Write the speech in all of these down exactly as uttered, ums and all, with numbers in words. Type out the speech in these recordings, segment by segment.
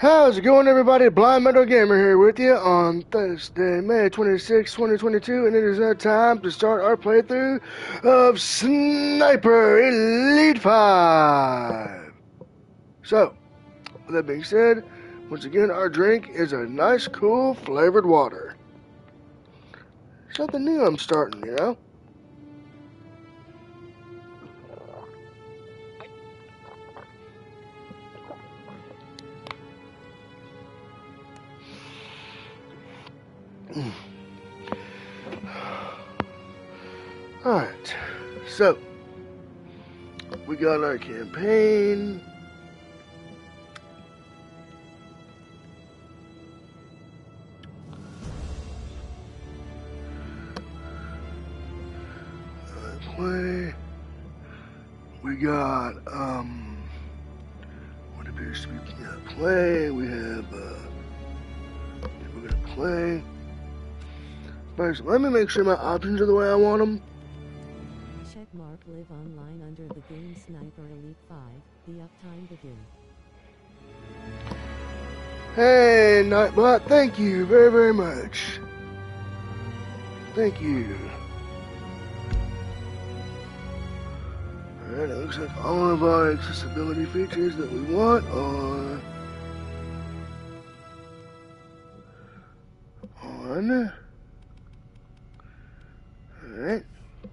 How's it going, everybody? Blind Metal Gamer here with you on Thursday, May twenty-sixth, twenty twenty-two, and it is now time to start our playthrough of Sniper Elite five. So, with that being said, once again, our drink is a nice, cool, flavored water. Something new I'm starting, you know? Alright, so we got our campaign. Uh, play. We got um what appears to be yeah, play. We have uh we're gonna play. First, let me make sure my options are the way I want them. Checkmark live online under the game Sniper Elite five. The uptime begin. Hey, Nightbot, thank you very, very much. Thank you. Alright, it looks like all of our accessibility features that we want are on. Alright.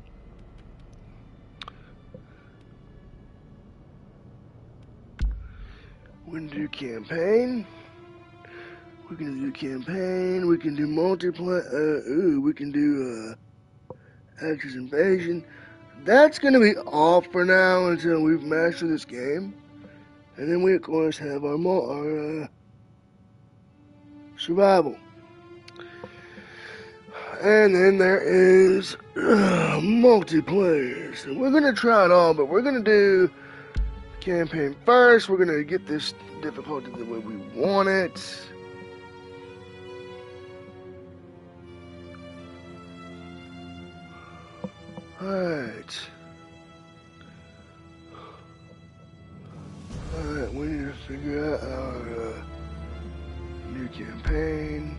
We can do campaign. We can do campaign. We can do multiplayer. Uh, ooh, we can do uh, Axis Invasion. That's gonna be off for now until we've mastered this game, and then we of course have our our uh, survival. And then there is uh, multiplayer. So we're gonna try it all, but we're gonna do campaign first. We're gonna get this difficulty the way we want it. Alright. Alright, we need to figure out our uh, new campaign.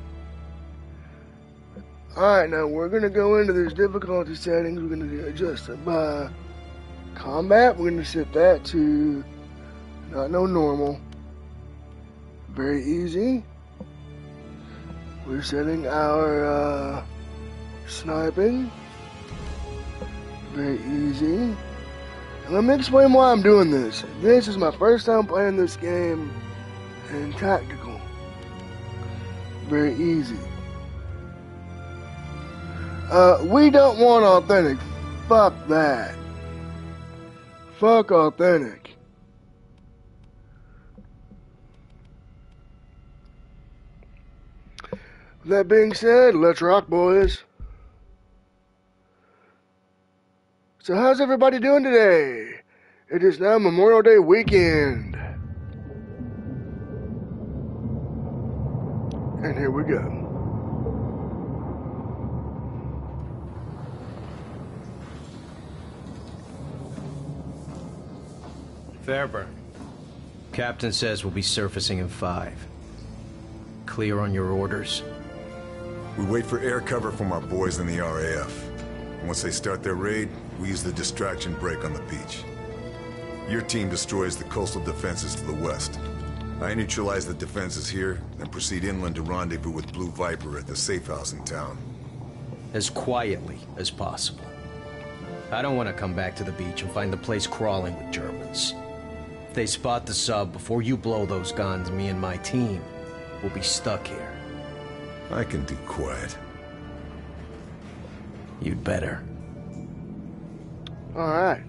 Alright, now we're gonna go into these difficulty settings. We're gonna adjust them by combat. We're gonna set that to not no normal. Very easy. We're setting our uh, sniping. Very easy. And let me explain why I'm doing this. This is my first time playing this game in tactical. Very easy. Uh, we don't want authentic. Fuck that. Fuck authentic. With that being said, let's rock, boys. So how's everybody doing today? It is now Memorial Day weekend. And here we go. Fairburn. Captain says we'll be surfacing in five. Clear on your orders? We wait for air cover from our boys in the R A F. Once they start their raid, we use the distraction break on the beach. Your team destroys the coastal defenses to the west. I neutralize the defenses here, then proceed inland to rendezvous with Blue Viper at the safe house in town. As quietly as possible. I don't want to come back to the beach and find the place crawling with Germans. If they spot the sub before you blow those guns, me and my team will be stuck here. I can do quiet. You'd better. Alright.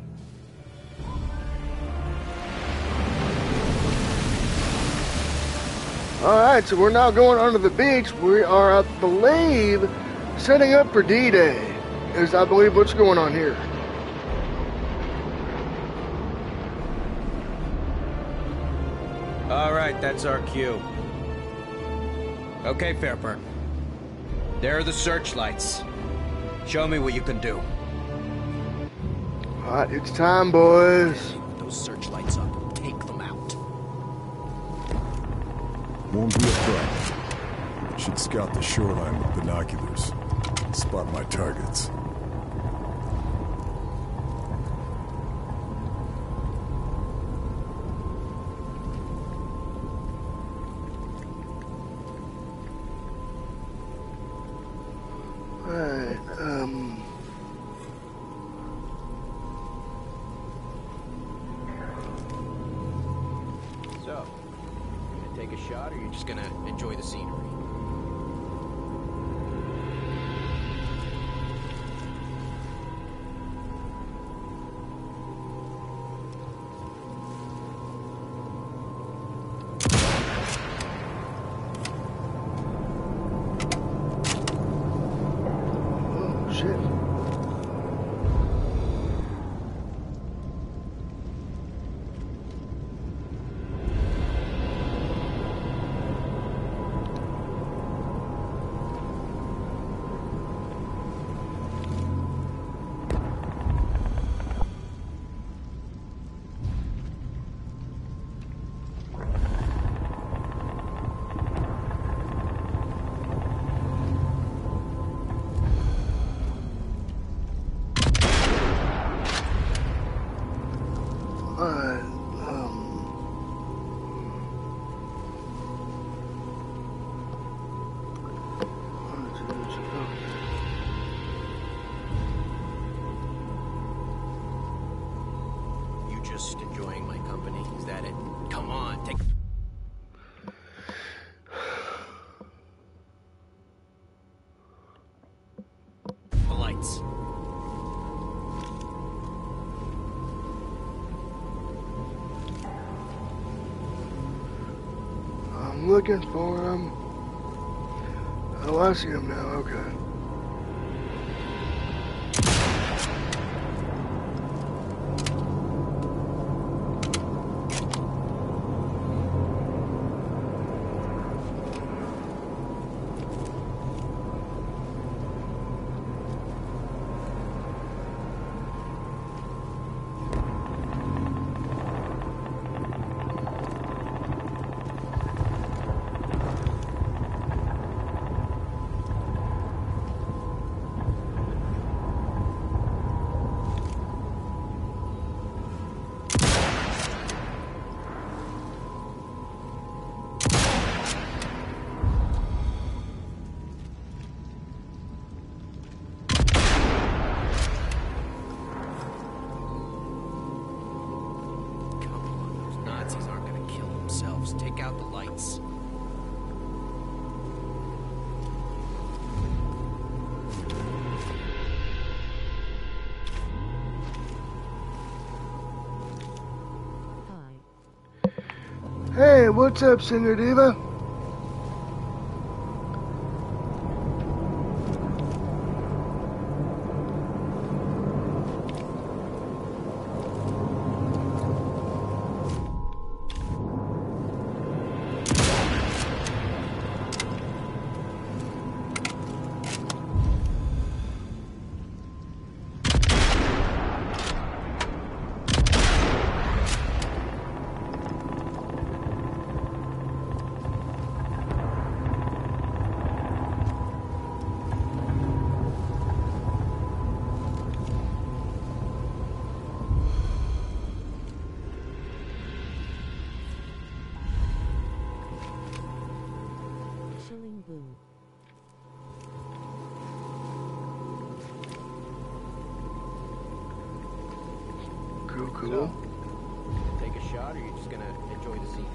Alright, so we're now going onto the beach. We are, I believe, setting up for D-Day. Is, I believe, what's going on here. Alright, that's our cue. Okay, Fairburn. There are the searchlights. Show me what you can do. Alright, it's time, boys. Put those searchlights up and take them out. Won't be a problem. Should scout the shoreline with binoculars. Spot my targets. Alright, um... So, you gonna take a shot, or you just gonna enjoy the scenery? Oh, shit. Alright, um... You just enjoying my company? Is that it? Come on, take... the lights. I'm looking for him. Oh, I see him now, okay. Nazis aren't gonna kill themselves. Take out the lights. Hi. Hey, what's up, Senor Diva? Shilling Boo. Cool, cool. So, take a shot, or you just gonna enjoy the scenery?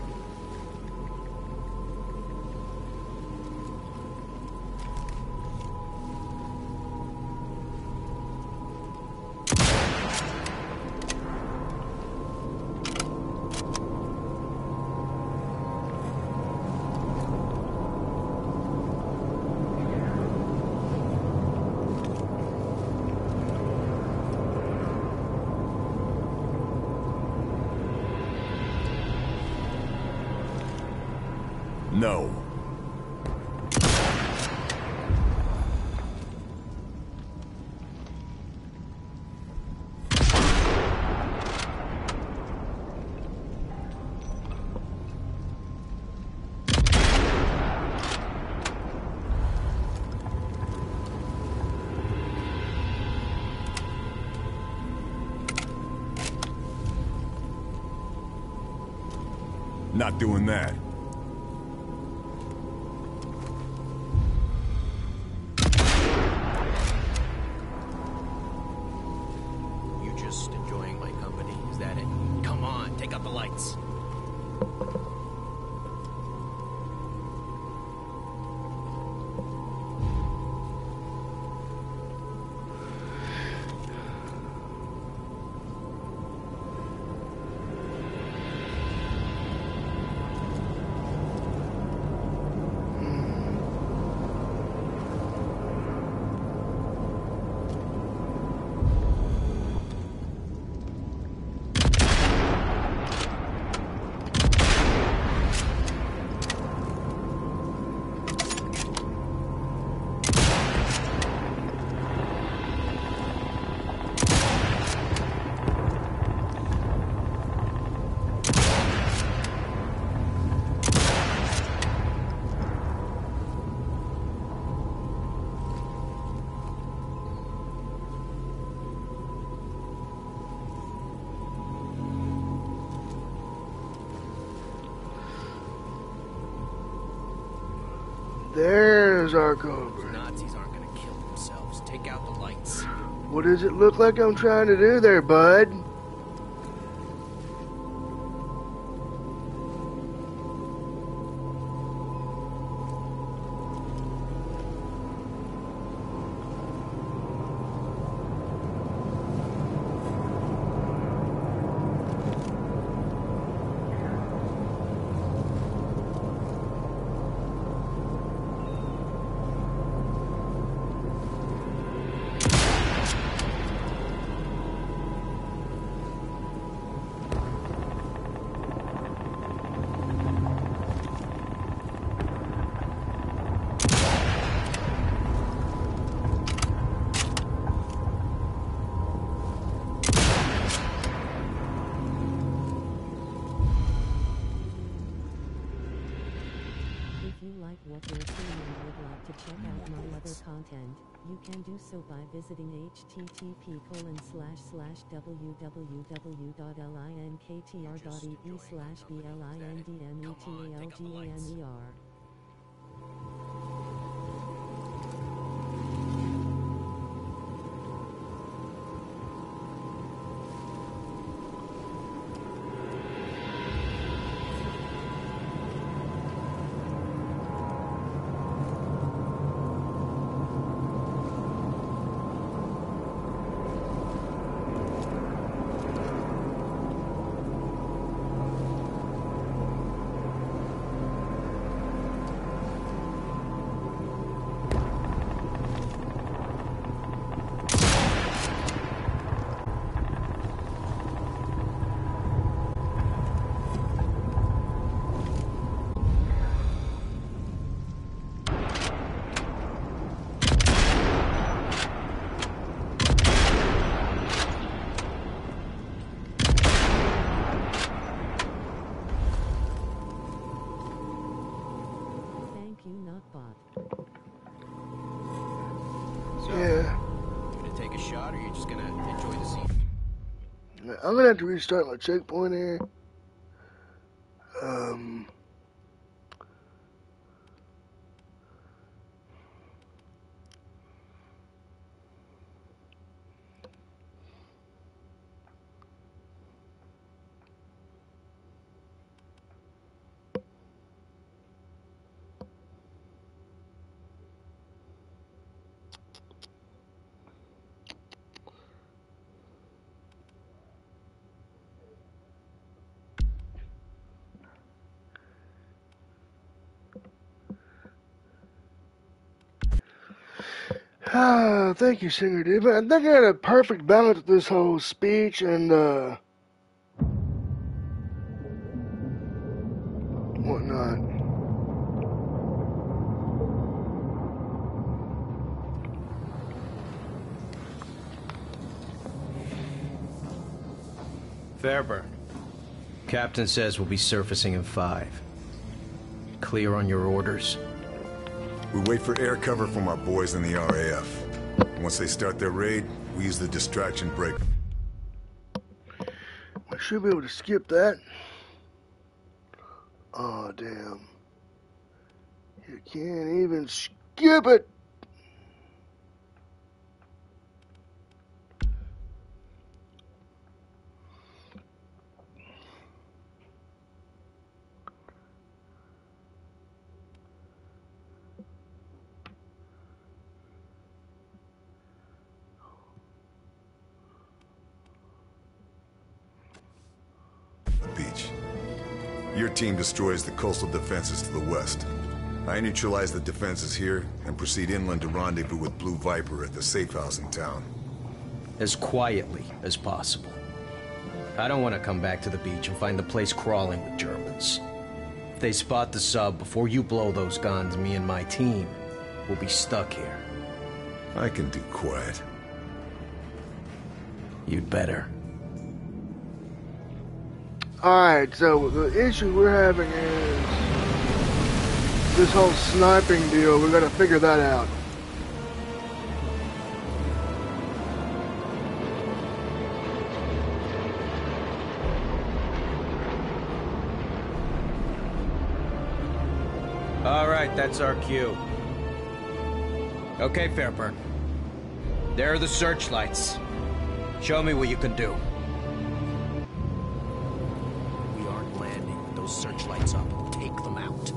No. Not doing that. You just enjoying my company? Is that it? Come on, take out the lights. There's our cover. Nazis aren't gonna kill themselves. Take out the lights. What does it look like I'm trying to do there, bud? What you're seeing and would like to check out my other content, you can do so by visiting http colon slash slash www.linktr.ee slash blindmetalgamer. I'm gonna have to restart my checkpoint here. Um. Ah, thank you, Singer Dude. I think I had a perfect balance with this whole speech and, uh, whatnot. Fairburn. Captain says we'll be surfacing in five. Clear on your orders? We wait for air cover from our boys in the R A F. Once they start their raid, we use the distraction break. I should be able to skip that. Oh, damn. You can't even skip it. Beach. Your team destroys the coastal defenses to the west. I neutralize the defenses here and proceed inland to rendezvous with Blue Viper at the safe house in town. As quietly as possible. I don't want to come back to the beach and find the place crawling with Germans. If they spot the sub before you blow those guns, me and my team will be stuck here. I can do quiet. You'd better. Alright, so the issue we're having is this whole sniping deal. We gotta figure that out. Alright, that's our cue. Okay, Fairburn. There are the searchlights. Show me what you can do. We aren't landing with those searchlights up. Take them out.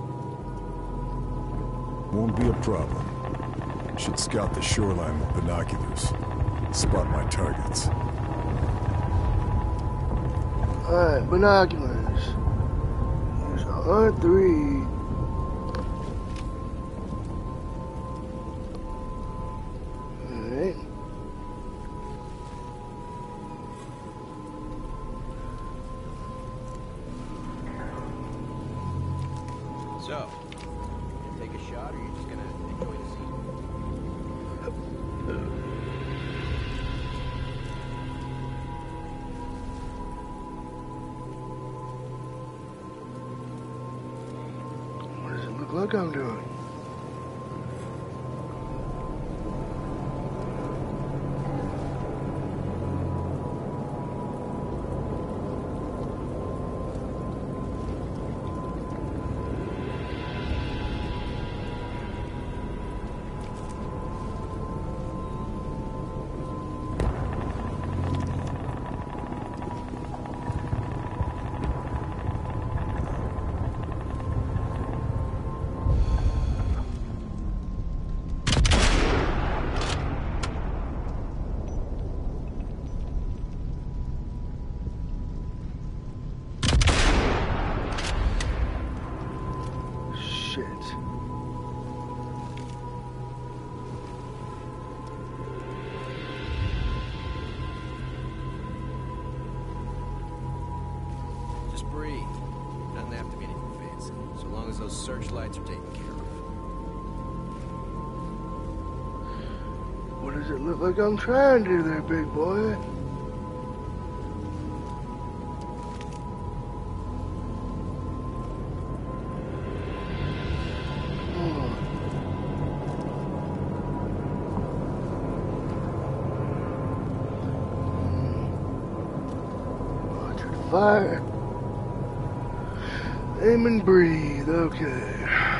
Won't be a problem. Should scout the shoreline with binoculars. Spot my targets. Alright, binoculars. Use R three. Alright. So, take a shot, or are you just gonna enjoy the scene? What does it look like I'm doing? Shit. Just breathe. Doesn't have to be anything fancy, so long as those searchlights are taken care of. What does it look like I'm trying to do there, big boy? Fire. Aim and breathe. Okay.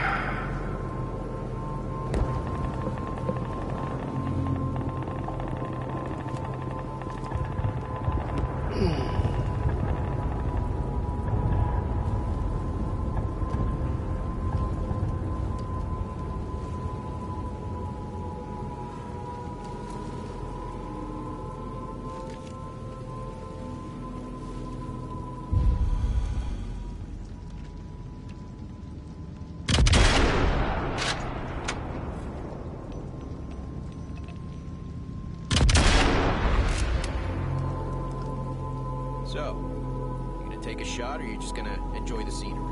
So, you gonna take a shot, or are you just gonna enjoy the scenery?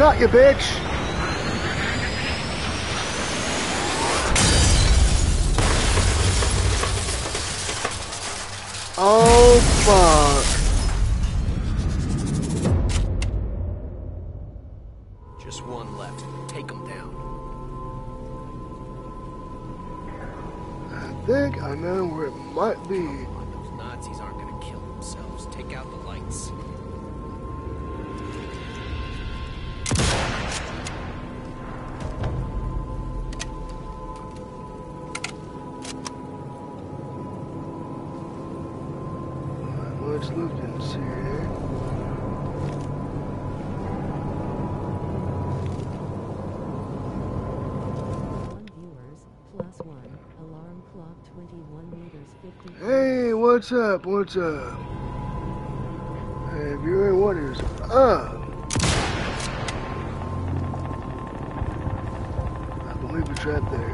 Got you, bitch! Oh, fuck. Just one left. Take him down. I think I know where it might be. Those Nazis aren't gonna kill themselves. Take out the lights. Let's look and see here. One viewers, plus one, alarm clock twenty-one meters fifty. Hey, what's up? What's up? Hey, viewer, what is up? I believe it's right there.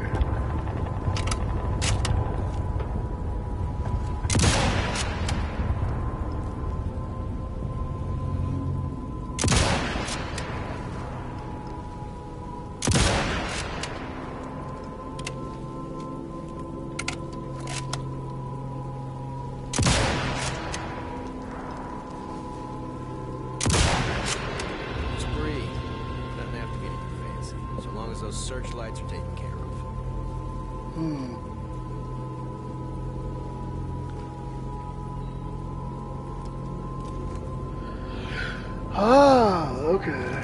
Those searchlights are taken care of. Hmm. Ah, okay.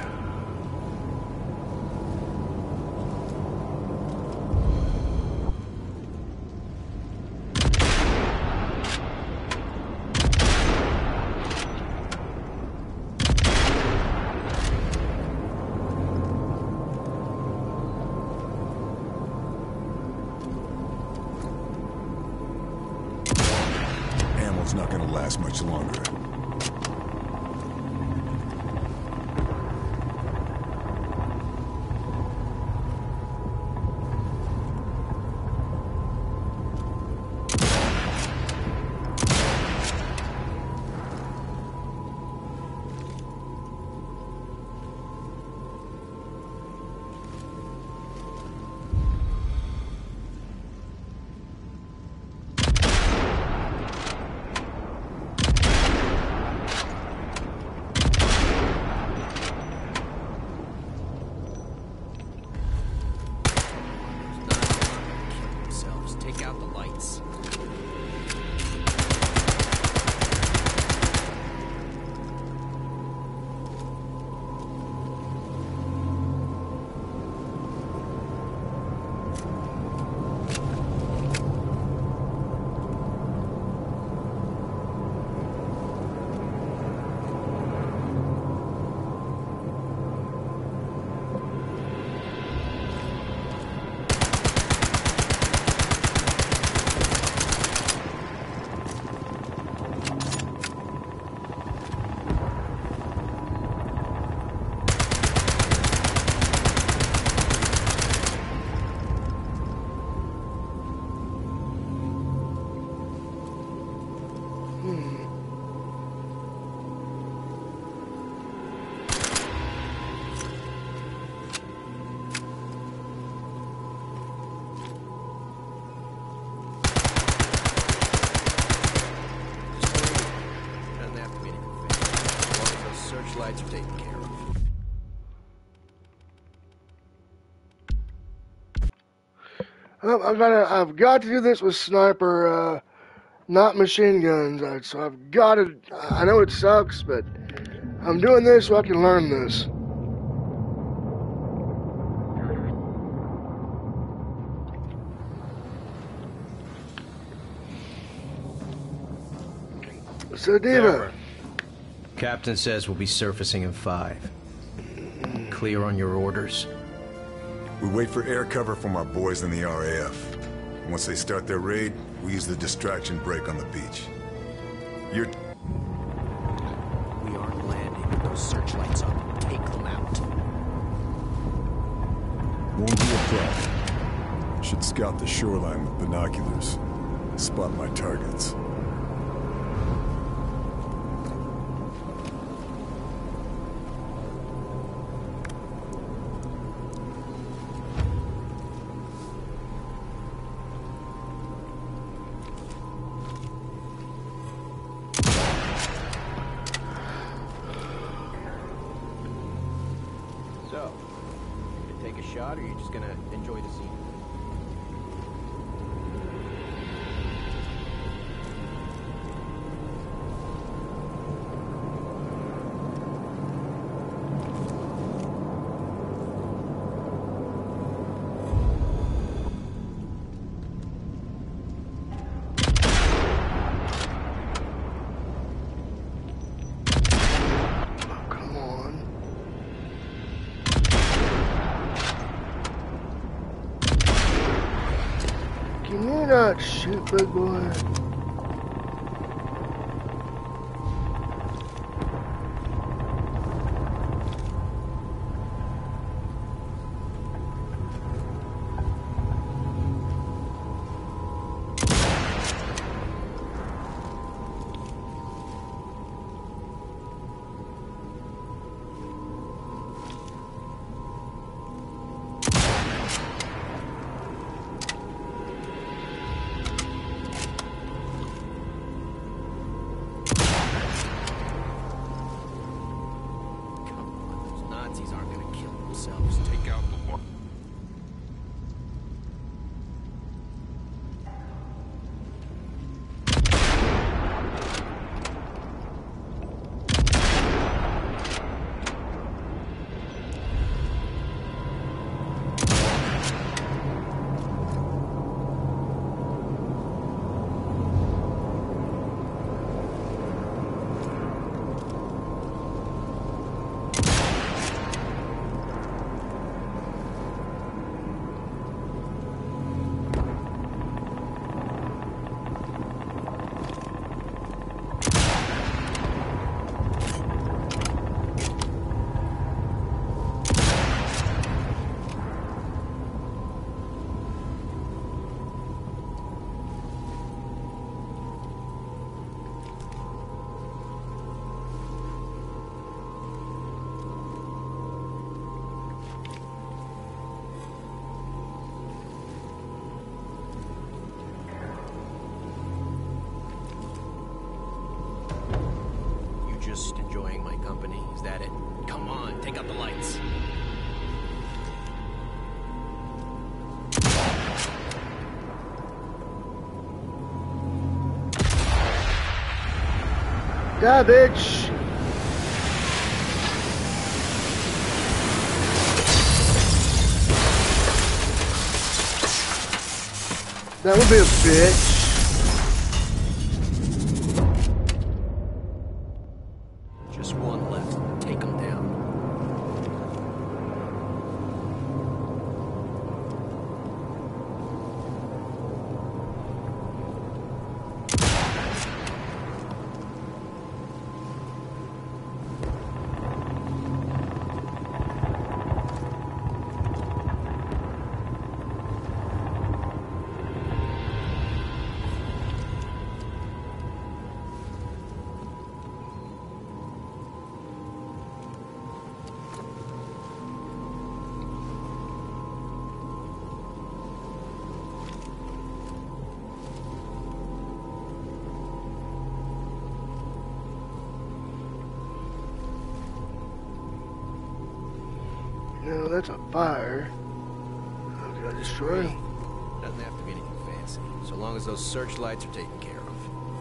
Ammo's not gonna last much longer. Take out the lights. Searchlights are taken care of. Well, I've got to, I've got to do this with sniper, uh, not machine guns. I- So I've got to. I know it sucks, but I'm doing this so I can learn this. So Diva. Captain says we'll be surfacing in five. Clear on your orders? We wait for air cover from our boys in the R A F. Once they start their raid, we use the distraction break on the beach. You're... We aren't landing with those searchlights up. Take them out. Won't be a problem. Should scout the shoreline with binoculars. Spot my targets. So, you gonna take a shot, or you just gonna enjoy the scene? Can you not shoot, big boy? Take out the one. Just enjoying my company, is that it? Come on, take out the lights. Die, bitch! That would be a bitch. Just one left. Take him down. No, that's a fire. How did I destroy it? Doesn't have to be anything fancy, so long as those searchlights are taken care of.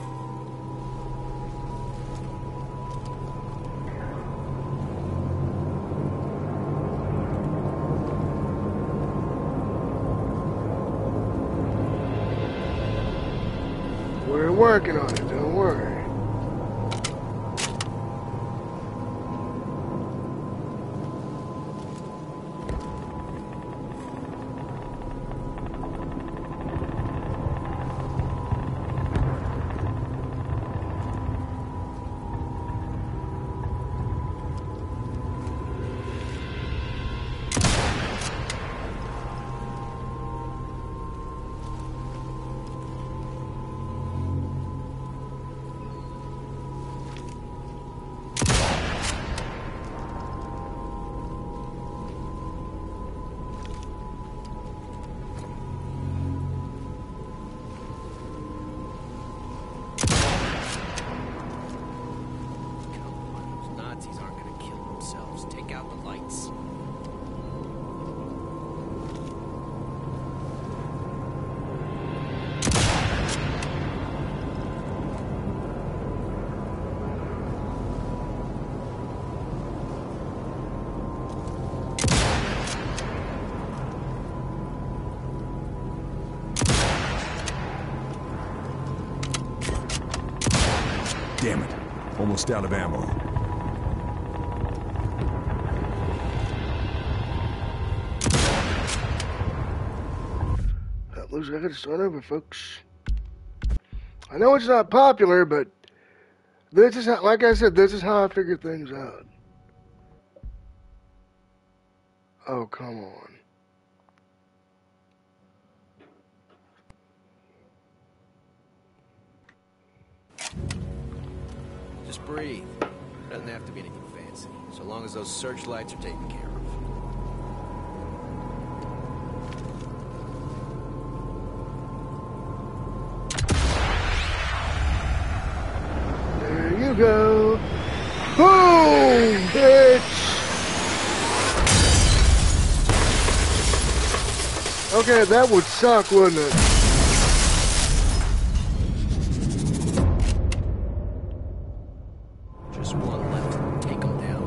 We're working on it, don't worry. almost out of ammo. That looks like I gotta start over, folks. I know it's not popular, but this is how, like I said, this is how I figure things out. Oh, come on. Just breathe. Doesn't have to be anything fancy, so long as those searchlights are taken care of. There you go. Boom, bitch. Okay, that would suck, wouldn't it? Just one left. Take them down.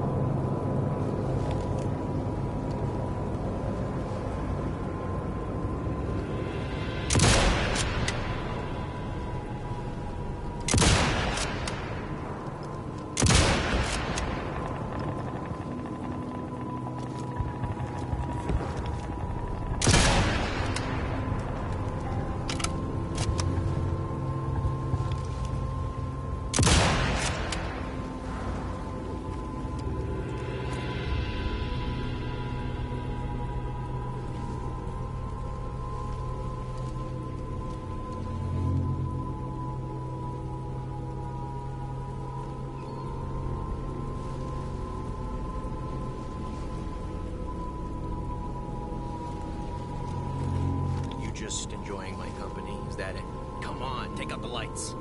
Just enjoying my company? Is that it? Come on, take out the lights.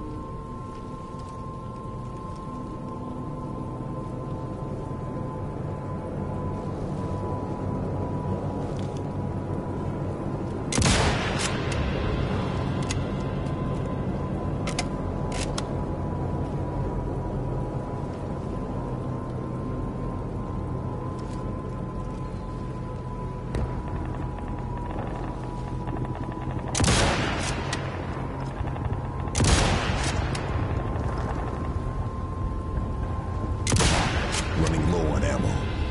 Running low on ammo.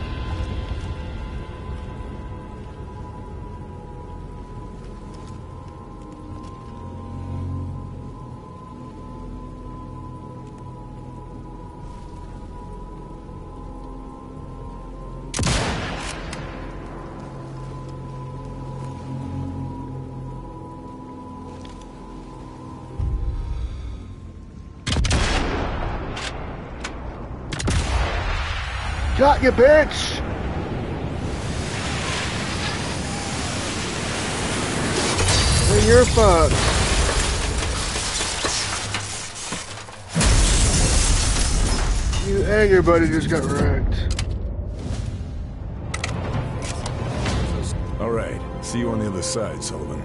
Got you, bitch! And you're fucked. You and your buddy just got wrecked. All right, see you on the other side, Sullivan.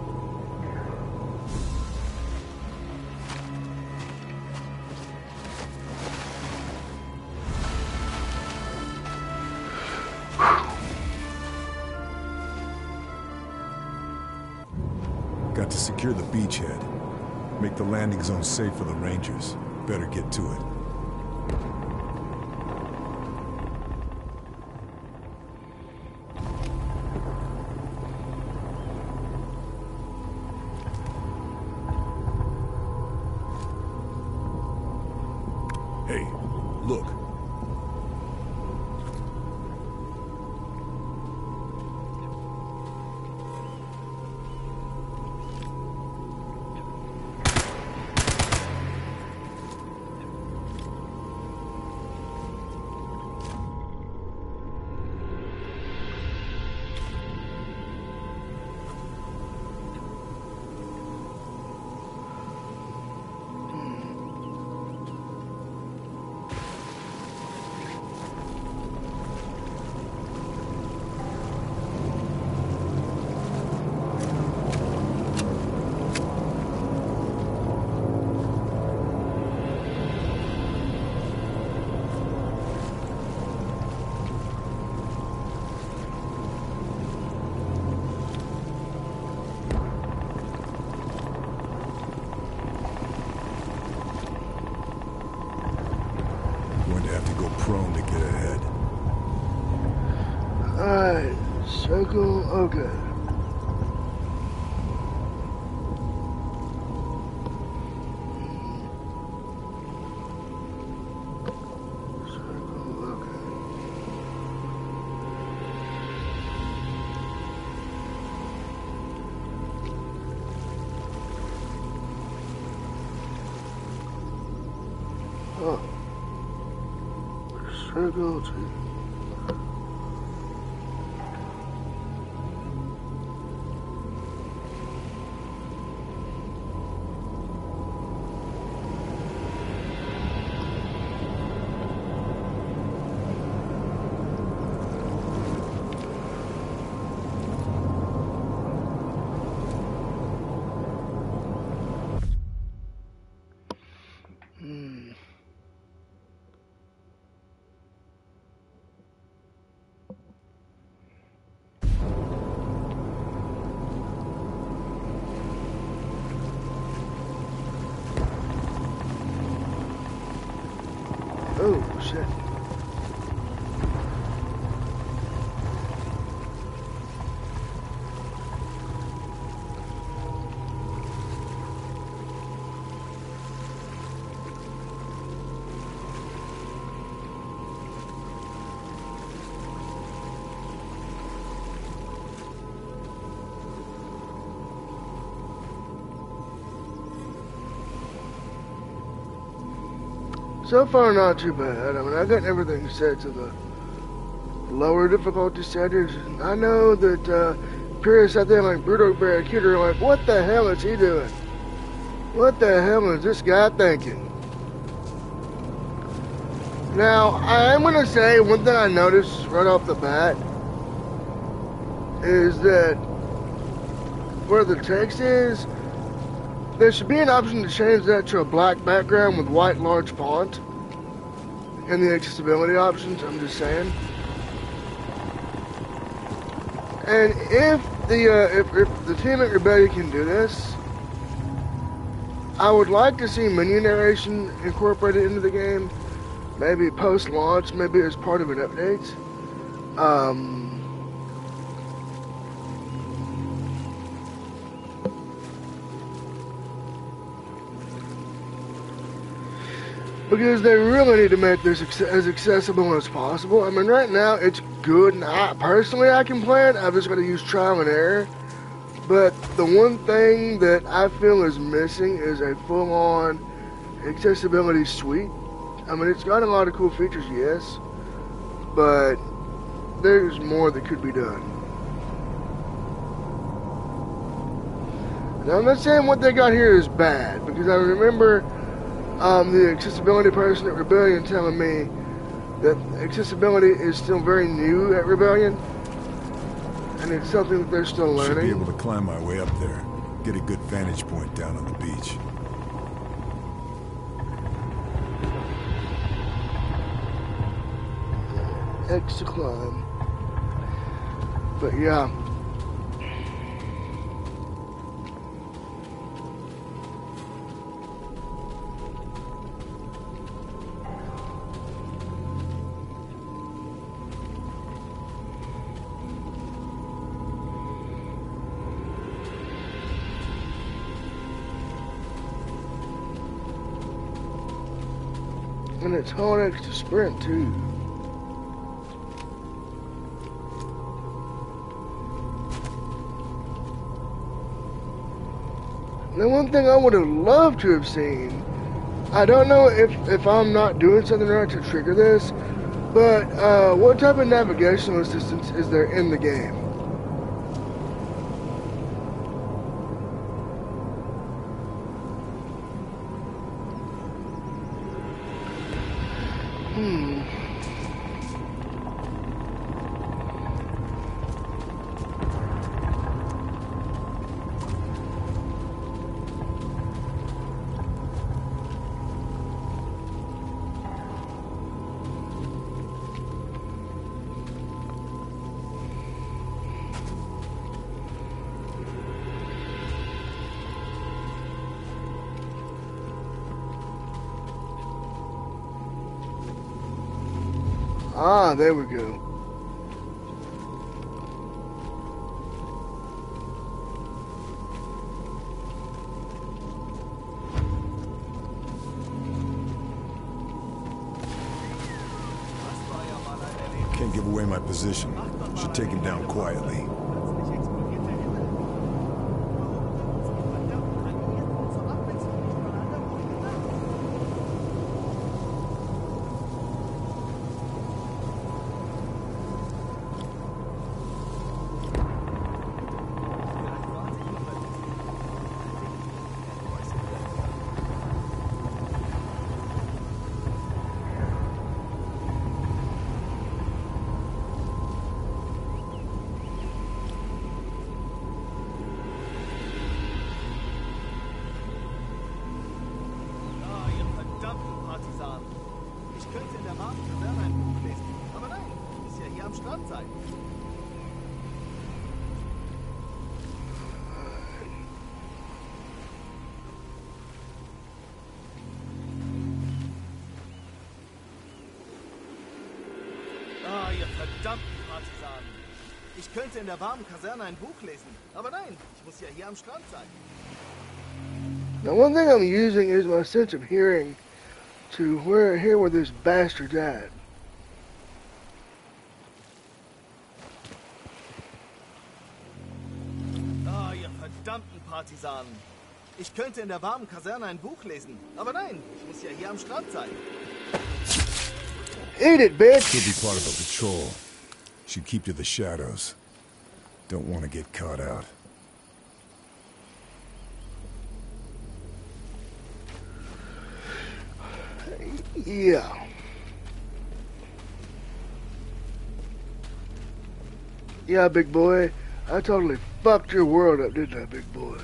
Got to secure the beachhead. Make the landing zone safe for the Rangers. Better get to it. Hey, look. Alright, circle, okay. Circle, okay. Oh. Circle two. Hmm. Oh, shit. So far, not too bad. I mean, I got everything set to the lower difficulty settings. I know that uh, Pierce out there like Brutal Barracuda are like, what the hell is he doing? What the hell is this guy thinking? Now, I am going to say one thing I noticed right off the bat is that where the text is, there should be an option to change that to a black background with white large font in the accessibility options, I'm just saying. And if the uh, if, if the team at Rebellion can do this, I would like to see menu narration incorporated into the game, maybe post-launch, maybe as part of an update. Um... Because they really need to make this as accessible as possible. I mean, right now it's good, and I personally I can play it. I've just got to use trial and error. But the one thing that I feel is missing is a full-on accessibility suite. I mean, it's got a lot of cool features, yes, but there's more that could be done. Now, I'm not saying what they got here is bad, because I remember Um, the accessibility person at Rebellion telling me that accessibility is still very new at Rebellion, and it's something that they're still learning. Should be able to climb my way up there, get a good vantage point down on the beach. X to climb. But yeah. And it's hard X to sprint too. Now, one thing I would have loved to have seen, I don't know if, if I'm not doing something right to trigger this, but uh, what type of navigational assistance is there in the game? Hmm. Ah, there we go. give away my position. Should take him down quietly. Ah, ihr verdammten Partisanen. Ich könnte in der warmen Kaserne ein Buch lesen. Aber nein, ich muss ja hier am Strand sein. Now, one thing I'm using is my sense of hearing to where hear where this bastard's at. Ah, ihr verdammten Partisanen. Ich könnte in der warmen Kaserne ein Buch lesen. Aber nein, ich muss ja hier am Strand sein. Eat it, bitch! Could be part of a patrol. Should keep to the shadows. Don't want to get caught out. Yeah. Yeah, big boy. I totally fucked your world up, didn't I, big boy?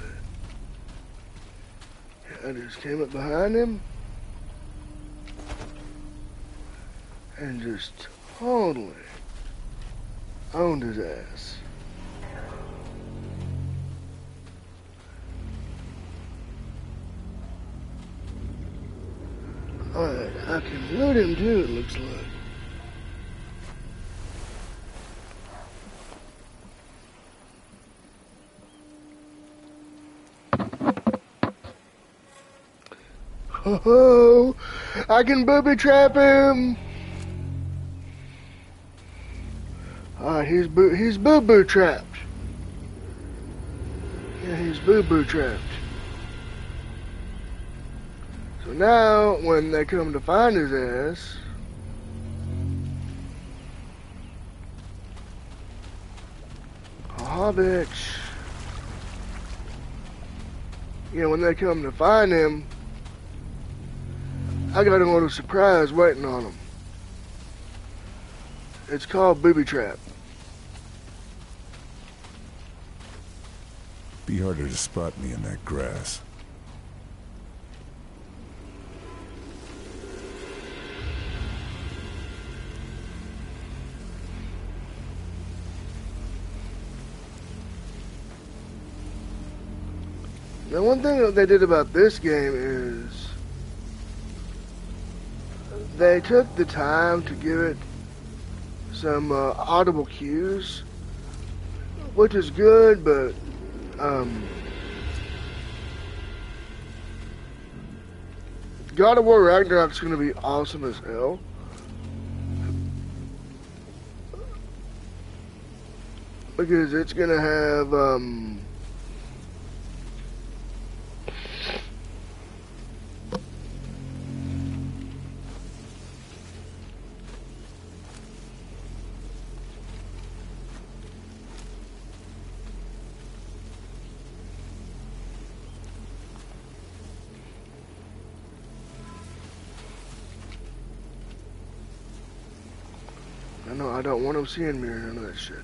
I just came up behind him and just totally owned his ass. Alright, I can loot him too, it looks like. Oh, I can booby trap him. Alright, he's boo he's boo boo trapped. Yeah, he's boo boo trapped. So now, when they come to find his ass, oh bitch. Yeah, when they come to find him, I got a little surprise waiting on him. It's called booby trap. Be harder to spot me in that grass. Now, one thing that they did about this game is they took the time to give it some uh, audible cues, which is good, but um, God of War Ragnarok's going to be awesome as hell. Because it's going to have um, I know I don't want them seeing me or none of that shit.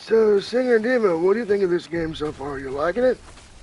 So, Singer Diva, what do you think of this game so far? You liking it?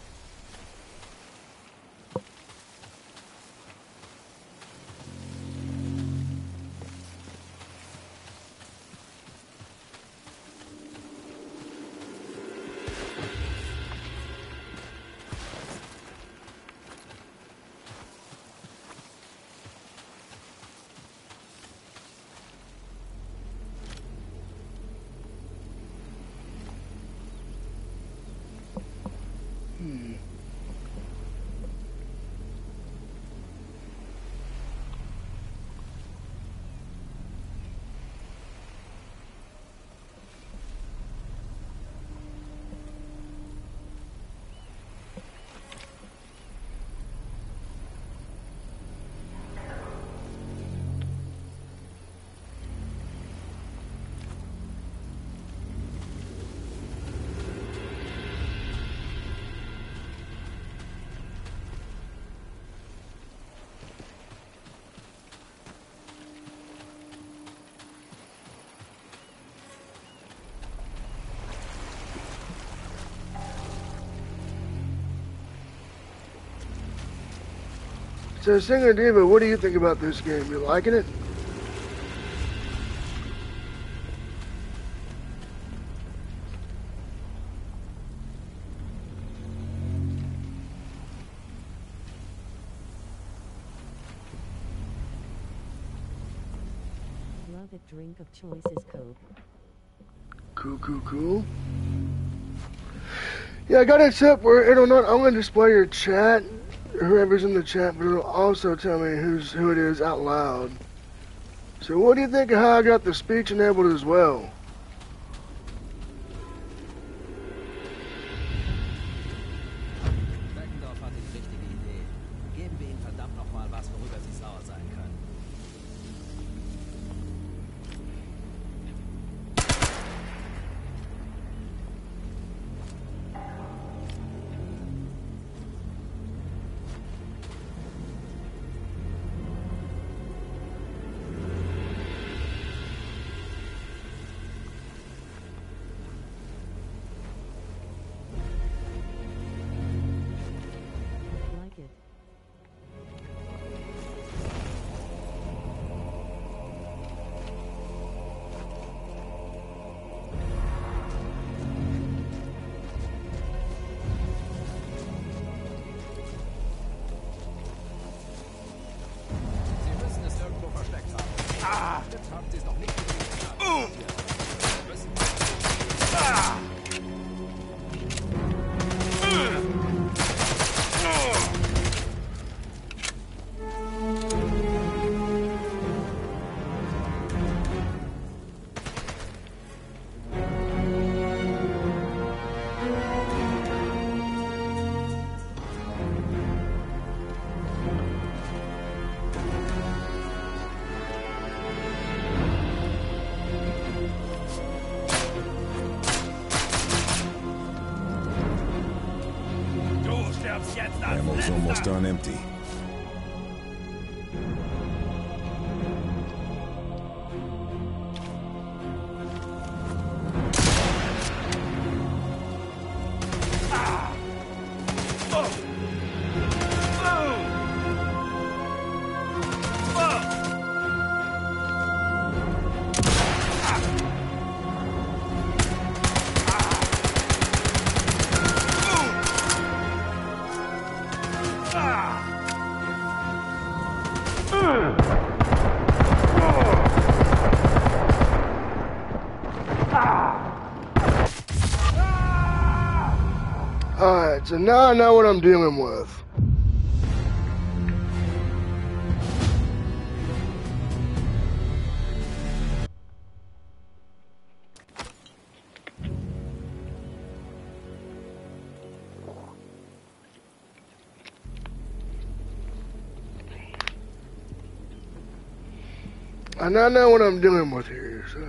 So, Singer Diva, what do you think about this game? You liking it? Love it. Drink of choice is Coke. Cool, cool, cool. Yeah, I got it set where it'll not. I'm gonna display your chat, whoever's in the chat, but it'll also tell me who's who it is out loud. So, what do you think of how I got the speech enabled as well? Beckendorf hat die richtige Idee. Geben wir ihm verdammt noch mal was, worüber sie sauer sein können. Like it. Sie müssen es irgendwo versteckt haben. Ah! Jetzt haben sie es noch nicht gesehen. Wir müssen... Ah! Ammo's almost on empty. Alright, so now I know what I'm dealing with. I now know what I'm dealing with here, so.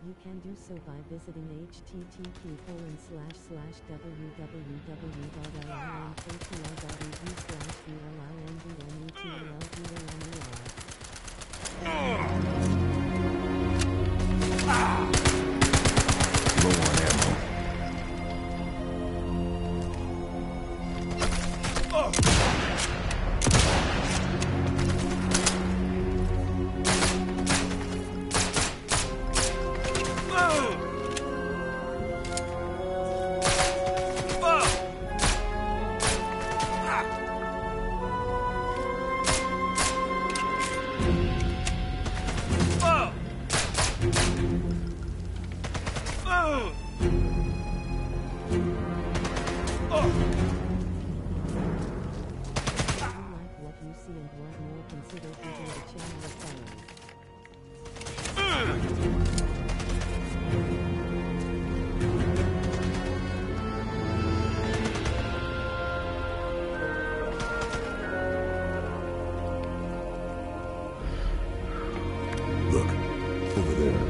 You can do so by visiting http colon slash slash www.linktl.eu slash Low on ammo. Look, over there.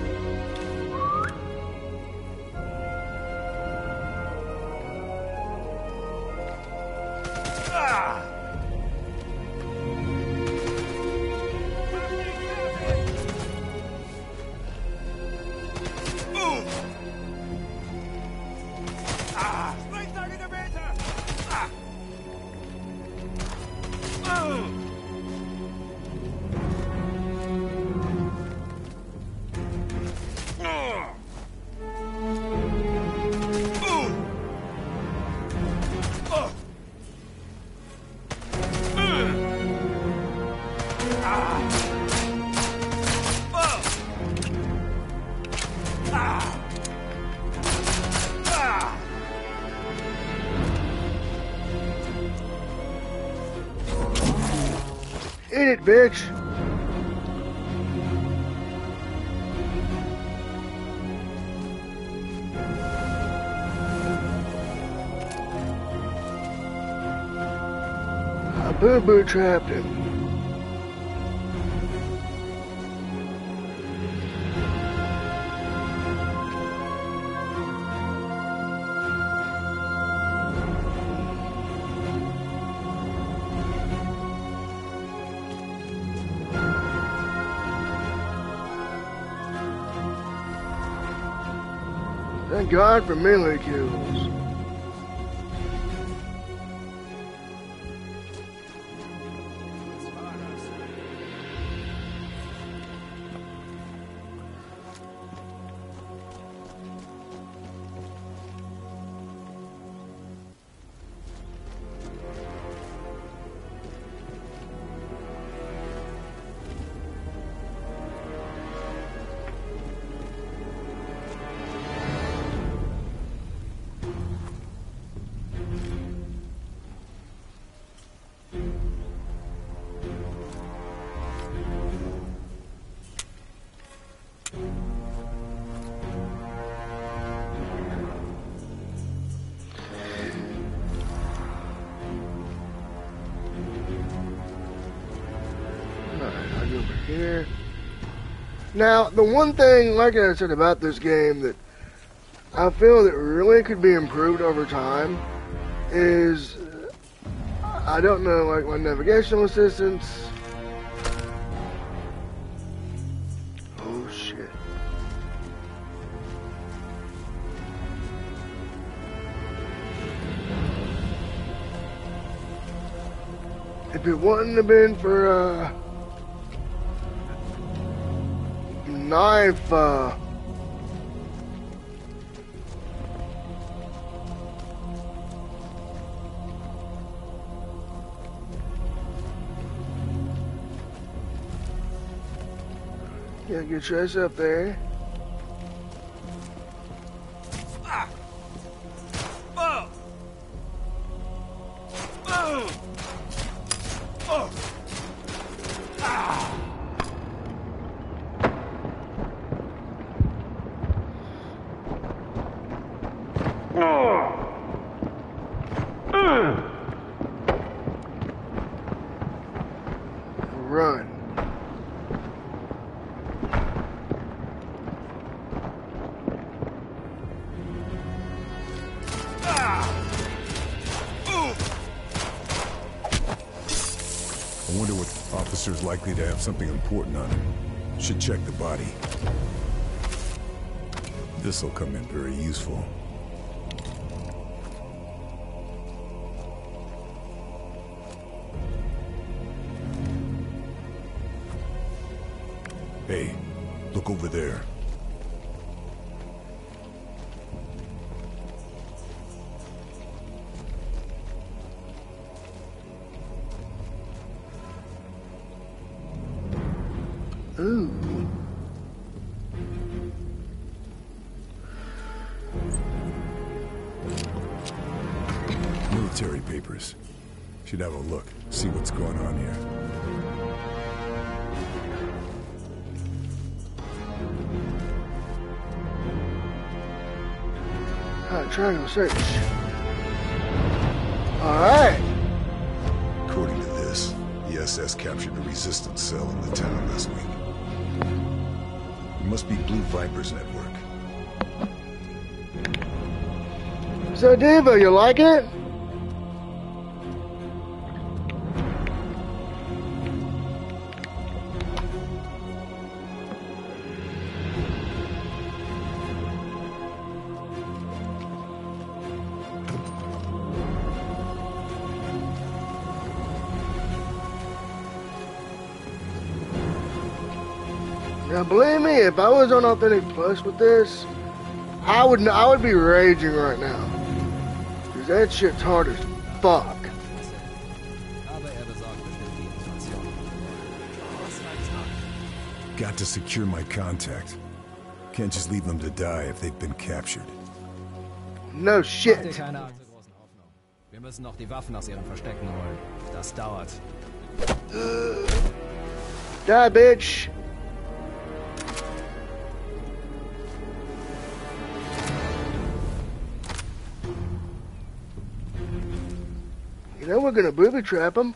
Eat it, bitch! I boo-boo trapped him. Thank God for melee kills. Here. Now, the one thing, like I said about this game, that I feel that really could be improved over time is, I don't know, like my navigational assistance. Oh shit. If it wouldn't have been for, uh, knife, uh, yeah, get your ass up there. Ah. Oh. Oh. Oh. Ah. Run. I wonder what officer's likely to have something important on him. Should check the body. This'll come in very useful. Hey, look over there. Ooh. Military papers. Should have a look, see what's going on here. Alright, triangle search. Alright. According to this, the S S captured a resistance cell in the town last week. It must be Blue Viper's network. So, Diva, you like it? Now, believe me, if I was on Authentic Plus with this, I would I would be raging right now. Cause that shit's hard as fuck. Aber er besorgt bestimmt die Informationen. Got to secure my contact. Can't just leave them to die if they've been captured. No Mach dir shit. keine allzu großen Hoffnung. Wir müssen noch die Waffen aus ihren Verstecken holen. Das dauert. Die, bitch. You know we're gonna booby trap them.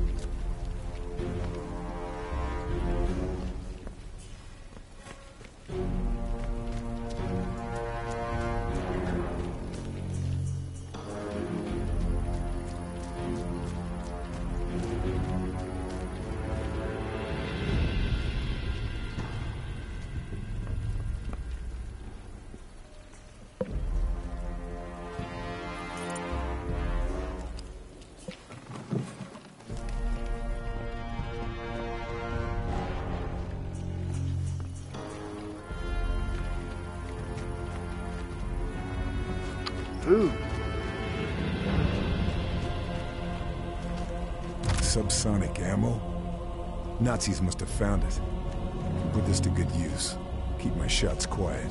Ooh. Subsonic ammo? Nazis must have found it. Can put this to good use. Keep my shots quiet.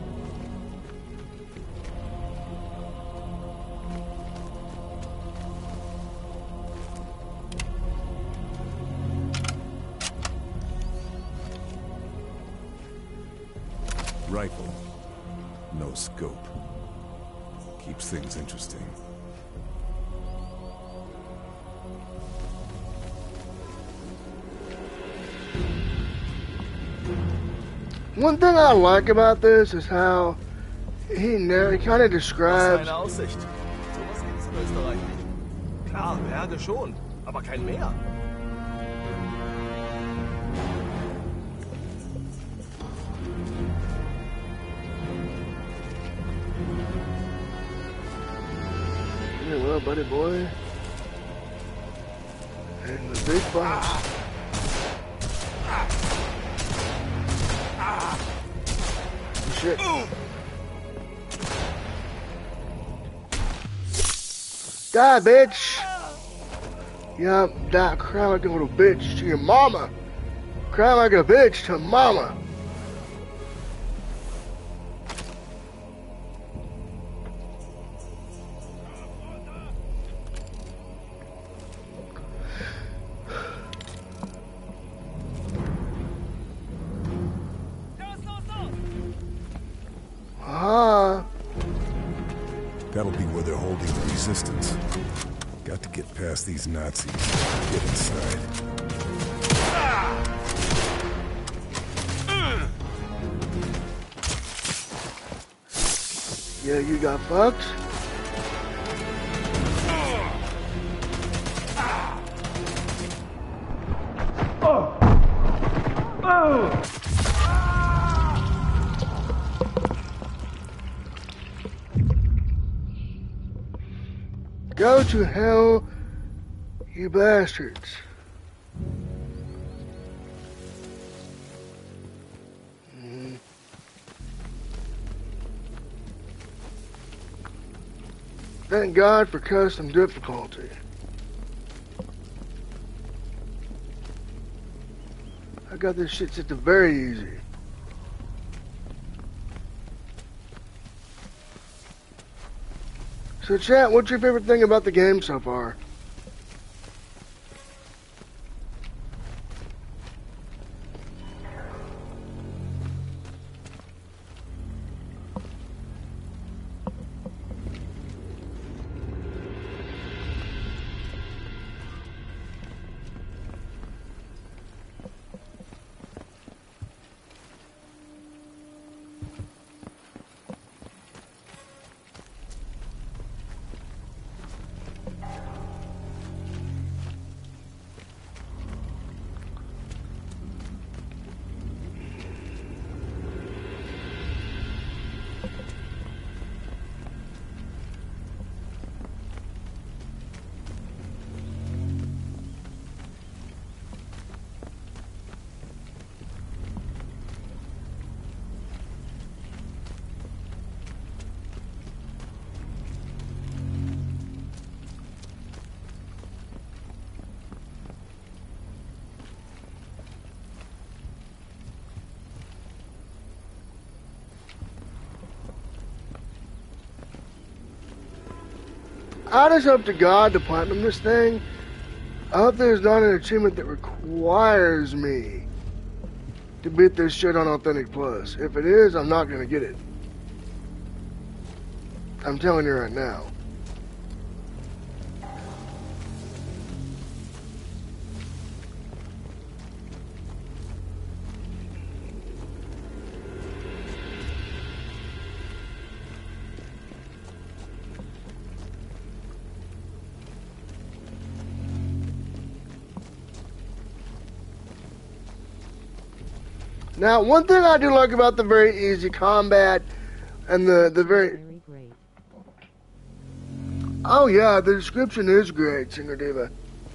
Rifle. No scope. Keeps things interesting. One thing I like about this is how he, ne- he kind of Was describes. für eine Aussicht. Sowas gibt es in Österreich nicht. Klar, Berge schon, aber kein Meer. Yeah, well, buddy boy. And the big boss. Shit. Die, bitch! Yup, die, cry like a little bitch to your mama. Cry like a bitch to mama. Ah, That'll be where they're holding the resistance. Got to get past these Nazis. Get inside. yeah, you got fucked. Go to hell, you bastards. Mm. Thank God for custom difficulty. I got this shit set to very easy. So chat, what's your favorite thing about the game so far? I just hope to God to platinum this thing. I hope there's not an achievement that requires me to beat this shit on Authentic Plus. If it is, I'm not gonna get it. I'm telling you right now. Now, one thing I do like about the very easy combat and the, the very... Very great. Oh yeah, the description is great, Singer Diva.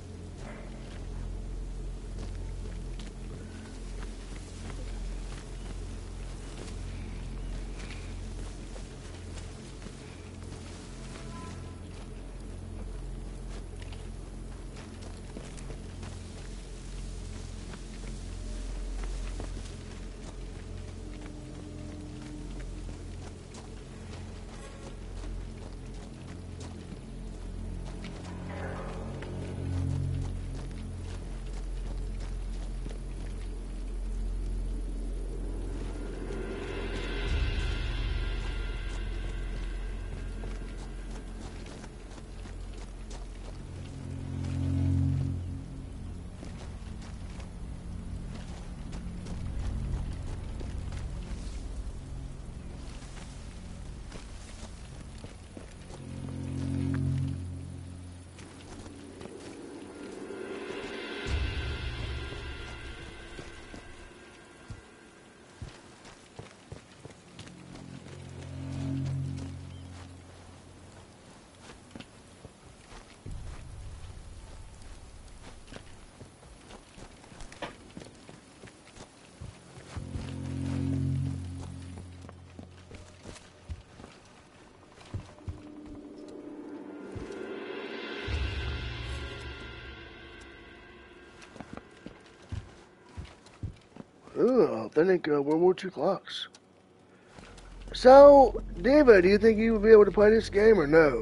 Ooh, authentic uh, World War Two clocks. So, Diva, do you think you would be able to play this game or no?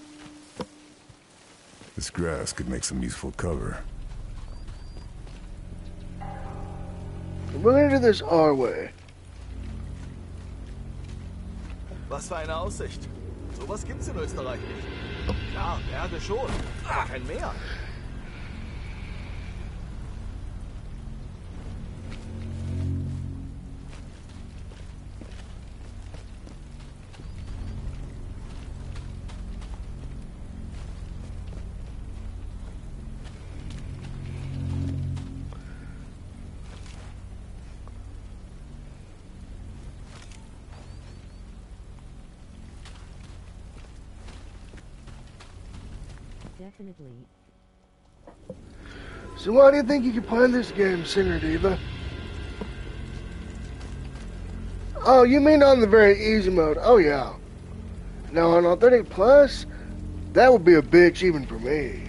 This grass could make some useful cover. we're gonna do this our way. Was für eine Aussicht. Sowas gibt's in Österreich nicht. Ja, Berge schon, aber kein Meer. Definitely. So why do you think you can play this game, Singer Diva? Oh, you mean on the very easy mode? Oh yeah. Now on Authentic Plus, that would be a bitch even for me.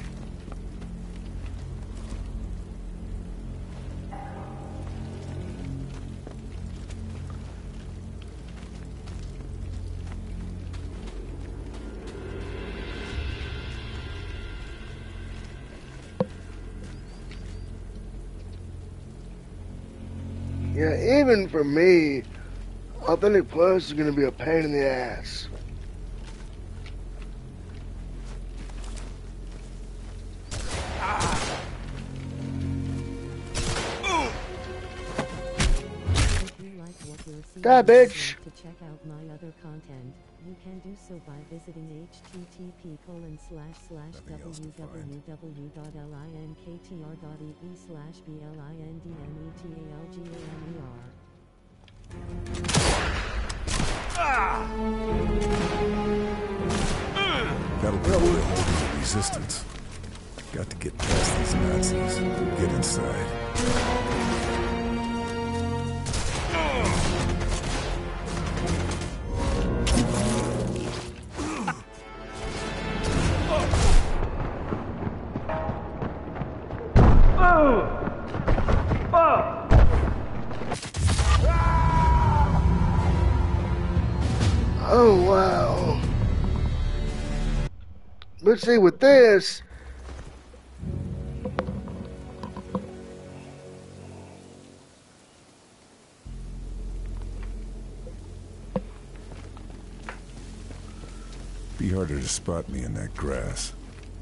Yeah, even for me, Authentic Plus is going to be a pain in the ass. If you like what you're seeing Die, and would bitch. like to check out my other content, you can do so by visiting http colon slash slash www dot linktr dot ee slash blindmedtalgamer. That'll be the way to hold the resistance. Got to get past these Nazis. Get inside. Oh, wow. Let's see, with this, Be harder to spot me in that grass.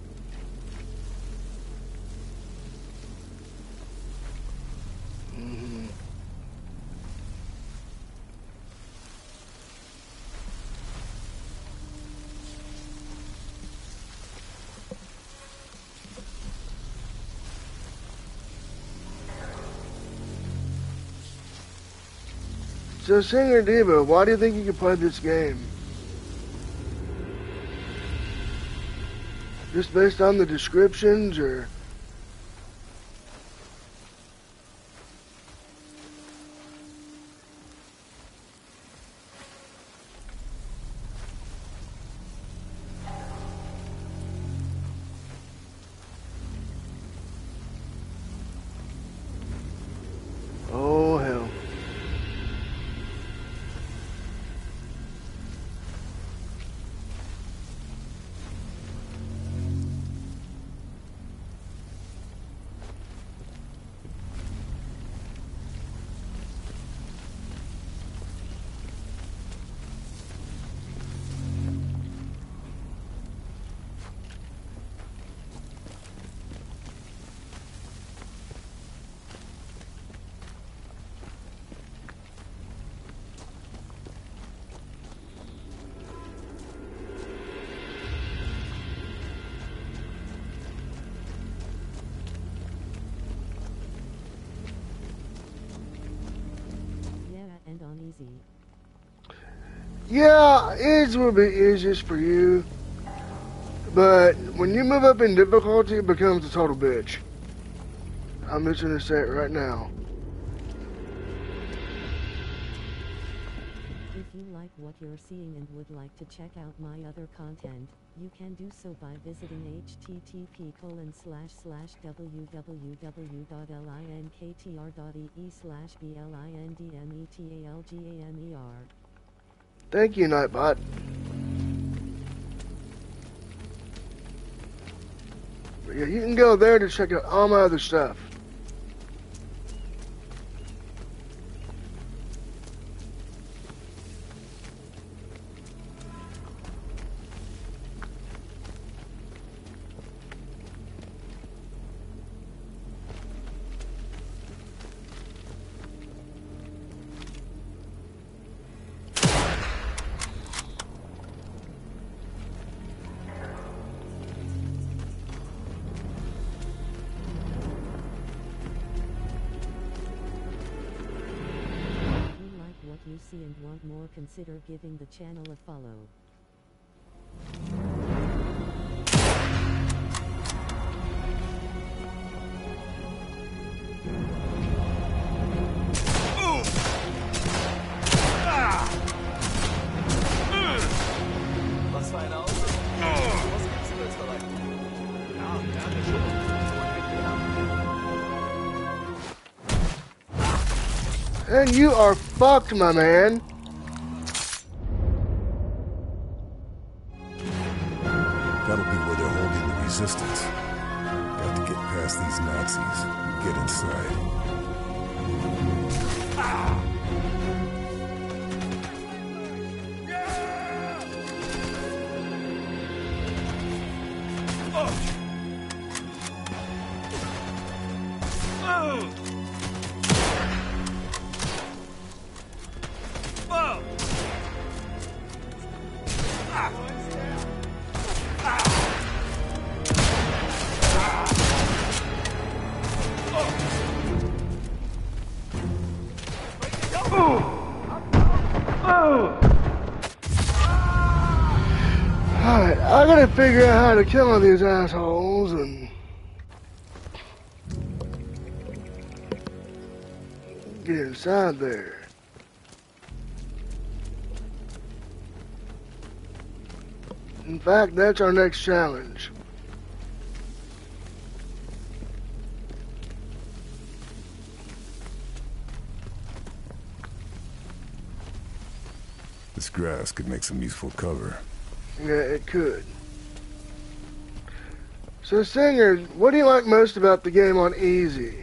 so Singer Diva, why do you think you can play this game? Just based on the descriptions, or? Oh, hell. Yeah, and on easy. Yeah, easy will be easiest for you. But when you move up in difficulty, it becomes a total bitch. I'm just gonna say it right now. If you like what you're seeing and would like to check out my other content, you can do so by visiting http colon slash slash www dot linktr dot ee slash blindmedtalgamer. Thank you, Nightbot. But yeah, you can go there to check out all my other stuff. juicy and want more, consider giving the channel a follow. Was für eine Aussage. Was gibt's in Österreich? Ja, gerne schon. And you are fucked, my man. That'll be where they're holding the resistance. Got to get past these Nazis. Get inside. Alright, I gotta figure out how to kill all these assholes and get inside there. In fact, that's our next challenge. This grass could make some useful cover. Yeah, it could. So, Singer, what do you like most about the game on easy?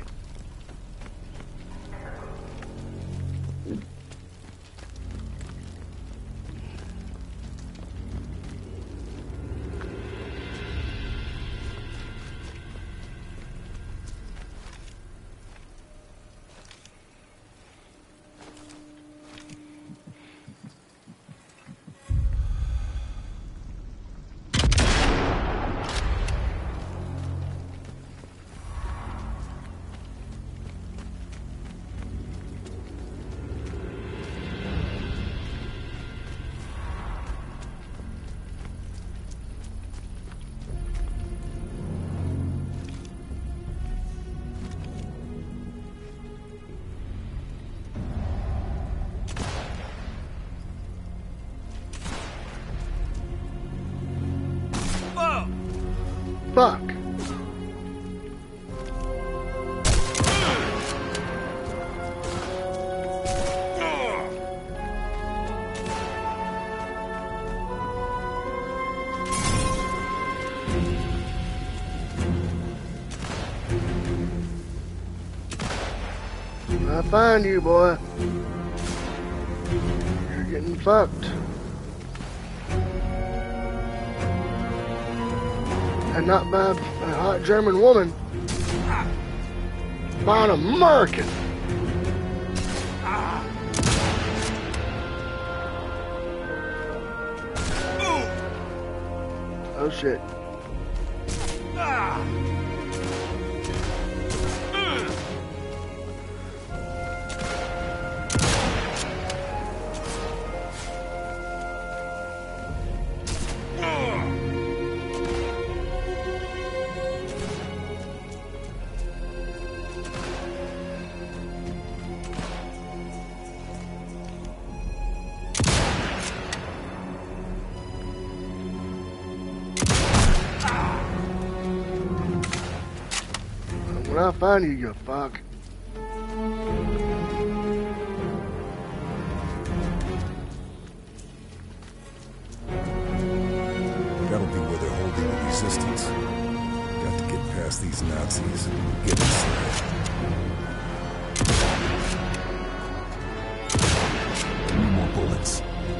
Fuck. I find you, boy. You're getting fucked. And not by a hot German woman. By an American. Oh shit. When I find you, you fuck. That'll be where they're holding the resistance. Got to get past these Nazis. Get inside. Need more bullets.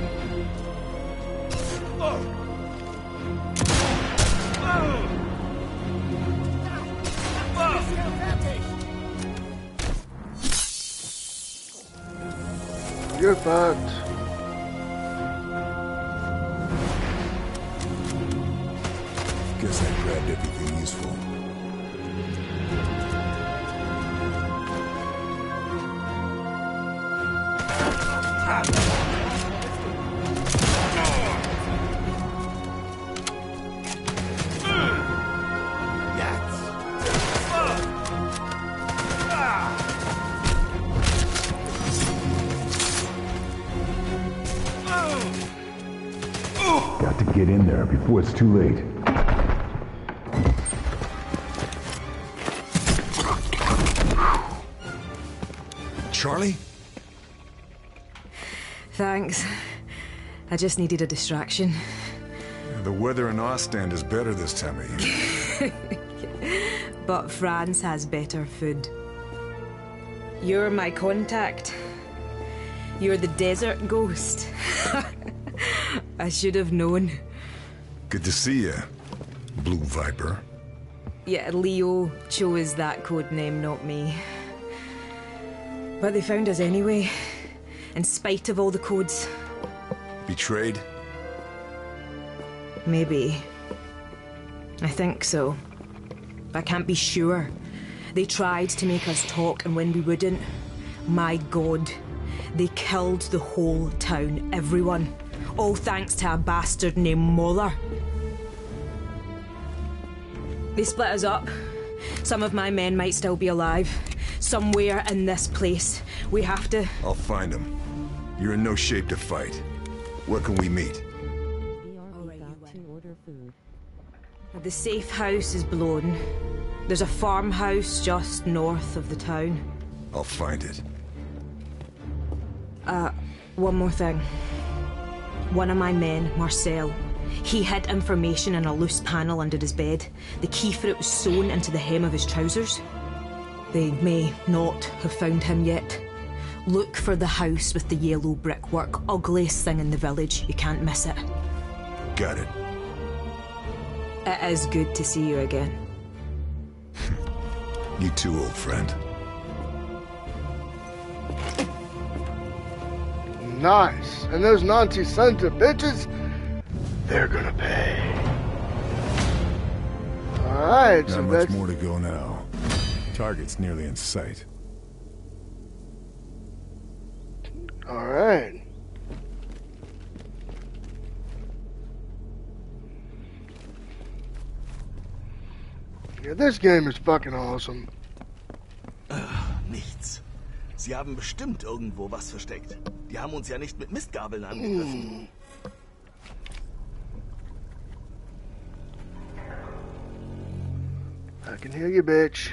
You're fucked. Guess I grabbed everything useful. Got to get in there before it's too late. Charlie? Thanks. I just needed a distraction. The weather in Ostend is better this time of year. But France has better food. You're my contact. You're the desert ghost. I should have known. Good to see you, Blue Viper. Yeah, Leo chose that code name, not me. But they found us anyway, in spite of all the codes. Betrayed? Maybe. I think so. I can't be sure. They tried to make us talk, and when we wouldn't, my God, they killed the whole town, everyone. All thanks to a bastard named Moller. They split us up. Some of my men might still be alive. Somewhere in this place. We have to... I'll find them. You're in no shape to fight. Where can we meet? B R B got to order food. The safe house is blown. There's a farmhouse just north of the town. I'll find it. Uh, one more thing. One of my men, Marcel, he hid information in a loose panel under his bed. The key for it was sewn into the hem of his trousers. They may not have found him yet. Look for the house with the yellow brickwork. Ugliest thing in the village. You can't miss it. Got it. It is good to see you again. You too, old friend. Nice. And those Nazi sons of bitches, they're gonna pay. Alright, so Not much that's... more to go now. Target's nearly in sight. Alright. Yeah, this game is fucking awesome. Nichts. Sie haben bestimmt irgendwo was versteckt. Die haben uns ja nicht mit Mistgabeln angegriffen. I can hear you, bitch.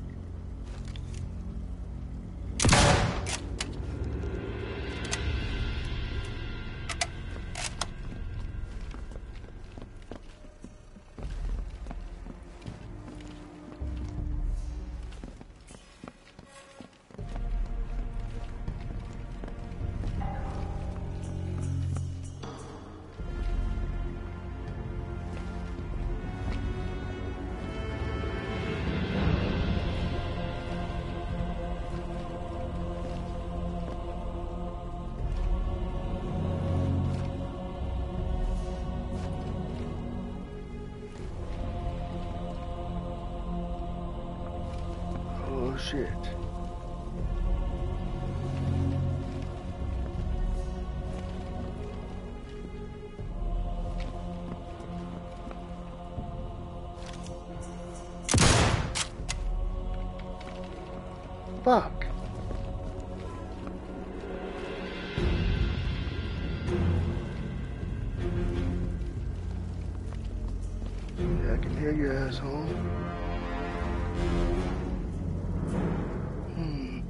Oh shit. Fuck. Yeah, I can hear you, asshole. Hmm.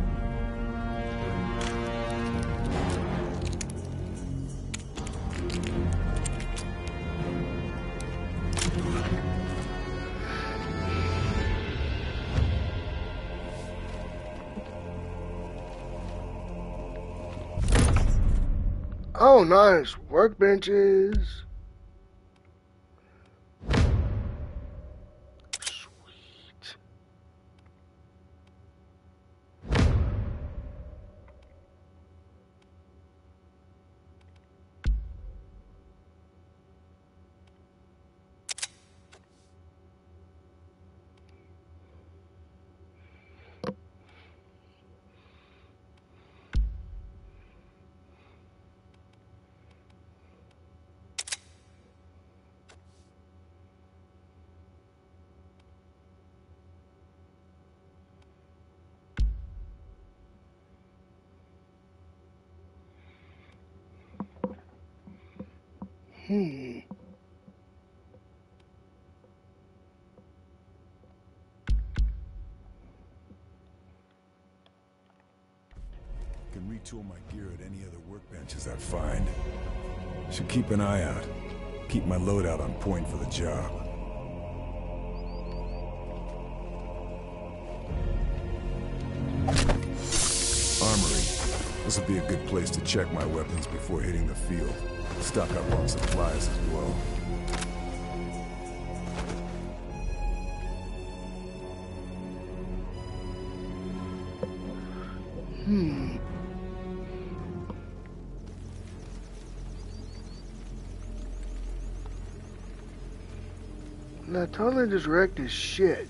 Oh, nice. Workbenches. Sweet. Hmm. Can retool my gear at any other workbenches I find. Should keep an eye out. Keep my loadout on point for the job. Armory. This will be a good place to check my weapons before hitting the field. Stock up on supplies as well. Hmm. And I totally just wrecked his shit.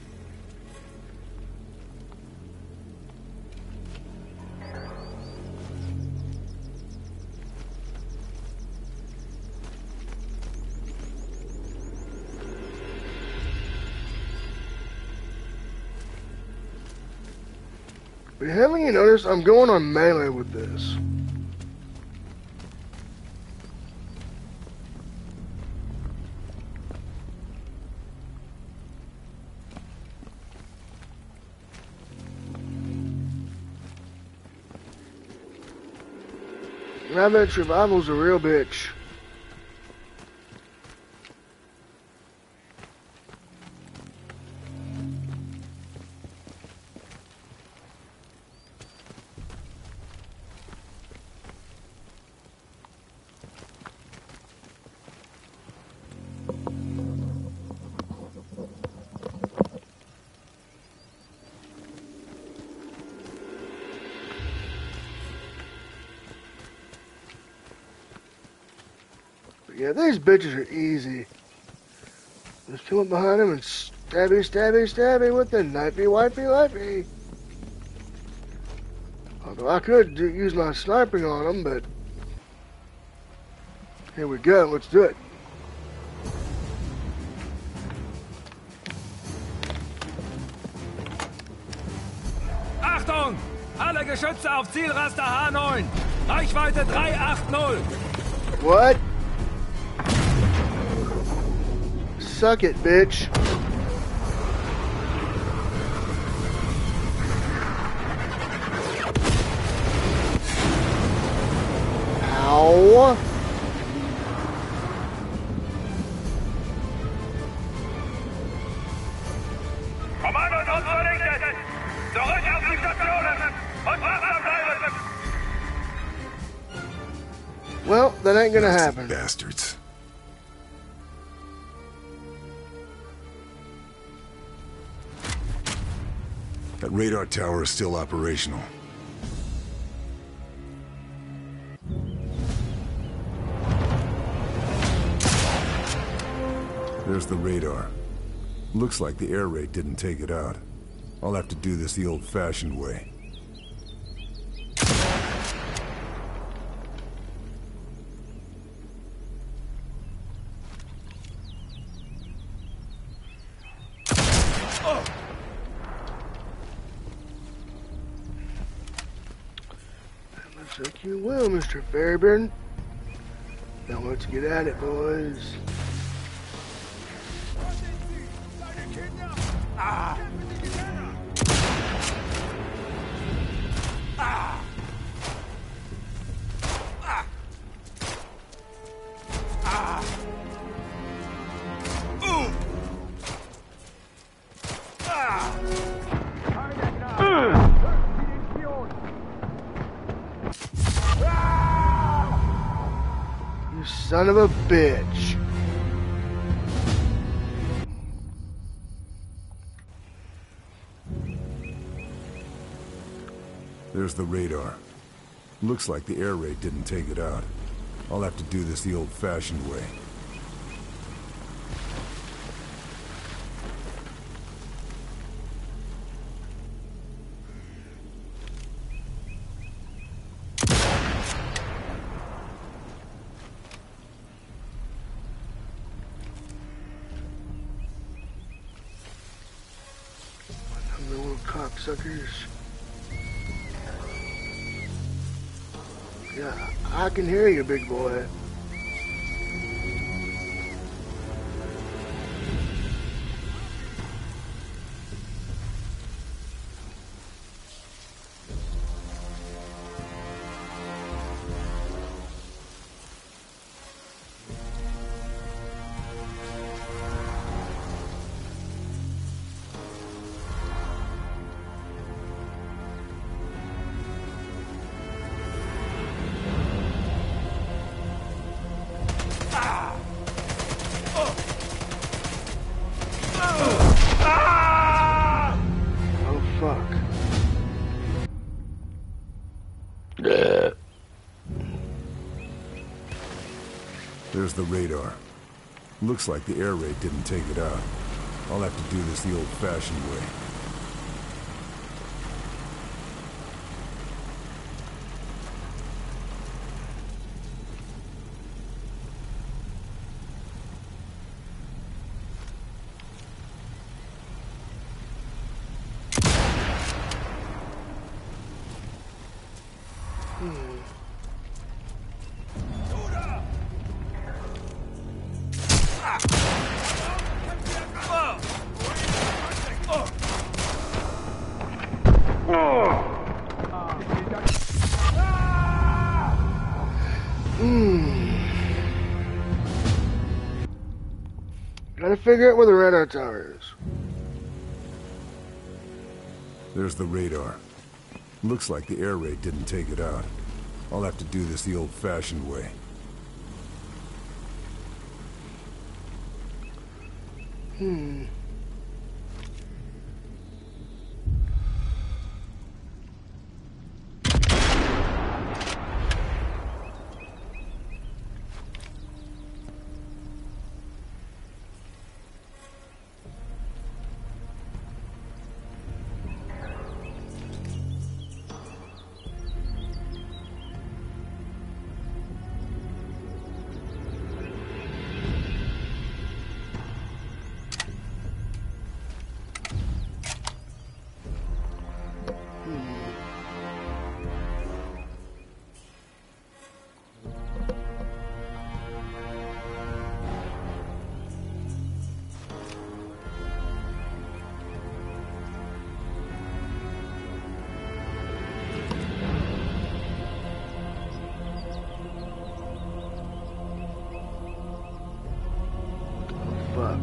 But haven't you noticed I'm going on melee with this? And I bet survival's a real bitch. Yeah, these bitches are easy. Just come up behind him and stabby, stabby, stabby with the knifey, wifey, wifey. Although I could do, use my sniping on them, but here we go. Let's do it. Achtung! Alle Geschütze auf Zielraster H neun. Reichweite drei acht null. What? Suck it, bitch. Ow. Kommando ist uns verrichtet. Zurück auf die Stationen und wachsam bleiben. Well, that ain't gonna happen. Bastards. That radar tower is still operational. There's the radar. Looks like the air raid didn't take it out. I'll have to do this the old-fashioned way. Looks like you will, Mister Fairburn. Now let's get at it, boys. Ah! Ah! Ah! Ah! Uh! Ah! You son of a bitch. There's the radar. Looks like the air raid didn't take it out. I'll have to do this the old-fashioned way. The little cocksuckers. Yeah, I can hear you, big boy. There's the radar. Looks like the air raid didn't take it out. I'll have to do this the old-fashioned way. Gotta figure out where the radar tower is. There's the radar. Looks like the air raid didn't take it out. I'll have to do this the old-fashioned way. Hmm. Fuck.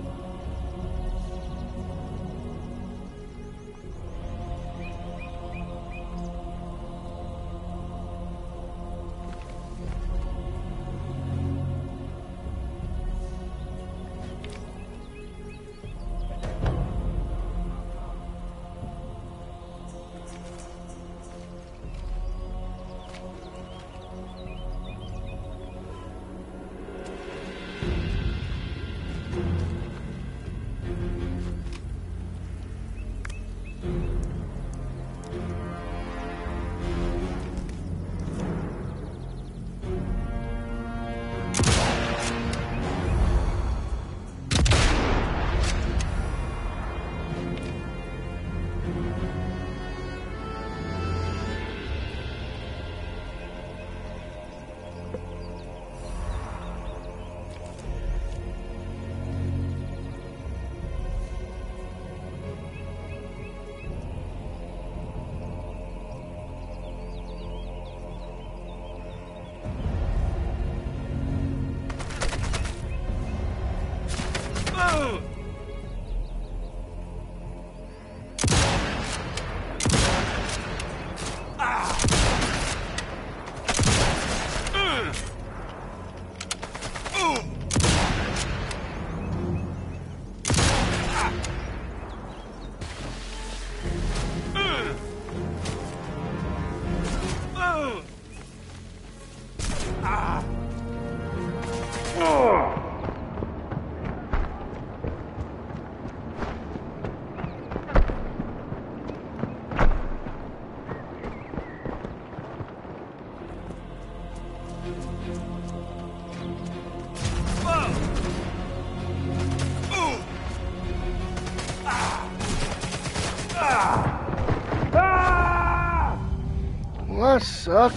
Well, that suck.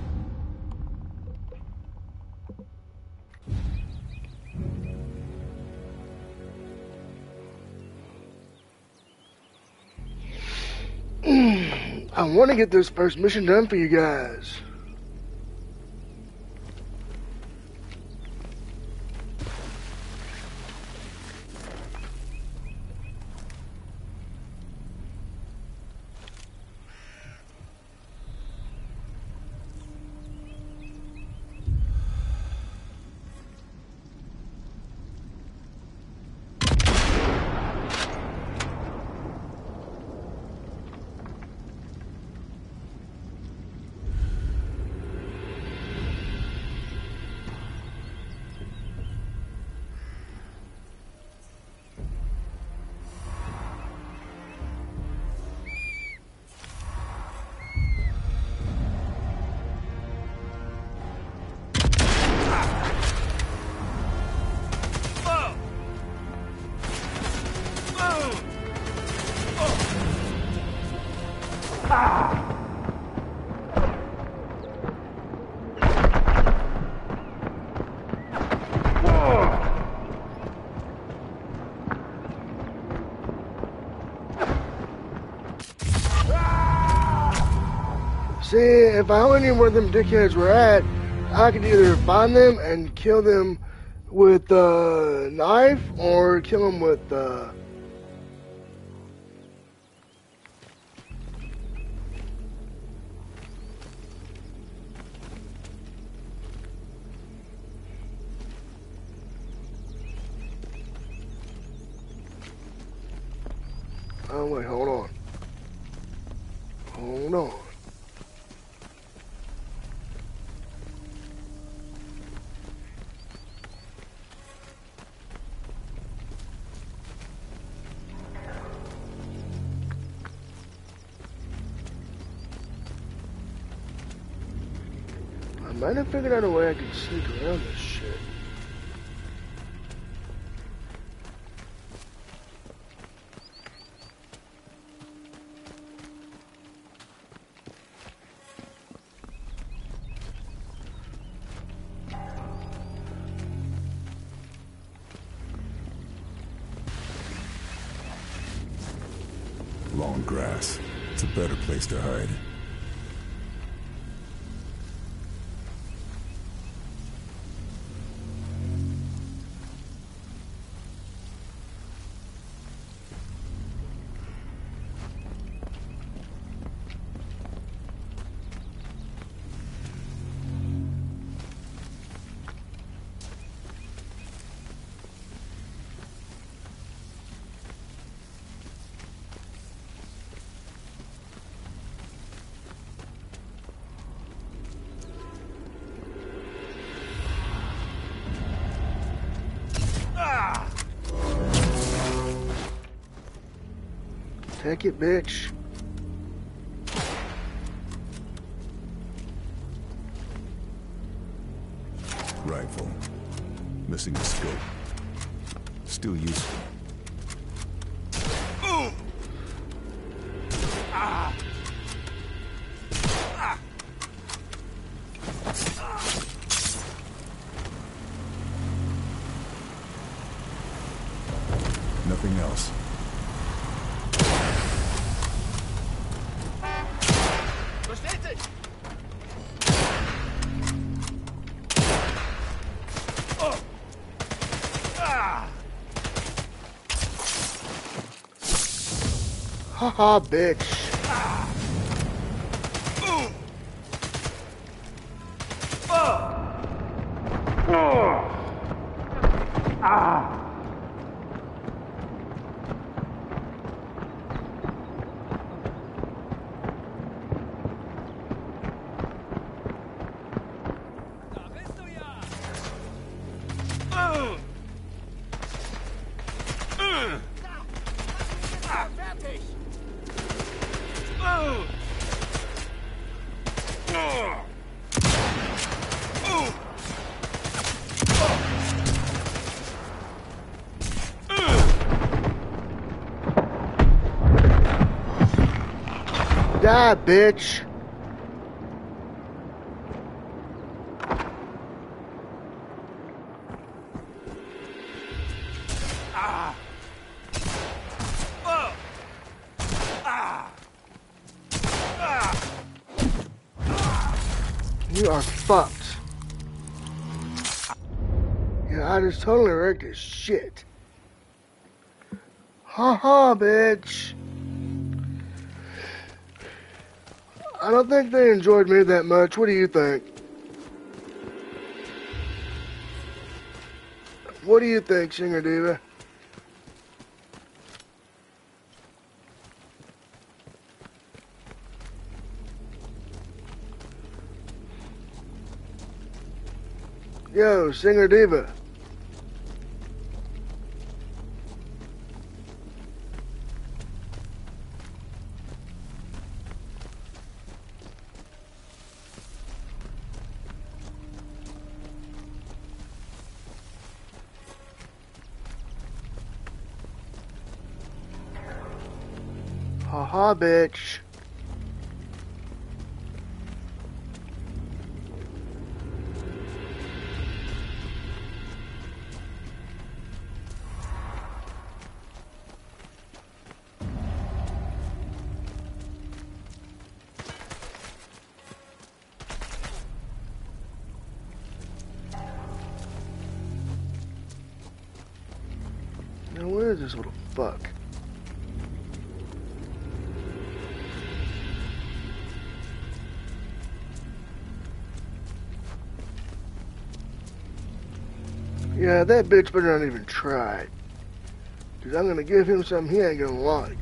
I want to get this first mission done for you guys. See, if I only knew where them dickheads were at, I could either find them and kill them with a uh, knife or kill them with uh oh wait, hold on. Hold on. I might have figured out a way I could sneak around this shit. Long grass. It's a better place to hide. Take it, bitch. Rifle. Missing the scope. Still useful. Ooh. Ah. Ah. Nothing else. Bestätigt! Oh. Ah. Haha, bitch. Ah. Ooh. Oh. Oh. Ah. Fertig! Die, bitch. Ah. Oh. Ah. Ah. You are fucked. Yeah, I just totally wrecked his shit. Haha, bitch. I don't think they enjoyed me that much. What do you think? What do you think, Singer Diva? Yo, Singer Diva. Haha, bitch. where is this little fuck? Yeah, that bitch better not even try it. Because I'm going to give him something he ain't going to like.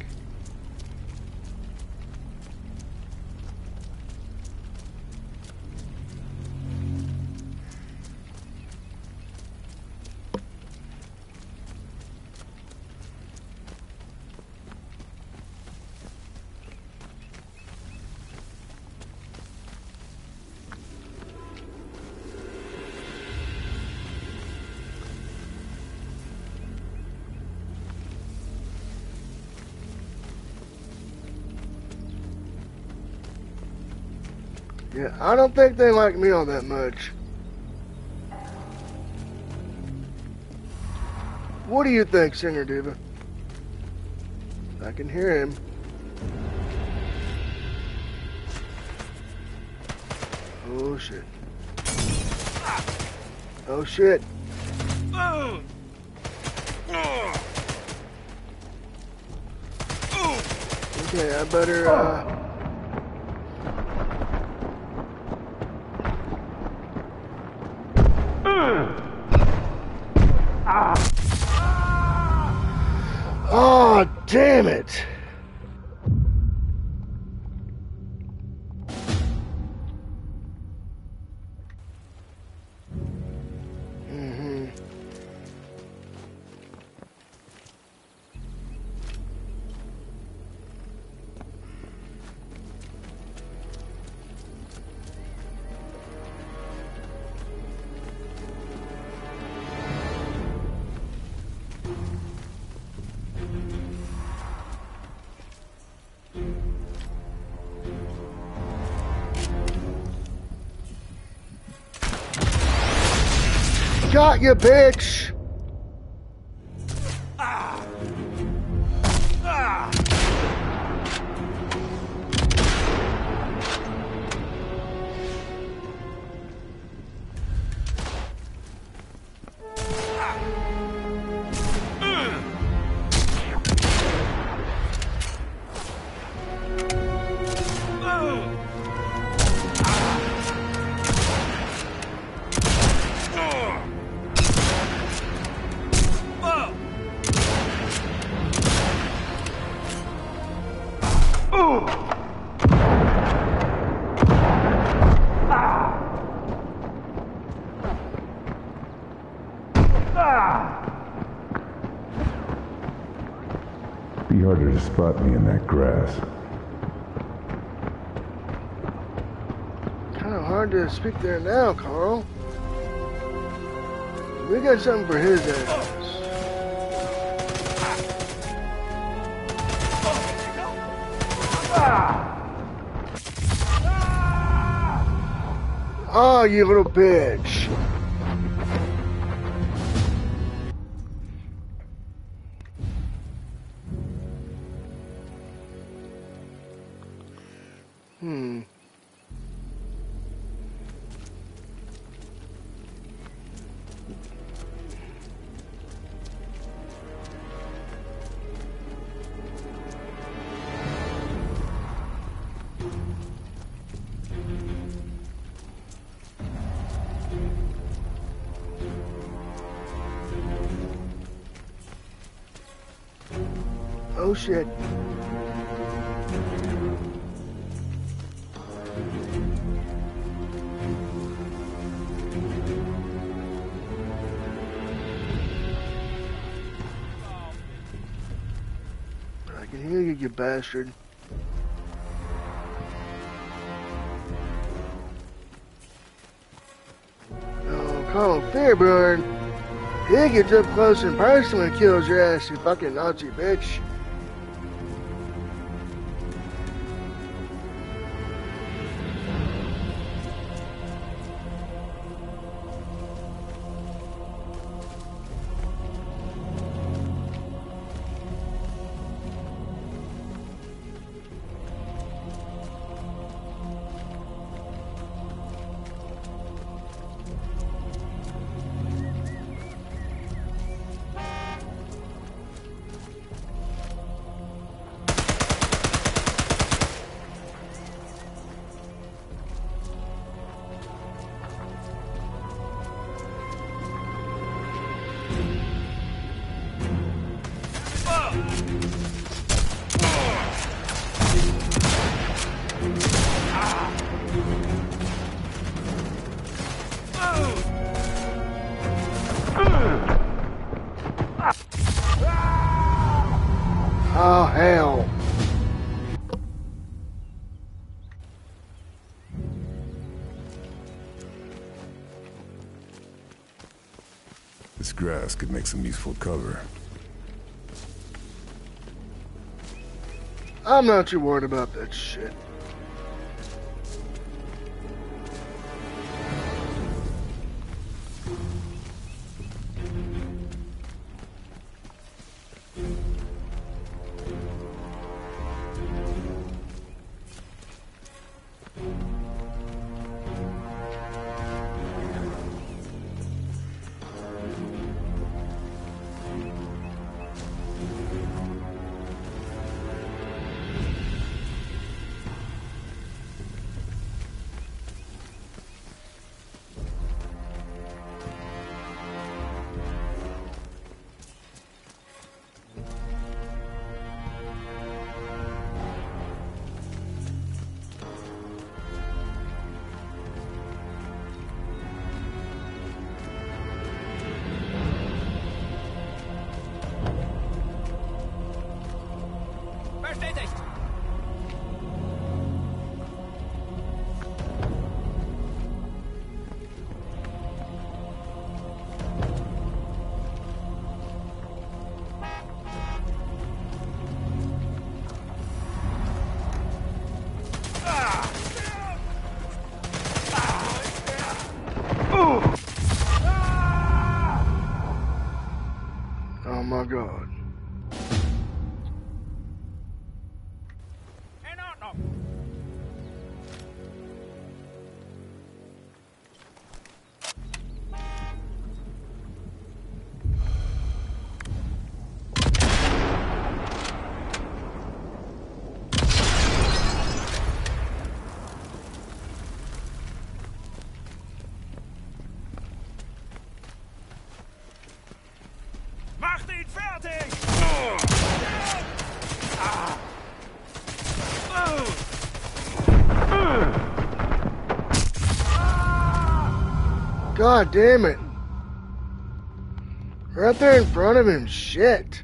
Yeah, I don't think they like me all that much. What do you think, Singer Diva? I can hear him. Oh shit. Oh shit. Okay, I better uh Oh, damn it! Mm-hmm. Got you, bitch! Ah. Ah. Be harder to spot me in that grass. Kind of hard to speak there now, Carl. We got something for his ass. Oh, you little bitch. Hmm. Oh shit. I can hear you, you bastard. Oh, Colonel Fairburn. He gets up close and personal and kills your ass, you fucking Nazi bitch. This grass could make some useful cover. I'm not too worried about that shit. Bestätigt! Oh my god. In Ordnung! Macht ihn fertig! God damn it. Right there in front of him. Shit.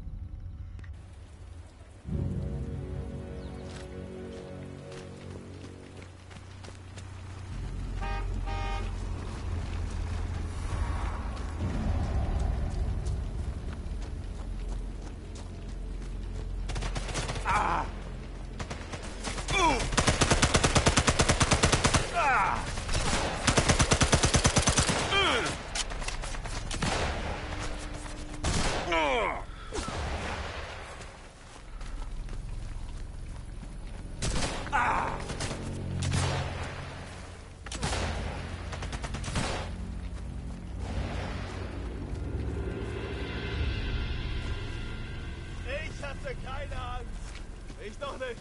Ich hatte keine Angst. Ich doch nicht.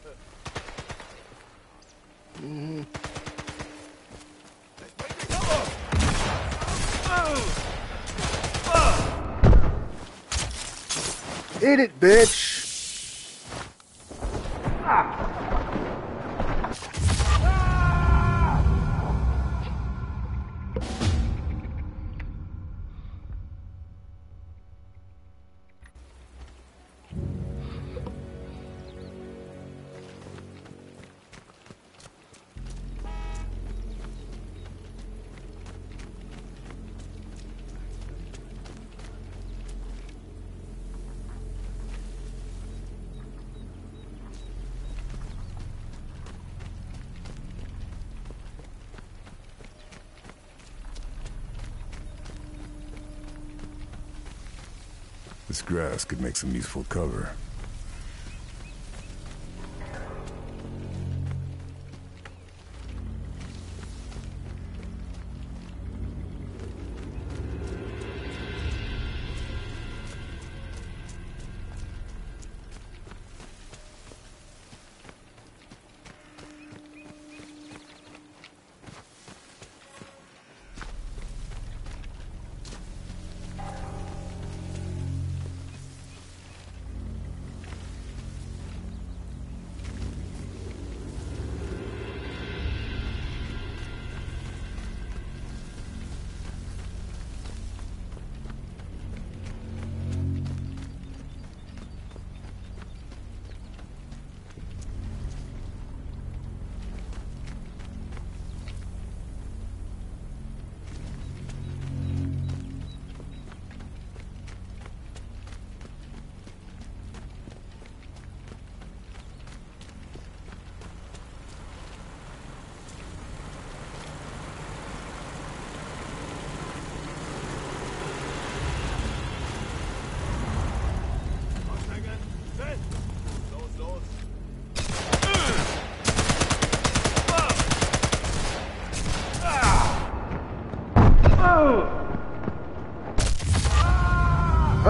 Mhm. Ich bring dich um. Eat it, bitch. This grass could make some useful cover.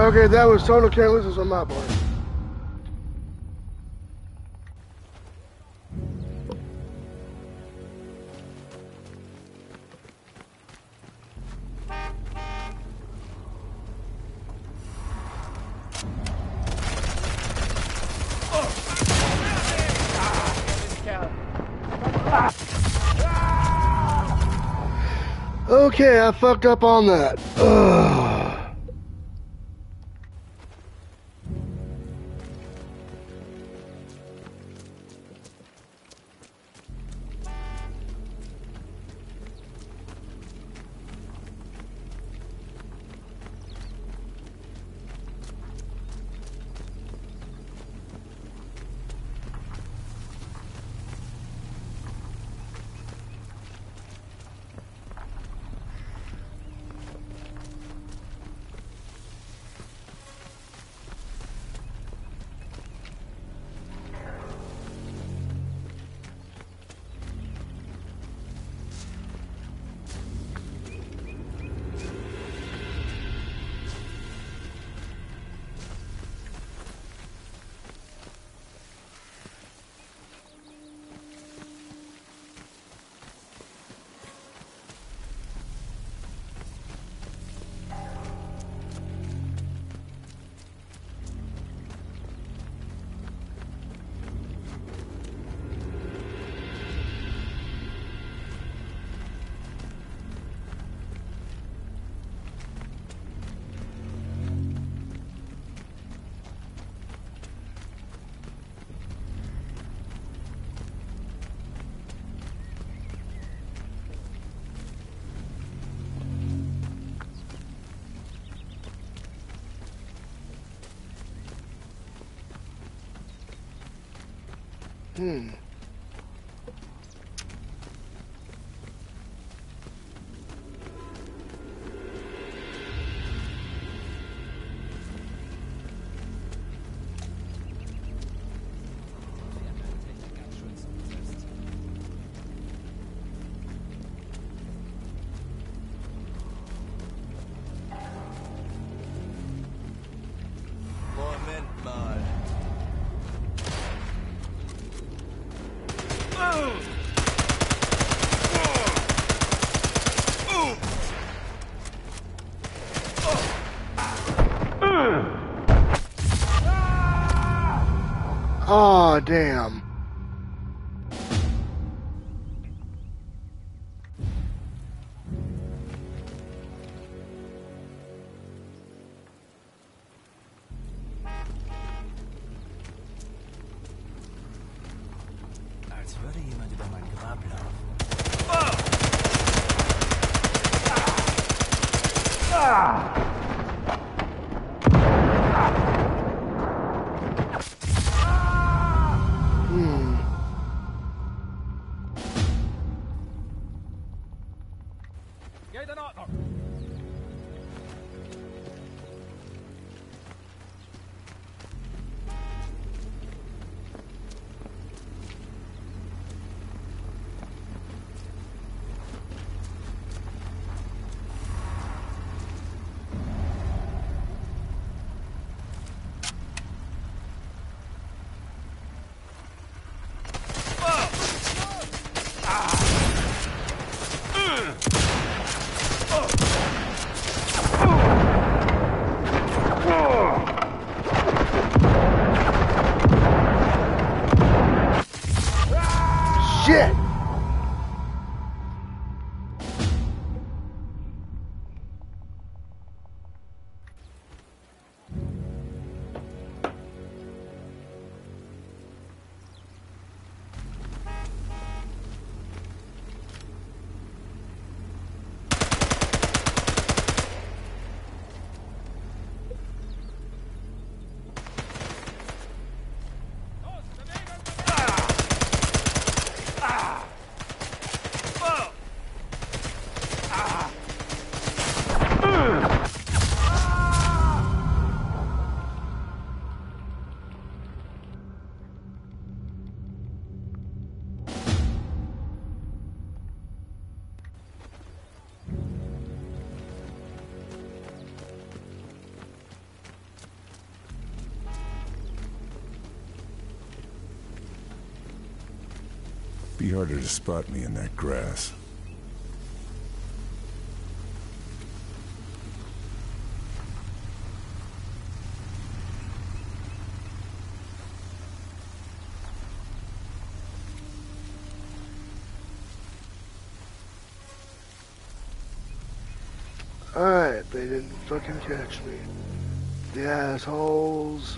Okay, that was total carelessness on my part. Okay, I fucked up on that. Ugh. Hmm. Moment mal. Aw, oh, damn. Als würde jemand über mein Grab laufen. Hmm. Geht in Ordnung. Oh! Be harder to spot me in that grass. Alright, they didn't fucking catch me. The assholes.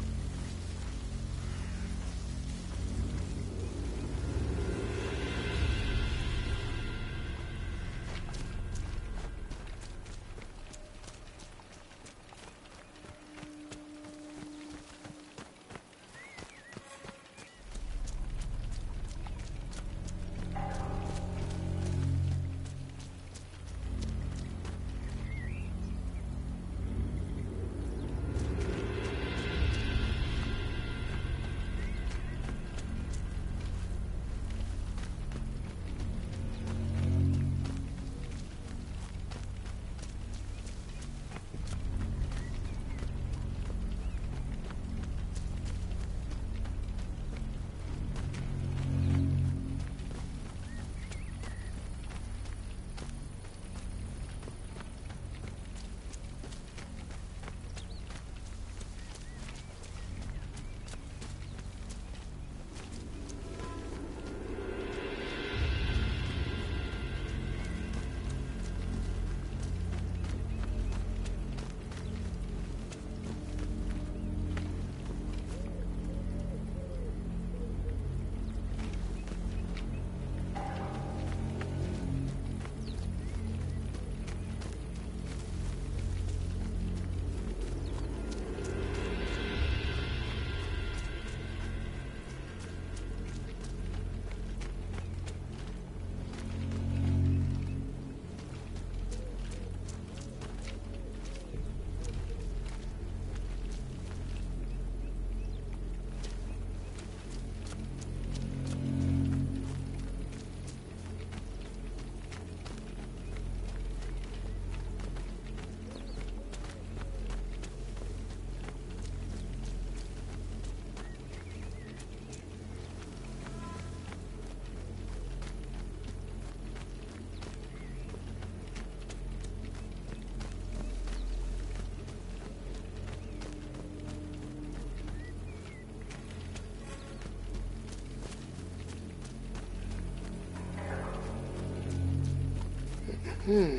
Hmm.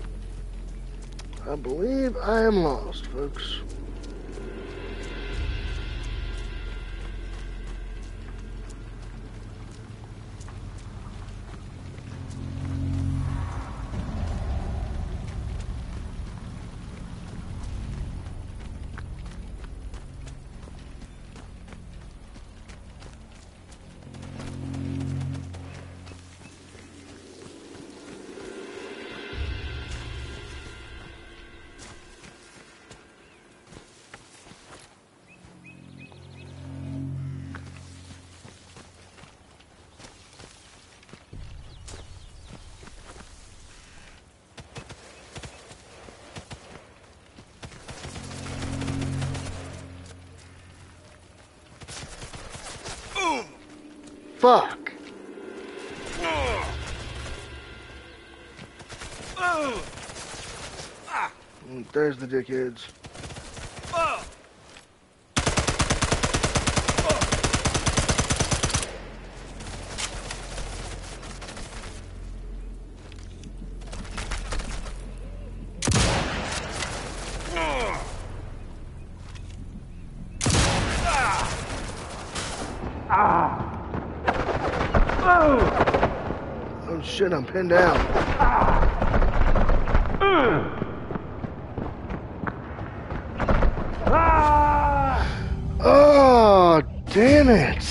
I believe I am lost, folks. Fuck. Mm, there's the dickheads. Oh shit, I'm pinned down. Oh, damn it.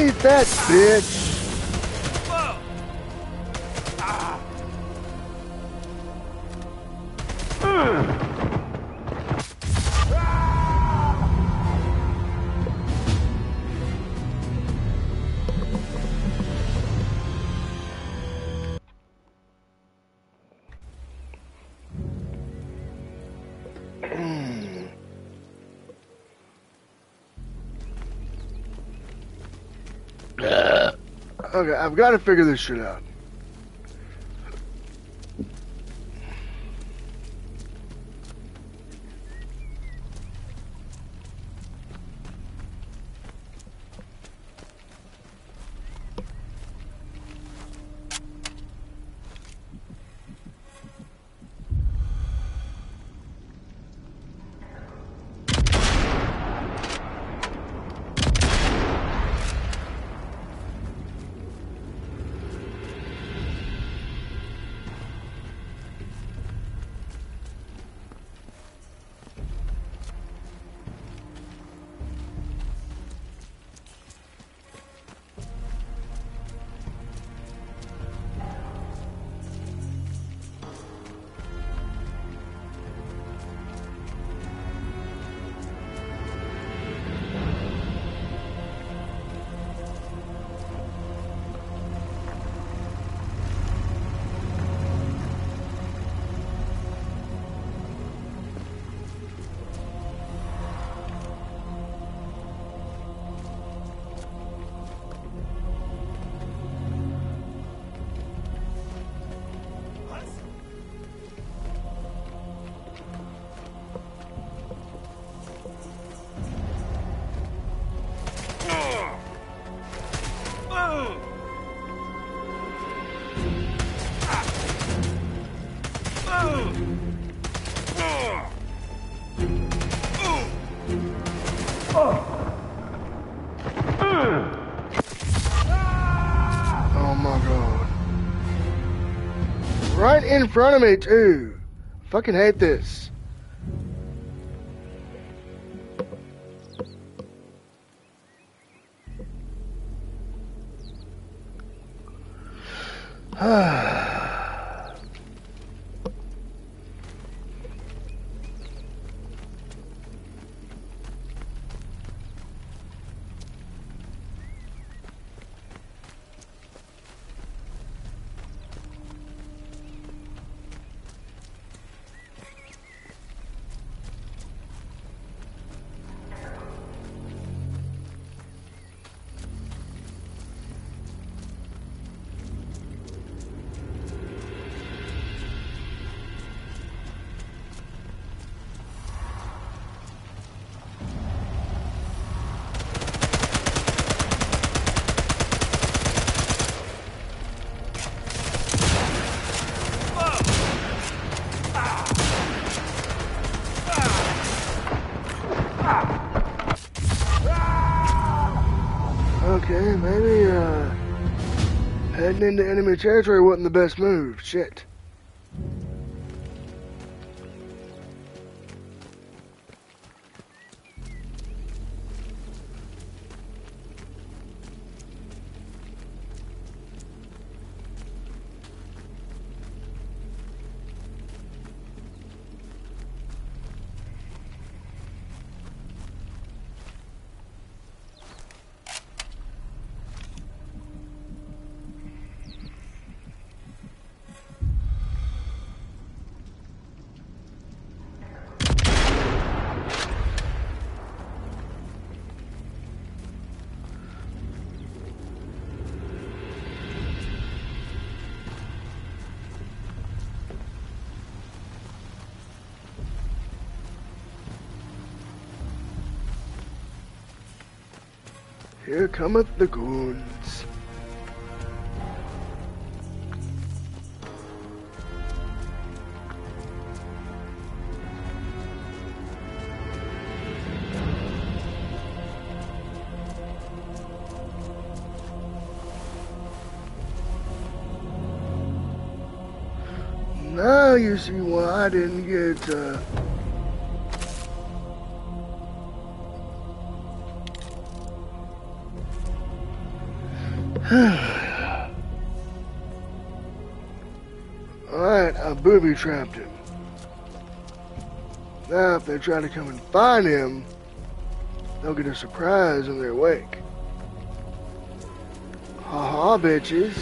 Eat that, bitch. Okay, I've got to figure this shit out. Oh my god. Right in front of me too. Fucking hate this. Okay, maybe, uh, heading into enemy territory wasn't the best move. Shit. Here cometh the goons. Now you see why I didn't get, uh... Alright, I booby trapped him. Now if they try to come and find him, they'll get a surprise in their wake. Haha, bitches.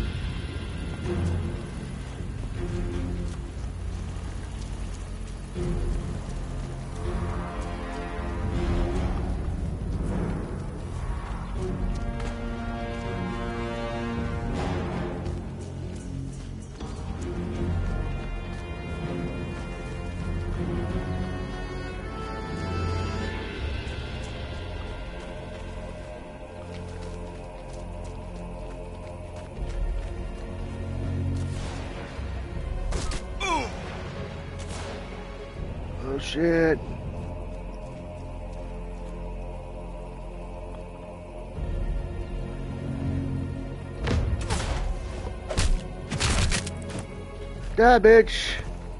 Oh shit. Die, bitch.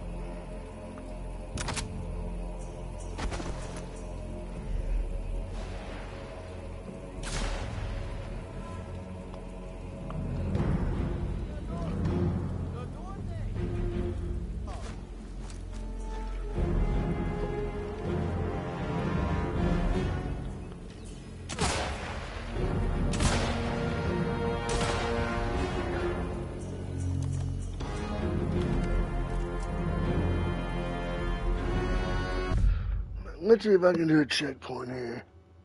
Let's see if I can do a checkpoint here.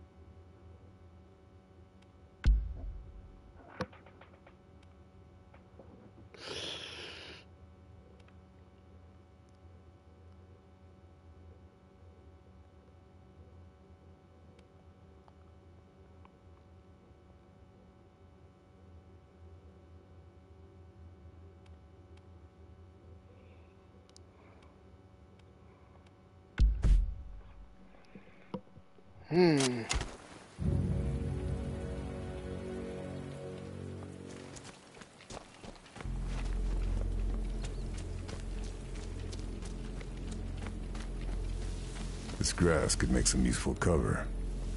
Hmm. This grass could make some useful cover.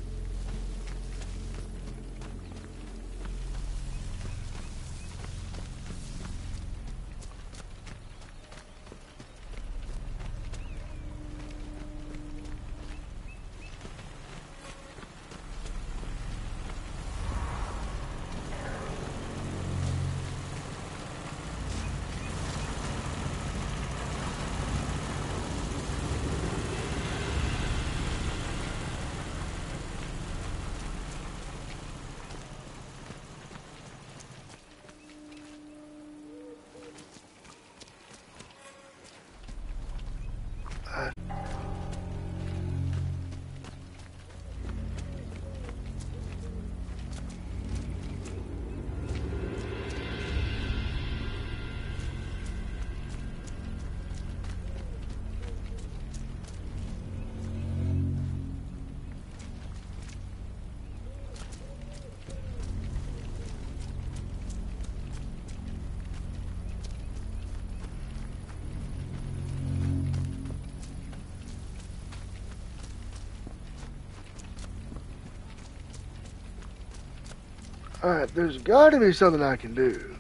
Alright, there's got to be something I can do.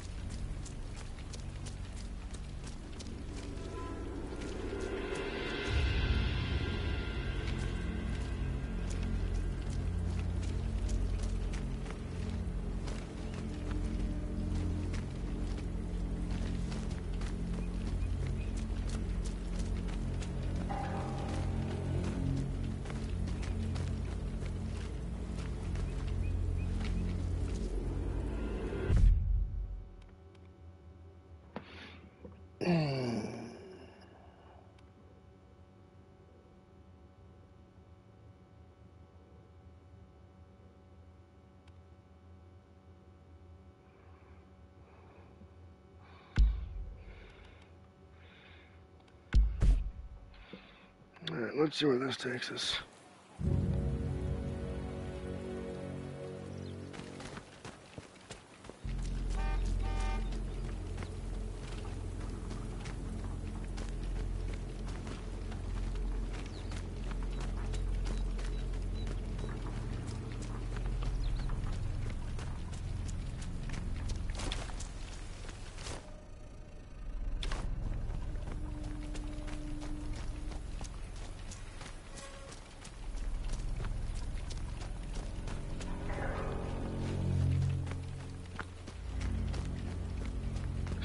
Alright, let's see where this takes us.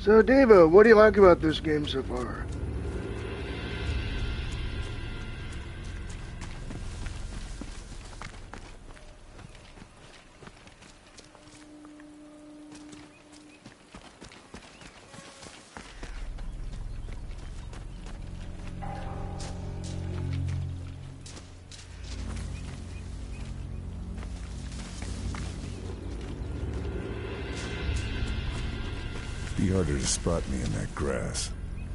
So, Devo, what do you like about this game so far? Be harder to spot me in that grass.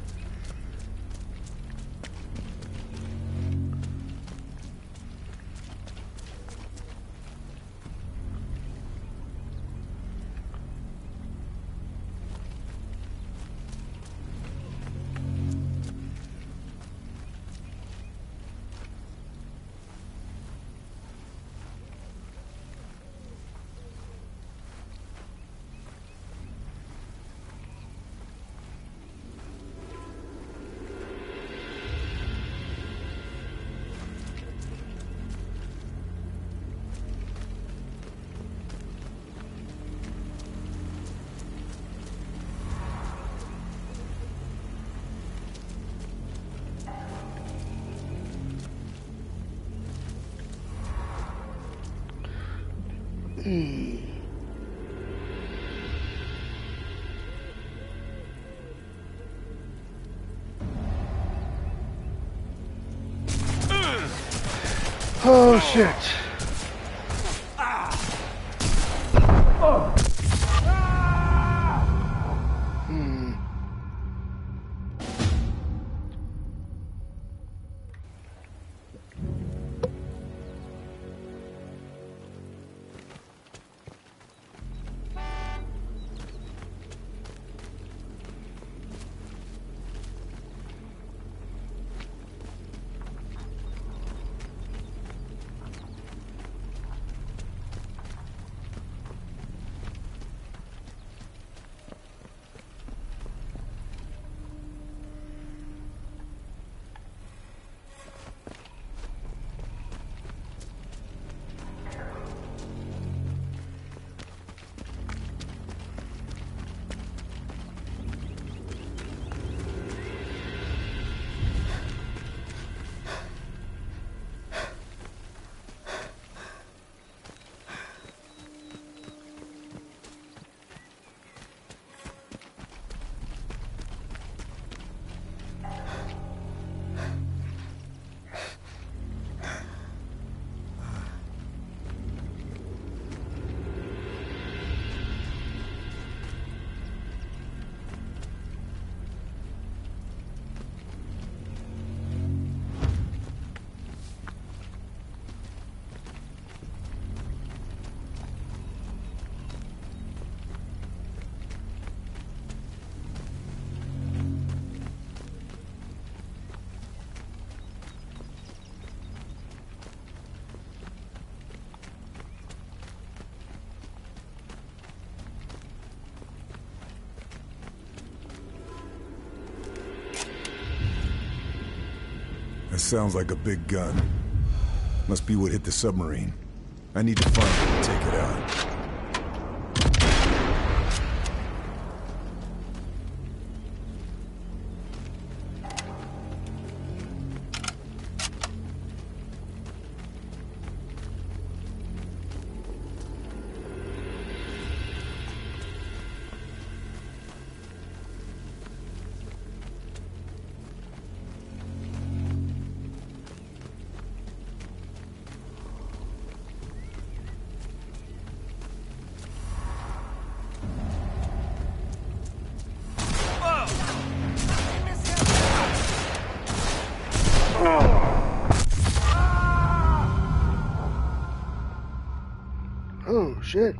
Hmm. Oh, shit. Hmm. That sounds like a big gun. Must be what hit the submarine. I need to find it and take it out. Oh, shit.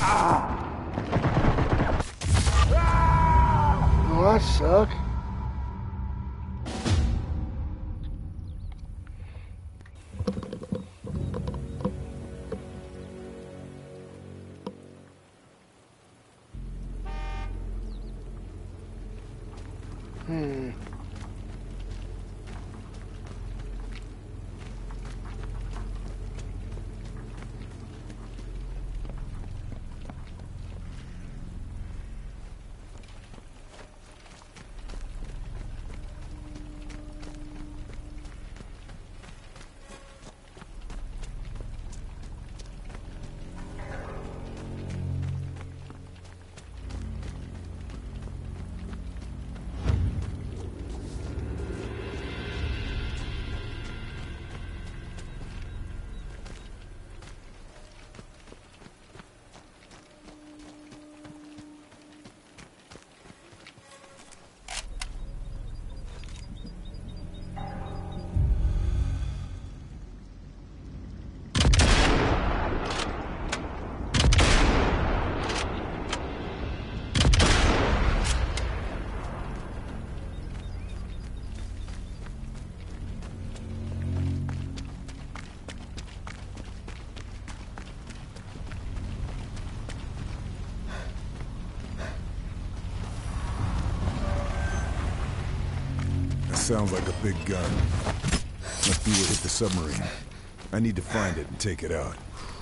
Oh, I suck. Hmm. Sounds like a big gun. Must be what hit the submarine. I need to find it and take it out.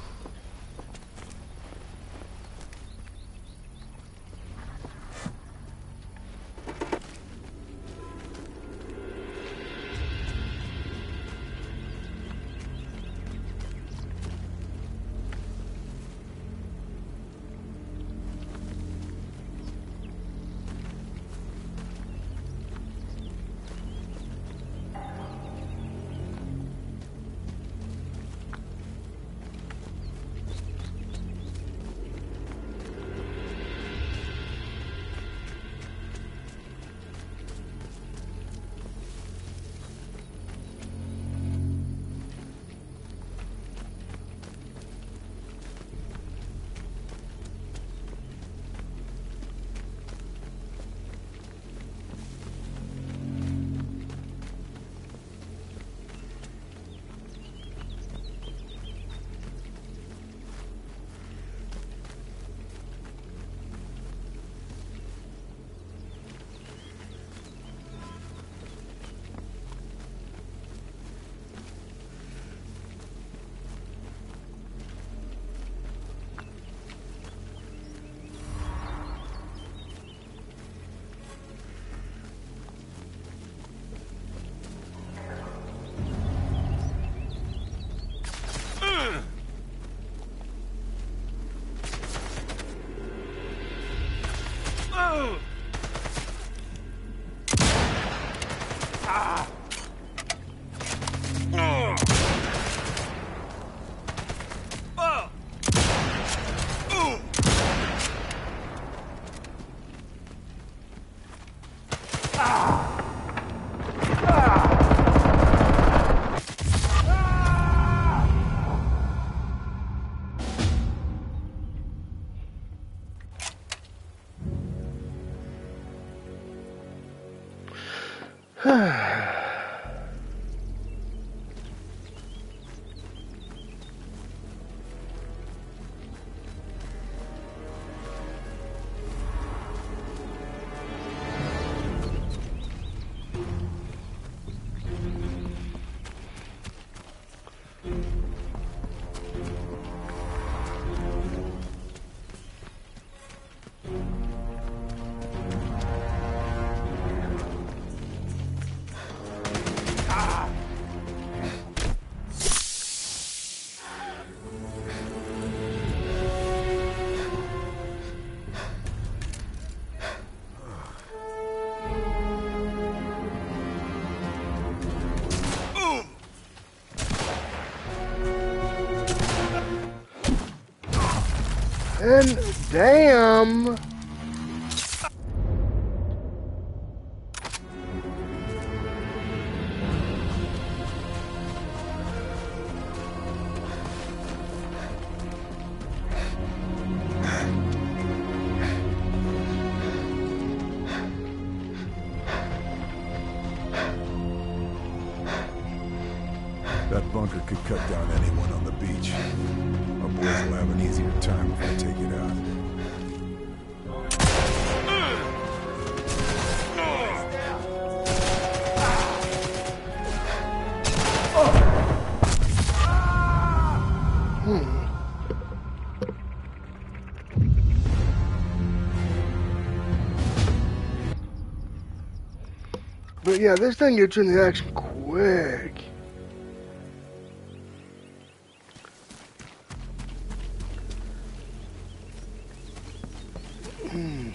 And damn. bunker could cut down anyone on the beach. Our boys will have an easier time if we take it out. But yeah, this thing gets in the action quick. Hmm.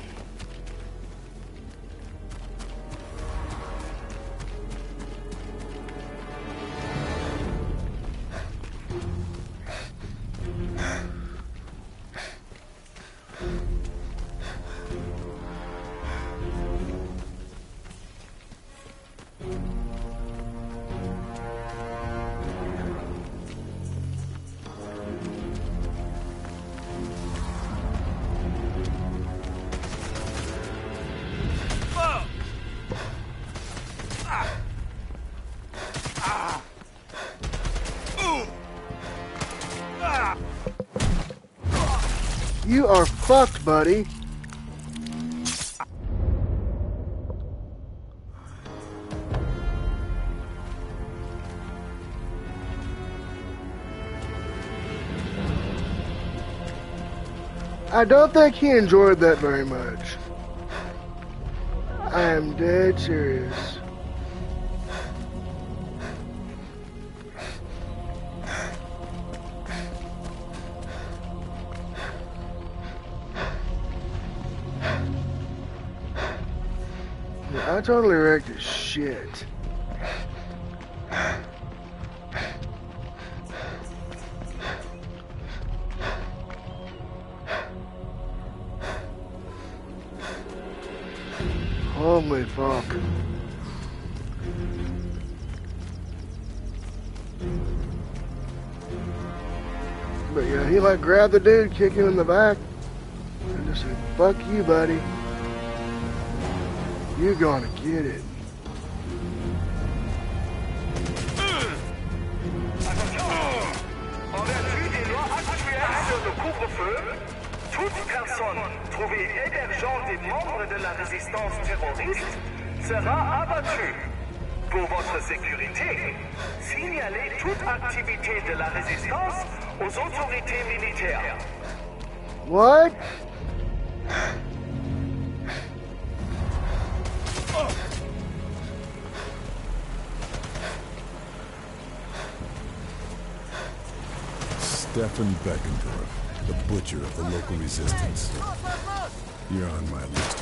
You are fucked, buddy. I don't think he enjoyed that very much. I am dead serious. I totally wrecked his shit. Holy fuck. But yeah, he like grabbed the dude, kick him in the back, and just said, fuck you, buddy. You're gonna get it. En vertu des lois actuelles sur le couvre-feu, toute personne trouvée hébergeant des membres de la résistance terroriste sera abattue. Pour votre sécurité, signalez toute activité de la résistance aux autorités militaires. What? Stefan Beckendorf, the butcher of the local resistance. You're on my list.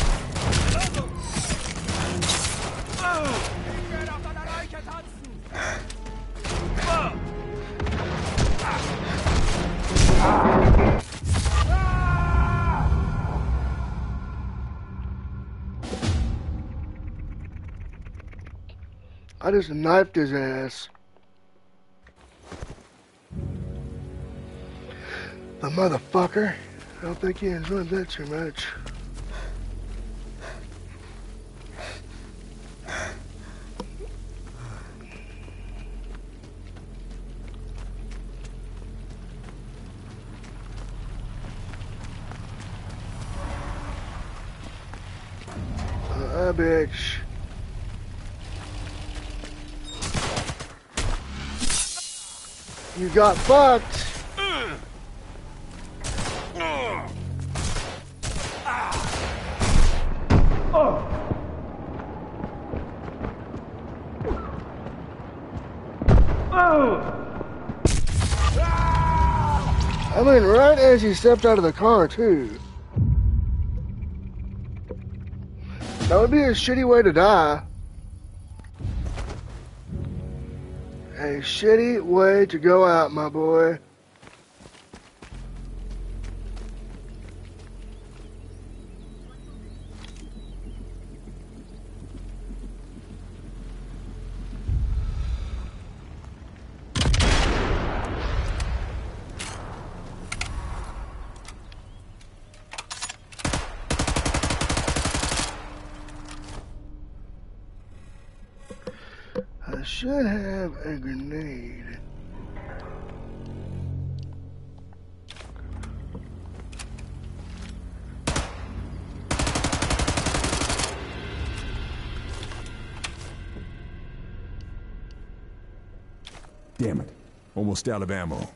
I just knifed his ass. The motherfucker. I don't think he enjoyed that too much. Uh, bitch. You got fucked. I mean, right as he stepped out of the car, too. That would be a shitty way to die. A shitty way to go out, my boy. should have a grenade. Damn it. Almost out of ammo.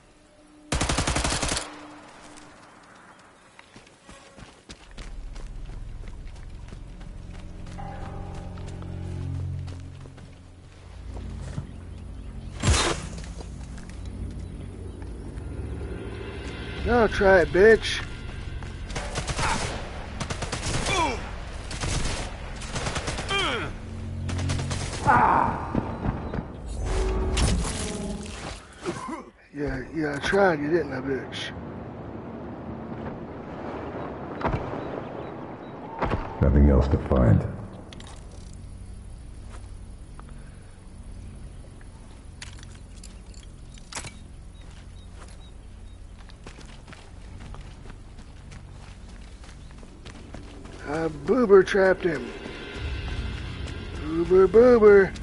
Now try it, bitch. Yeah, yeah, I tried you, didn't I, bitch? Nothing else to find. I boober trapped him. Boober, boober.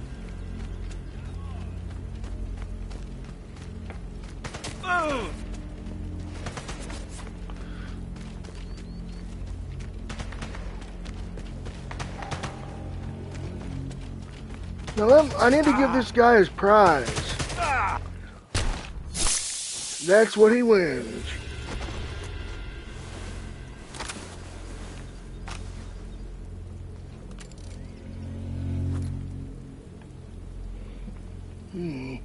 Now let, I need to give this guy his prize. That's what he wins. Hmm.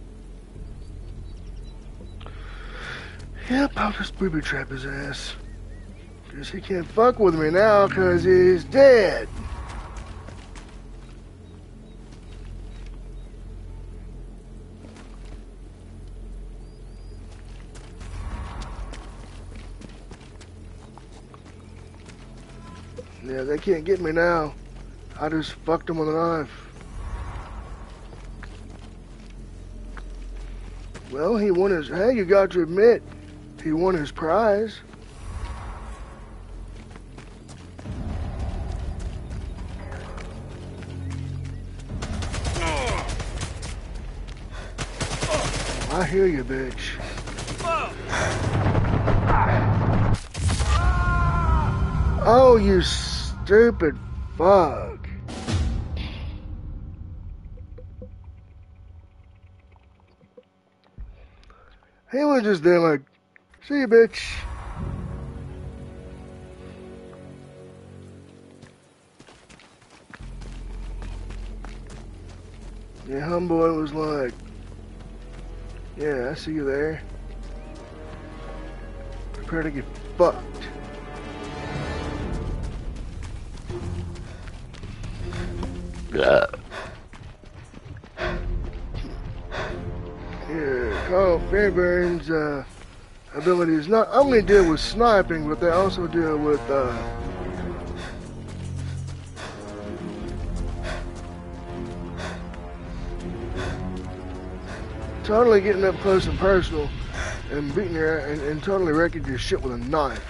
Yep, I'll just booby trap his ass. Guess he can't fuck with me now because he's dead. Yeah, they can't get me now. I just fucked him with a knife. Well, he won his... Hey, you got to admit, he won his prize. I hear you, bitch. Oh, you stupid fuck. He was just there like, see you, bitch. Yeah, homeboy was like, yeah, I see you there. Prepare to get fucked. Yeah. Yeah, Carl Fairbairn's uh, abilities not only deal with sniping, but they also deal with uh, totally getting up close and personal and beating your and, and totally wrecking your shit with a knife.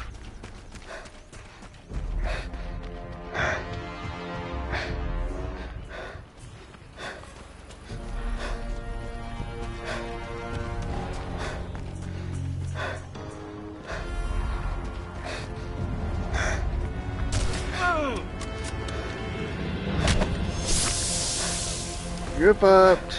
You're fucked.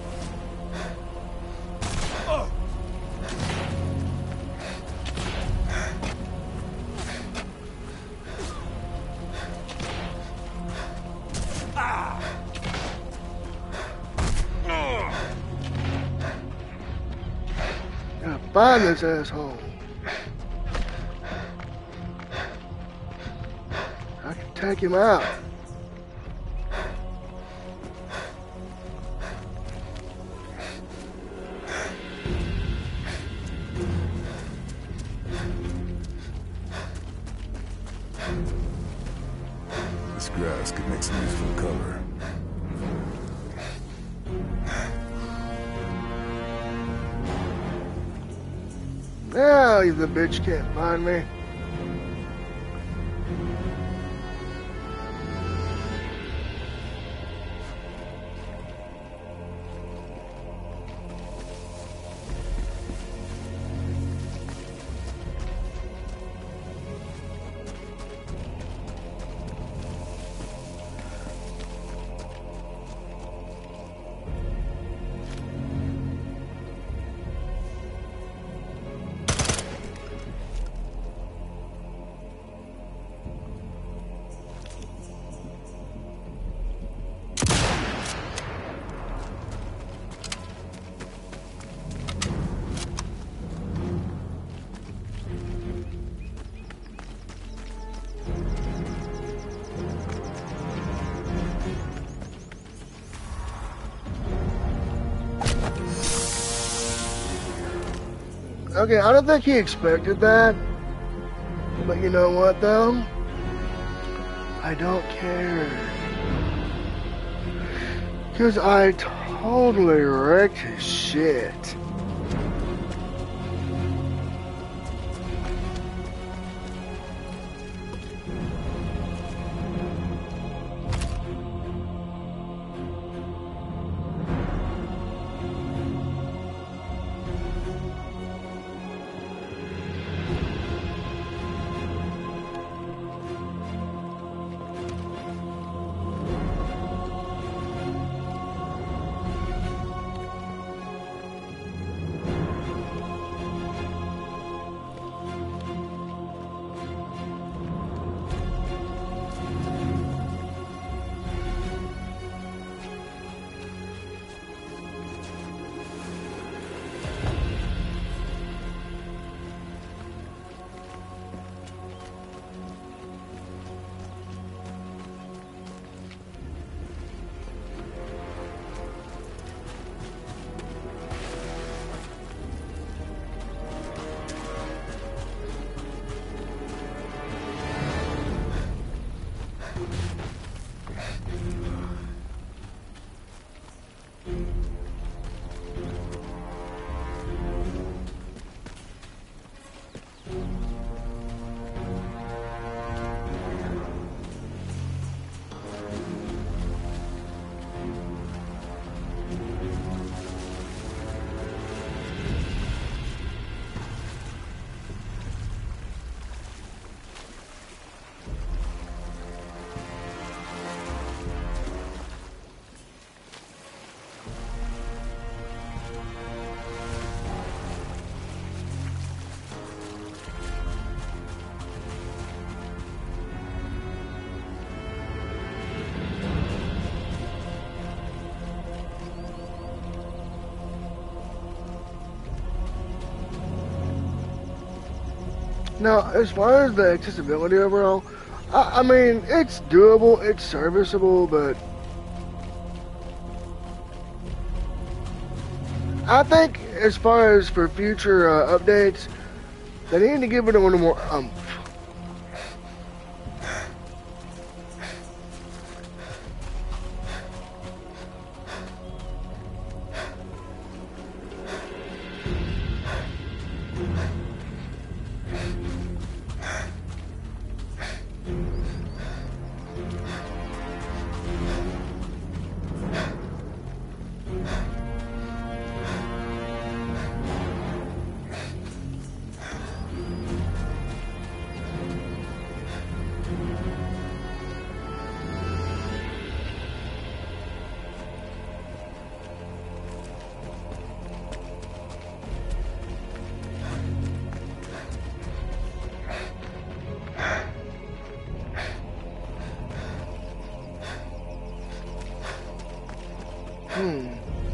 Gotta find this asshole. I can take him out. This grass could make some useful cover. Now the bitch can't find me. Okay, I don't think he expected that. But you know what, though? I don't care. Because I totally wrecked his shit. Now, as far as the accessibility overall, I, I mean, it's doable, it's serviceable, but I think as far as for future uh, updates, they need to give it a little more umph. Hmm.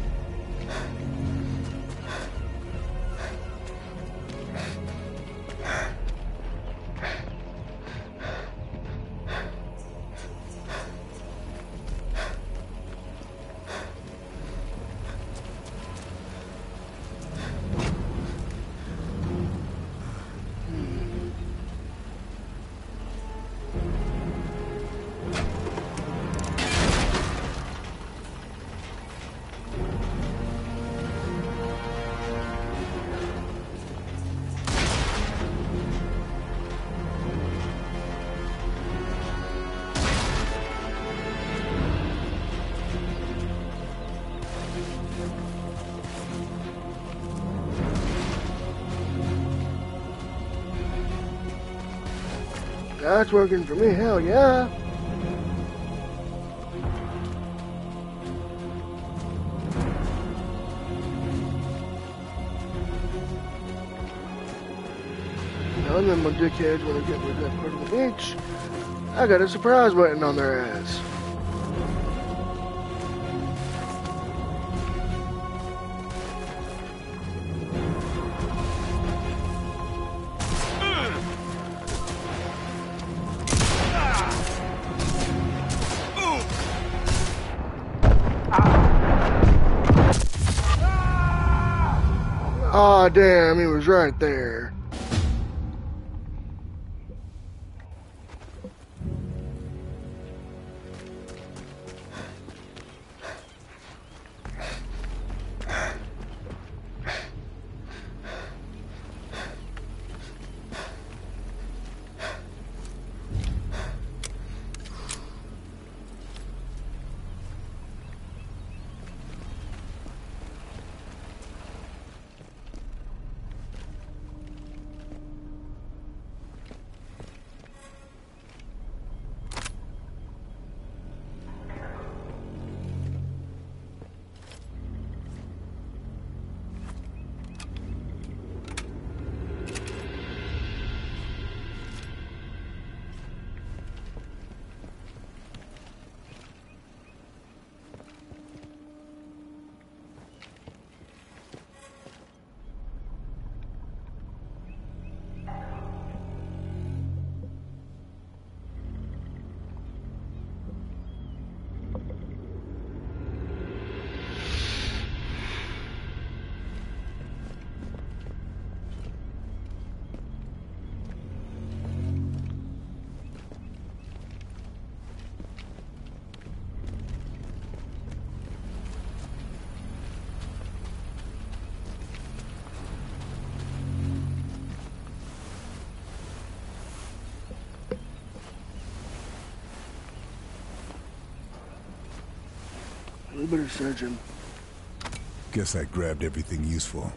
That's working for me, hell yeah. Now and then my dickheads want to get rid of that part of the beach. I got a surprise button on their ass. Aw, damn, he was right there. We better search him. Guess I grabbed everything useful.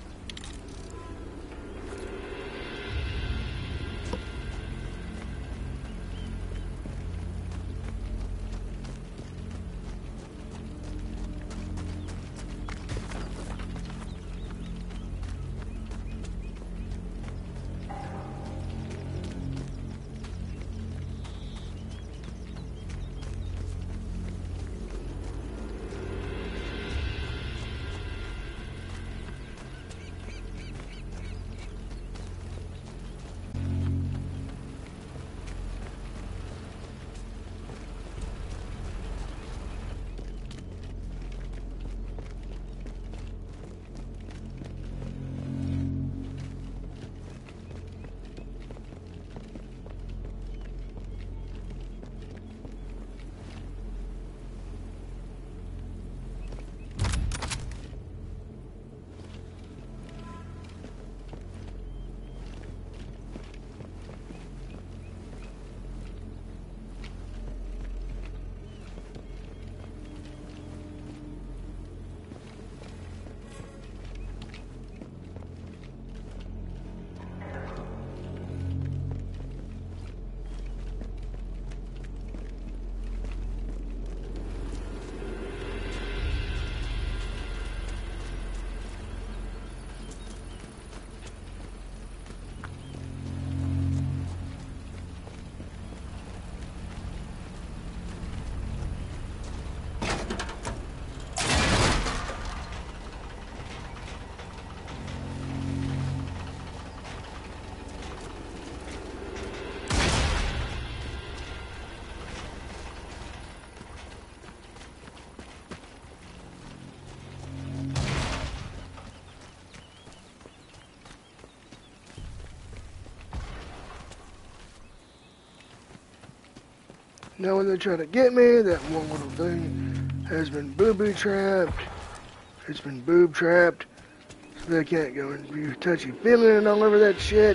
Now when they try to get me, that one little thing has been booby trapped. It's been boob trapped. So they can't go and be touchy feeling all over that shit.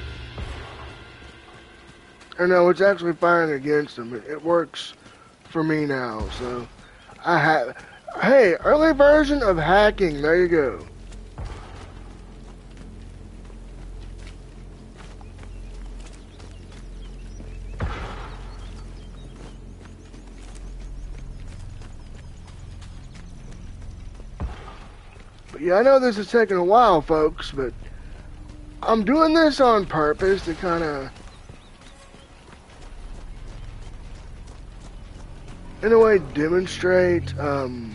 Or no, it's actually firing against them. It, it works for me now, so I have. Hey, early version of hacking. There you go. But yeah, I know this is taking a while, folks, but I'm doing this on purpose to kind of, in a way, demonstrate um,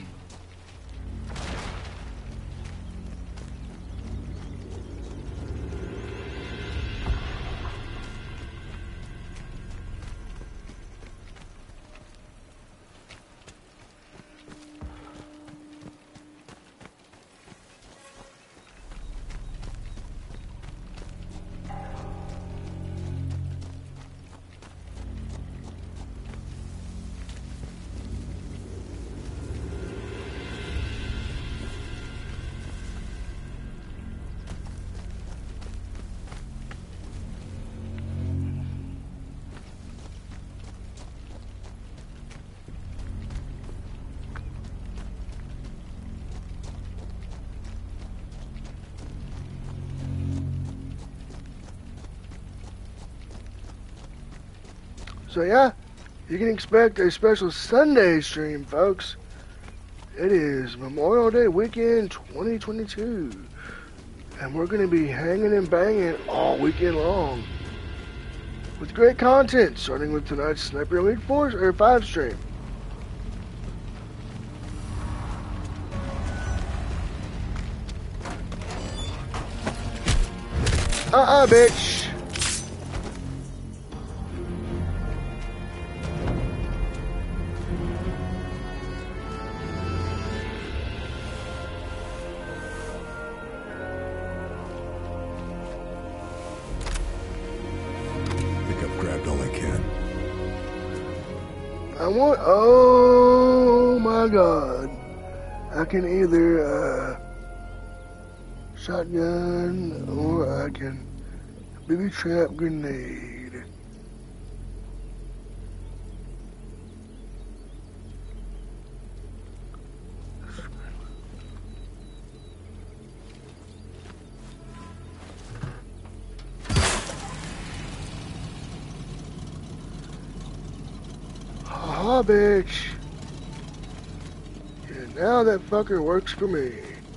So yeah, you can expect a special Sunday stream, folks. It is Memorial Day weekend twenty twenty-two. And we're going to be hanging and banging all weekend long. With great content, starting with tonight's Sniper Elite four or five stream. Uh-uh, bitch. I want, oh my god, I can either uh, shotgun or I can booby trap grenade. Haha, bitch. Yeah, now that fucker works for me.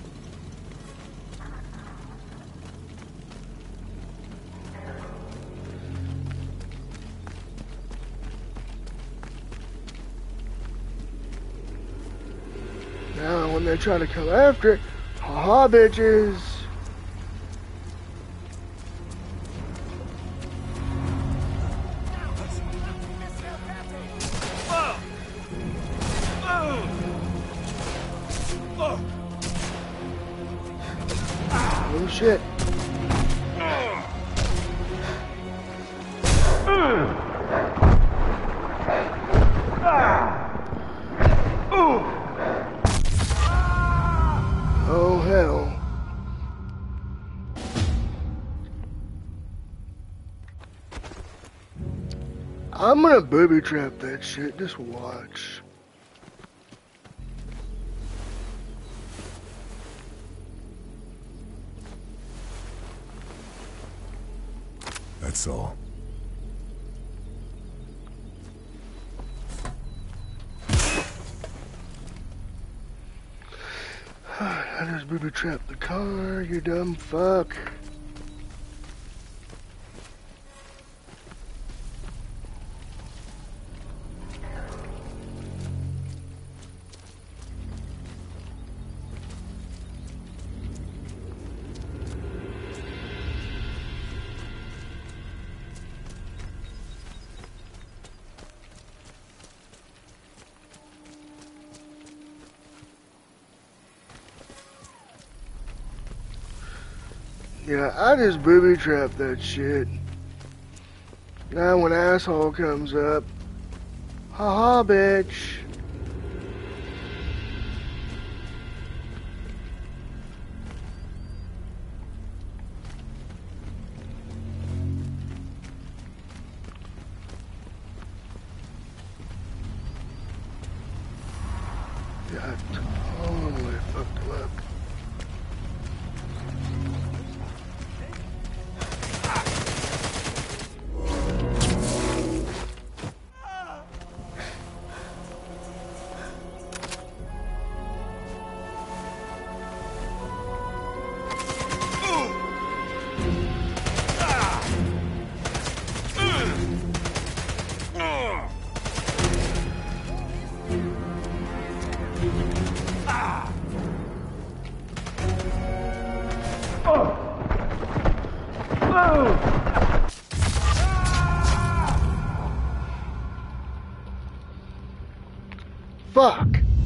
Now when they try to come after it, haha, bitches. Oh shit. Oh hell. I'm gonna booby trap that shit, just watch. That's all. I just booby trapped the car, you dumb fuck. Yeah, I just booby trapped that shit. Now when asshole comes up, haha, bitch. Yeah, I totally fucked him up. Fuck.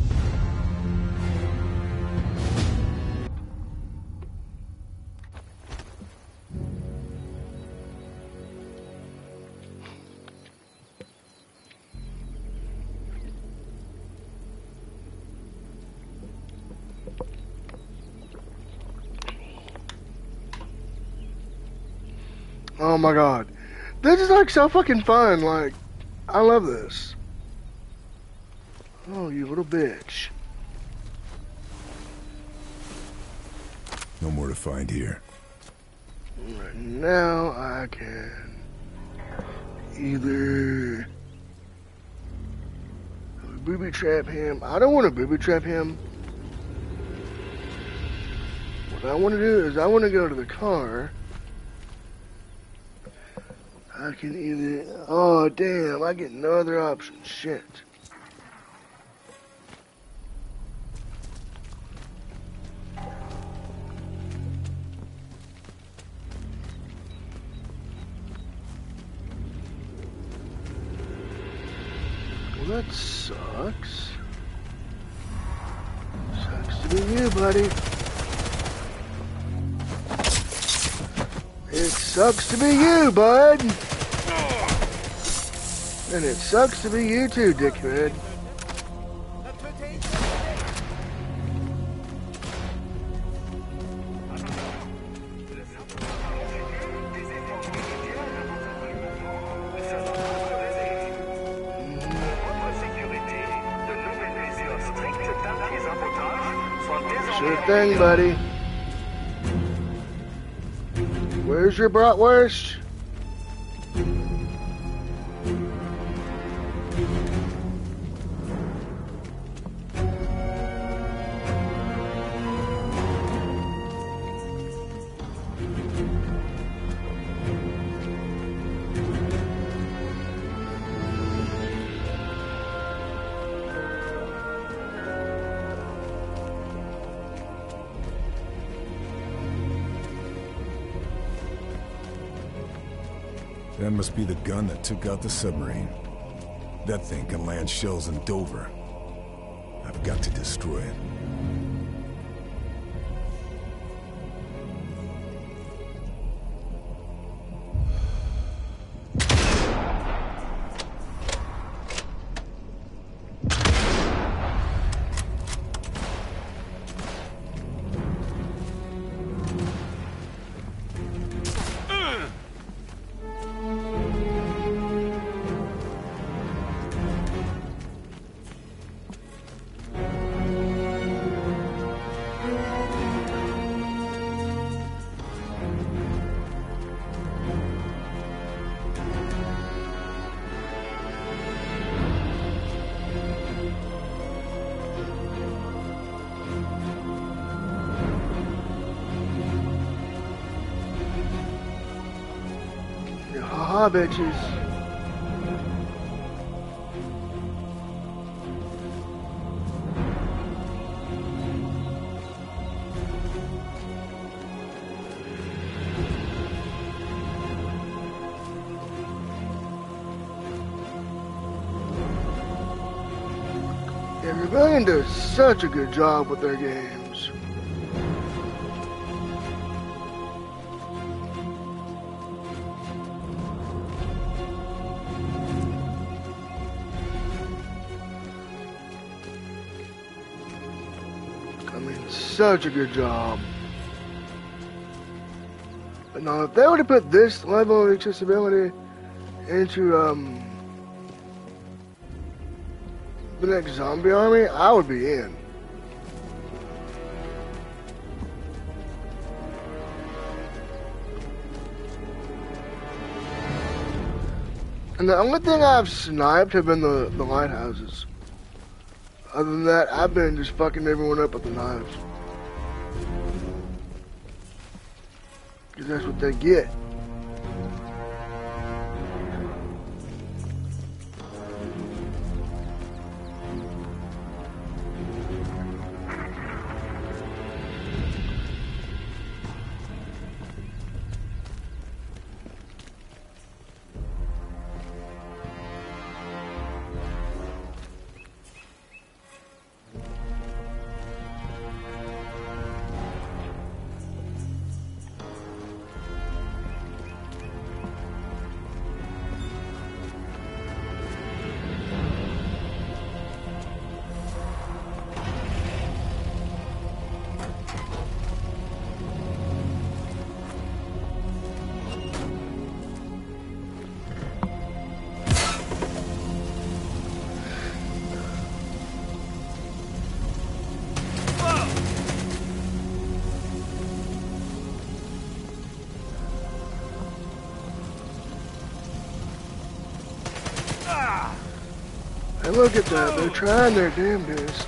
Oh my god. This is like so fucking fun. Like, I love this. Oh, you little bitch. No more to find here. Right now I can either booby trap him. I don't want to booby trap him. What I want to do is I want to go to the car. I can either... Oh, damn. I get no other option. Shit. Well, that sucks. Sucks to be you, buddy. It sucks to be you, bud. And it sucks to be you too, dickhead. Sure thing, buddy. Where's your bratwurst? That must be the gun that took out the submarine. That thing can land shells in Dover. I've got to destroy it. Ha bitches. Yeah, Rebellion does such a good job with their games. Such a good job. But now, if they were to put this level of accessibility into um, the next zombie army, I would be in. And the only thing I've sniped have been the, the lighthouses. Other than that, I've been just fucking everyone up with the knives. Because that's what they get. And look at that, they're trying their damnedest.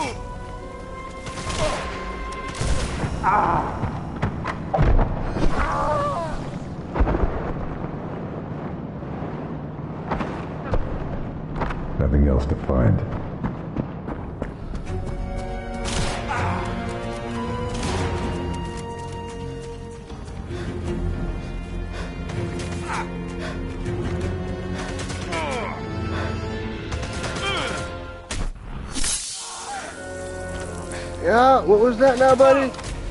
Nothing else to find. Yeah, what was that now, buddy?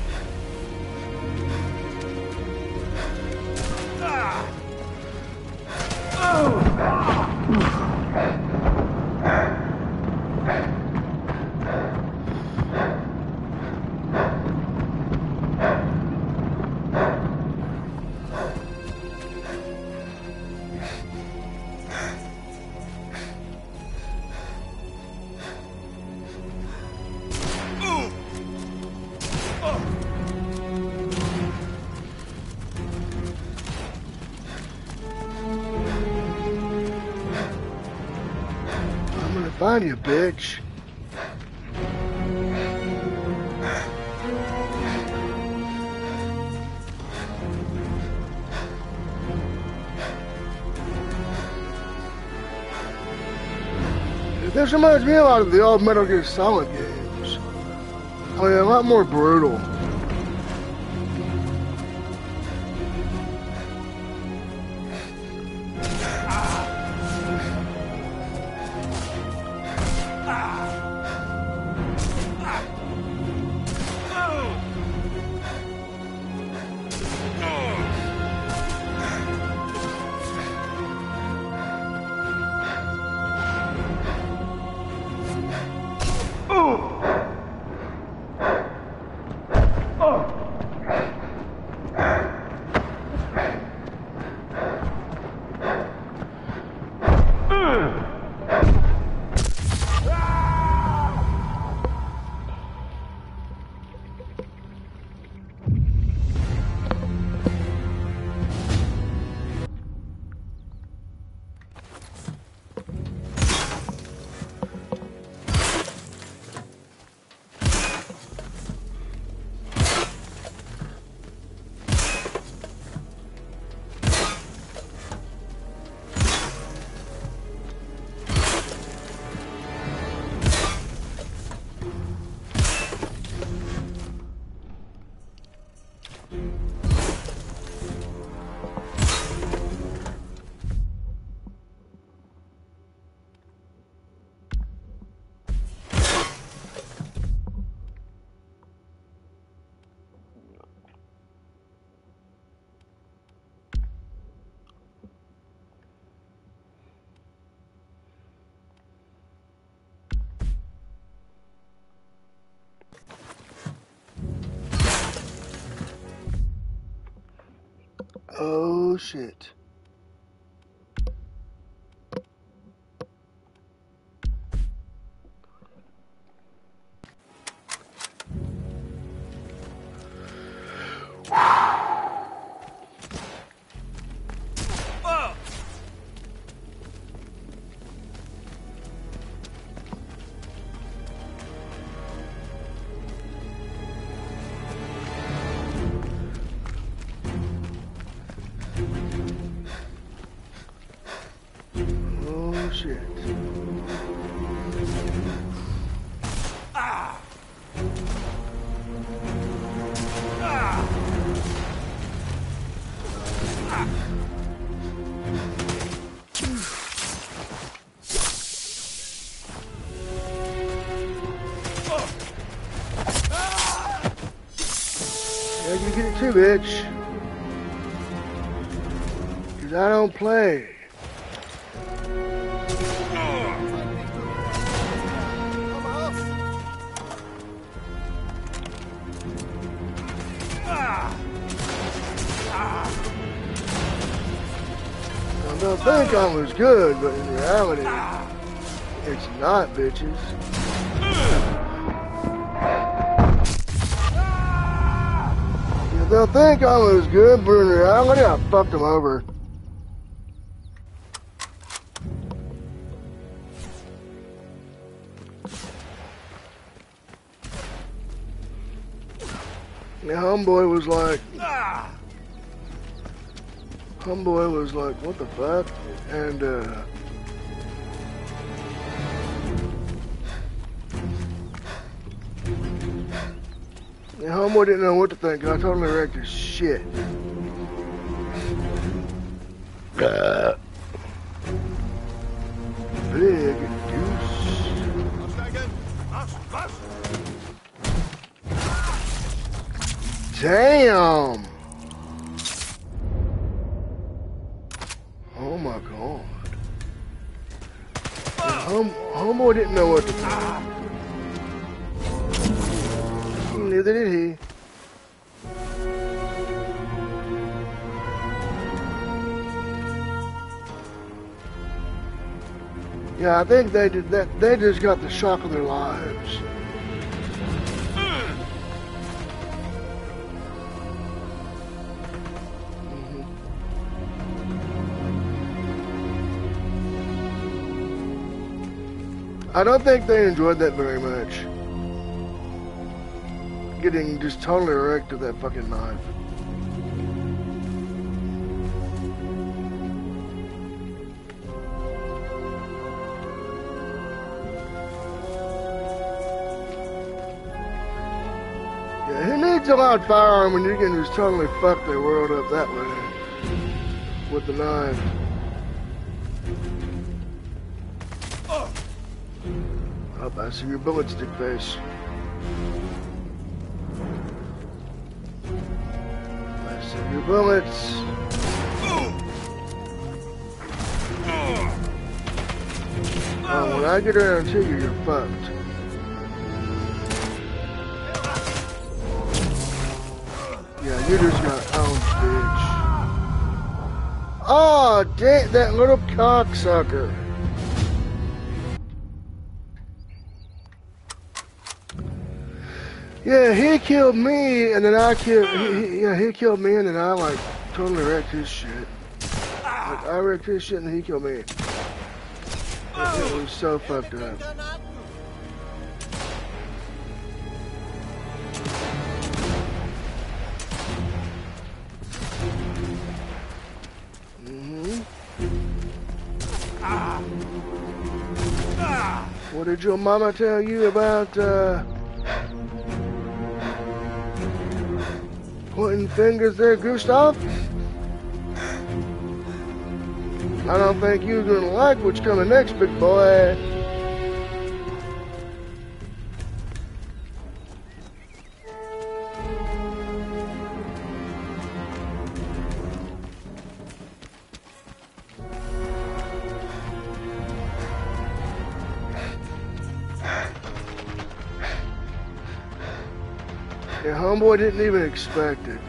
Find you, bitch. This reminds me a lot of the old Metal Gear Solid games. I mean, a lot more brutal. Oh shit. Shit. Ah. Ah. Ah. Yeah, you get it too, bitch. Cause I don't play. I think I was good, but in reality, it's not, bitches. Yeah, they'll think I was good, but in reality, I fucked them over. Yeah, homeboy was like, homeboy was like, what the fuck? And, uh, yeah, homeboy didn't know what to think. I totally wrecked his shit. Uh, big deuce. Damn! Oh my god. Home, homeboy didn't know what to do. Neither did he. Yeah, I think they did that. They just got the shock of their lives. I don't think they enjoyed that very much. Getting just totally wrecked with that fucking knife. Yeah, who needs a loud firearm when you can just totally fuck their world up that way? With the knife. Oh, I see your bullet stick face. I see your bullets. Oh, when I get around to you, you're fucked. Yeah, you just got owned, bitch. Oh, damn, that little cocksucker. Yeah, he killed me, and then I killed. He, he, yeah, he killed me, and then I like totally wrecked his shit. Like, I wrecked his shit, and he killed me. It, it was so fucked up. Mhm. What did your mama tell you about? Uh, Pointing fingers there, Gustav? I don't think you're gonna like what's coming next, big boy. Yeah, homeboy didn't even expect it.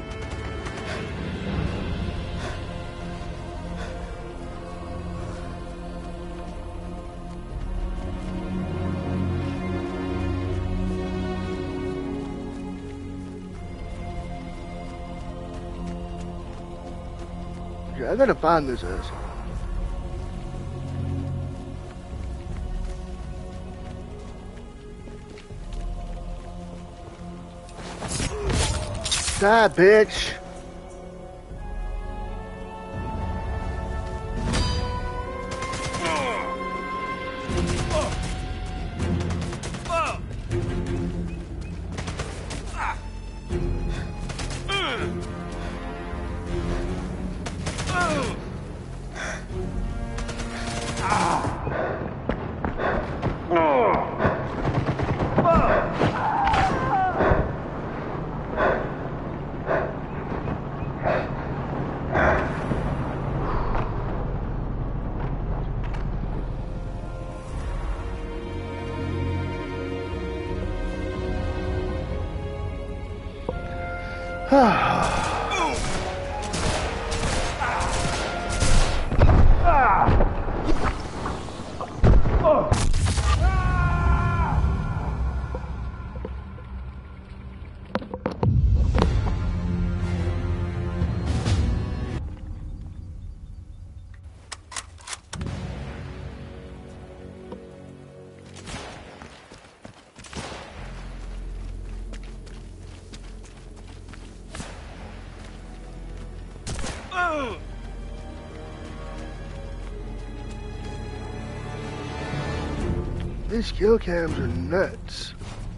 Yeah, I gotta find this asshole. Die, bitch. these kill cams are nuts.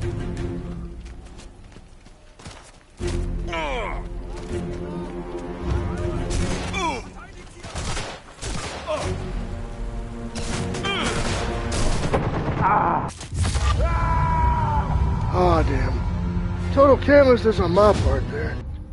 Oh, damn. Total carelessness on my part there.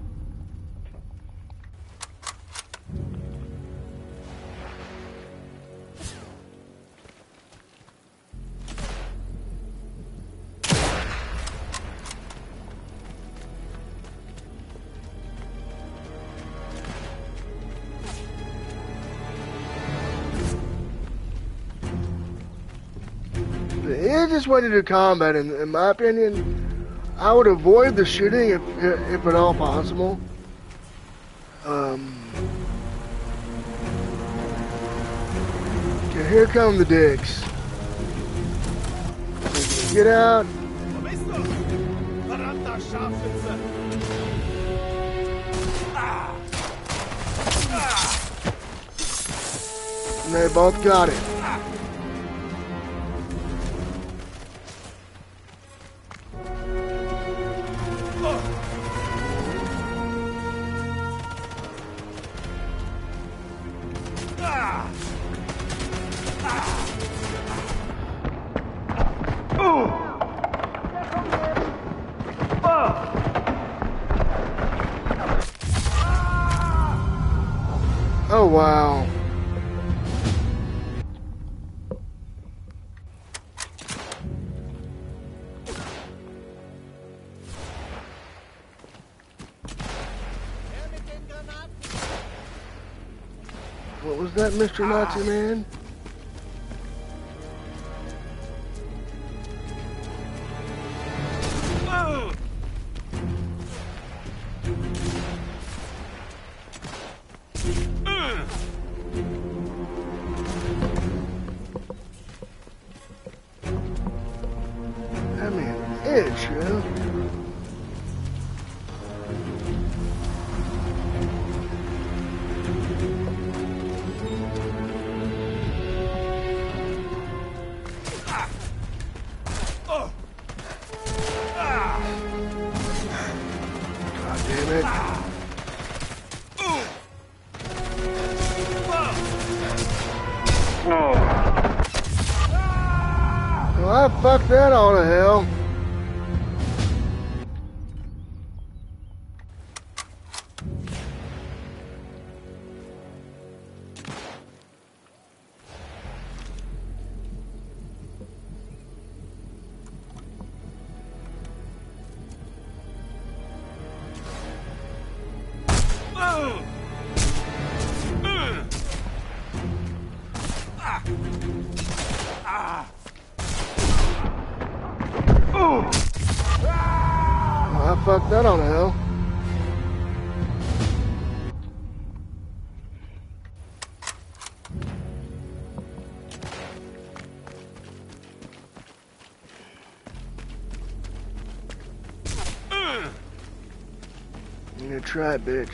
The easiest way to do combat, in, in my opinion, I would avoid the shooting if, if at all possible. Um, okay, here come the dicks. Get out. And they both got it. Oh, wow. What was that, Mister Nazi Man? That man itch, yo. God damn it. Well, I fucked that all to hell. Well, I fucked that on the hell. I'm gonna try, bitch.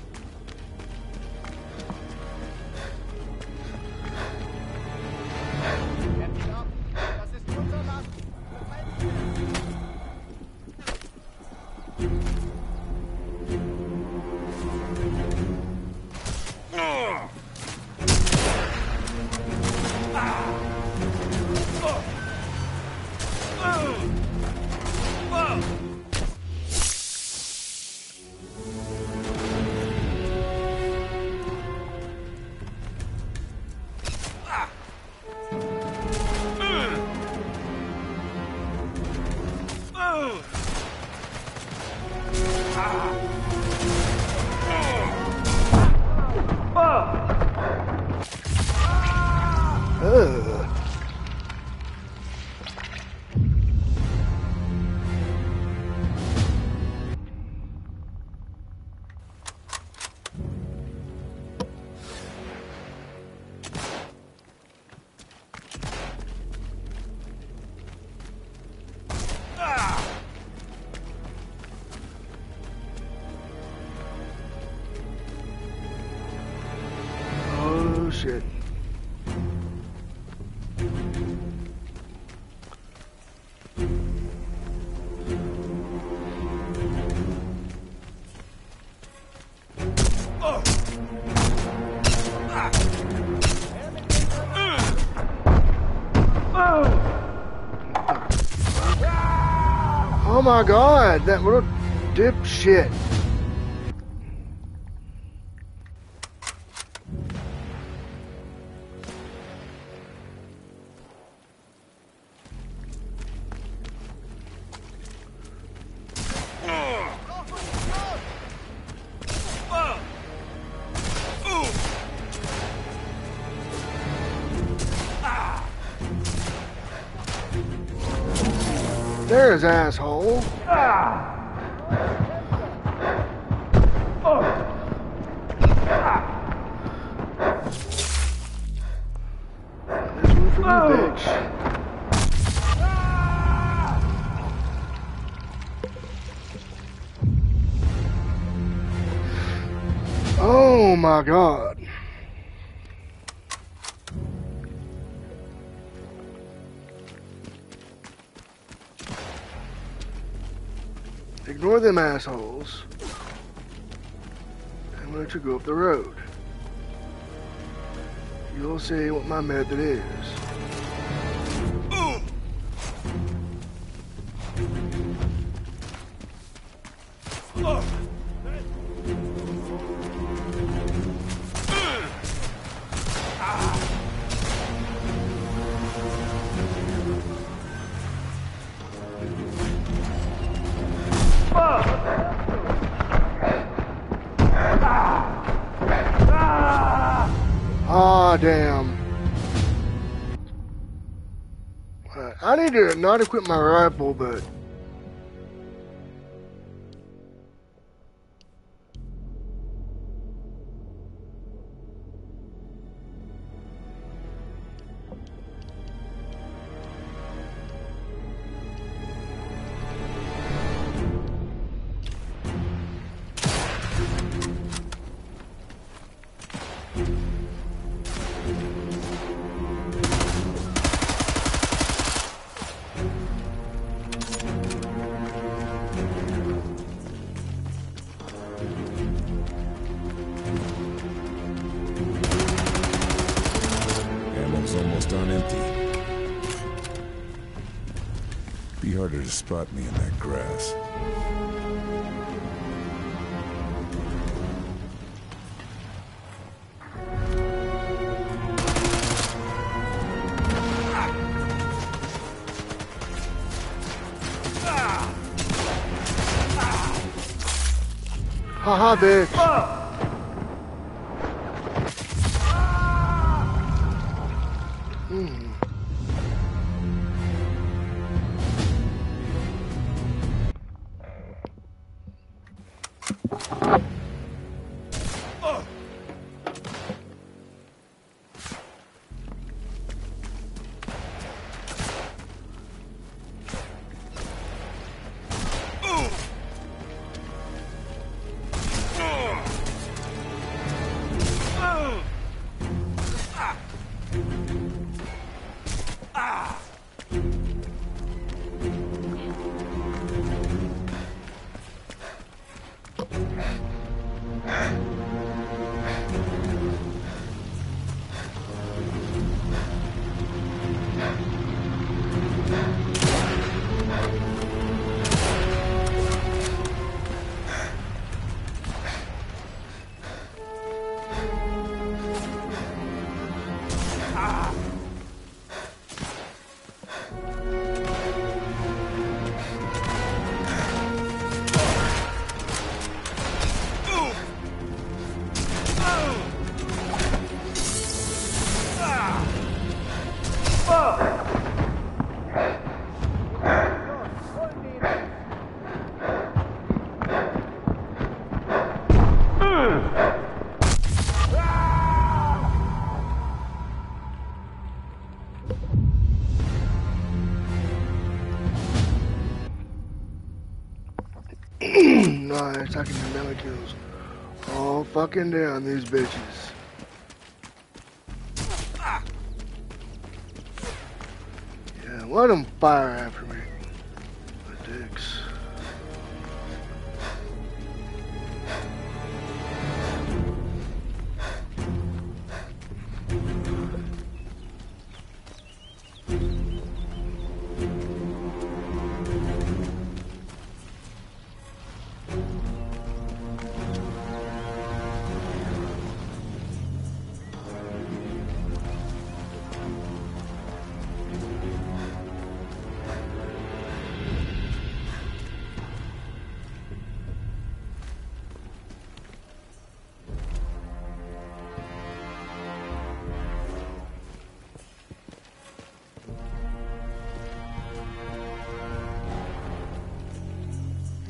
Ugh. Oh shit. my god, that little dipshit. There's asshole. Ah. Oh. Ah. There's one for you, bitch. Ah. Oh my god. Ignore them assholes. I'm going to go up the road. You'll see what my method is. Ah, damn. I need to not equip my rifle, but... Be harder to spot me in that grass. Haha, bitch. Hmm. Nice, I can do melee kills all fucking down these bitches. Yeah, let them fire after me. The dicks.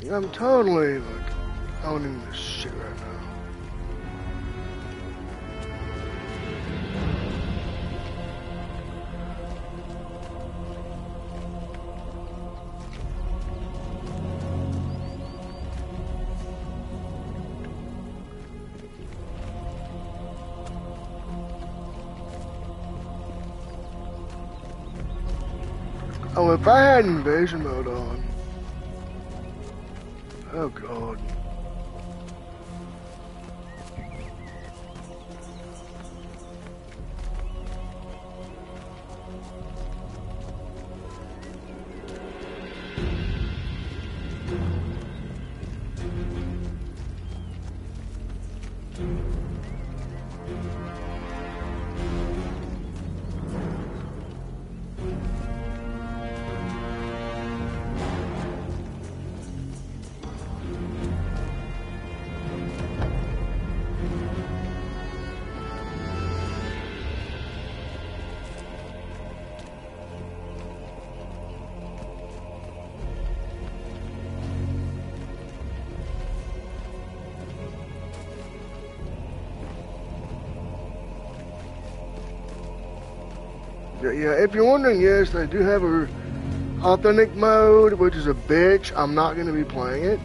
I'm totally like owning this shit right now. Oh, if I had invasion mode on. Oh, God. Yeah, yeah, if you're wondering, yes, they do have a authentic mode, which is a bitch. I'm not going to be playing it.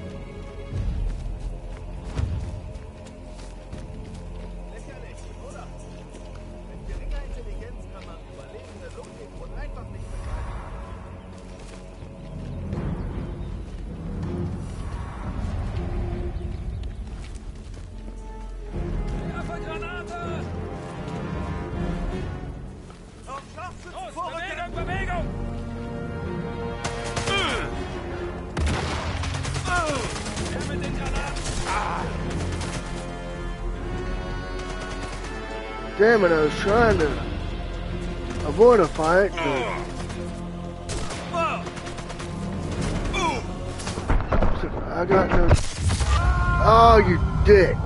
Lächerlich, oder? Mit geringer Intelligenz kann man überlegene Logik wohl einfach nicht begreifen. Werfe Granate! Auf Scharfschützen Los, vorrücken! Bewegung, Bewegung! Der mit den Granaten! Damn it, I was trying to avoid a fight, but I got no... Oh, you dick.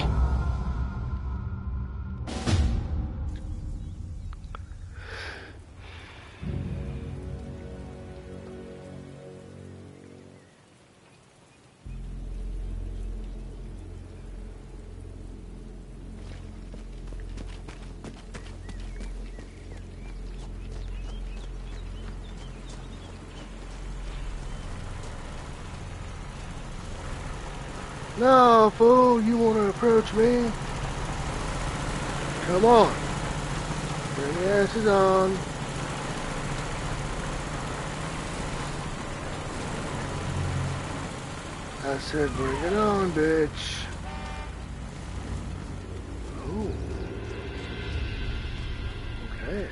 No, fool, you want to approach me? Come on. Bring your asses on. I said bring it on, bitch. Oh. Okay.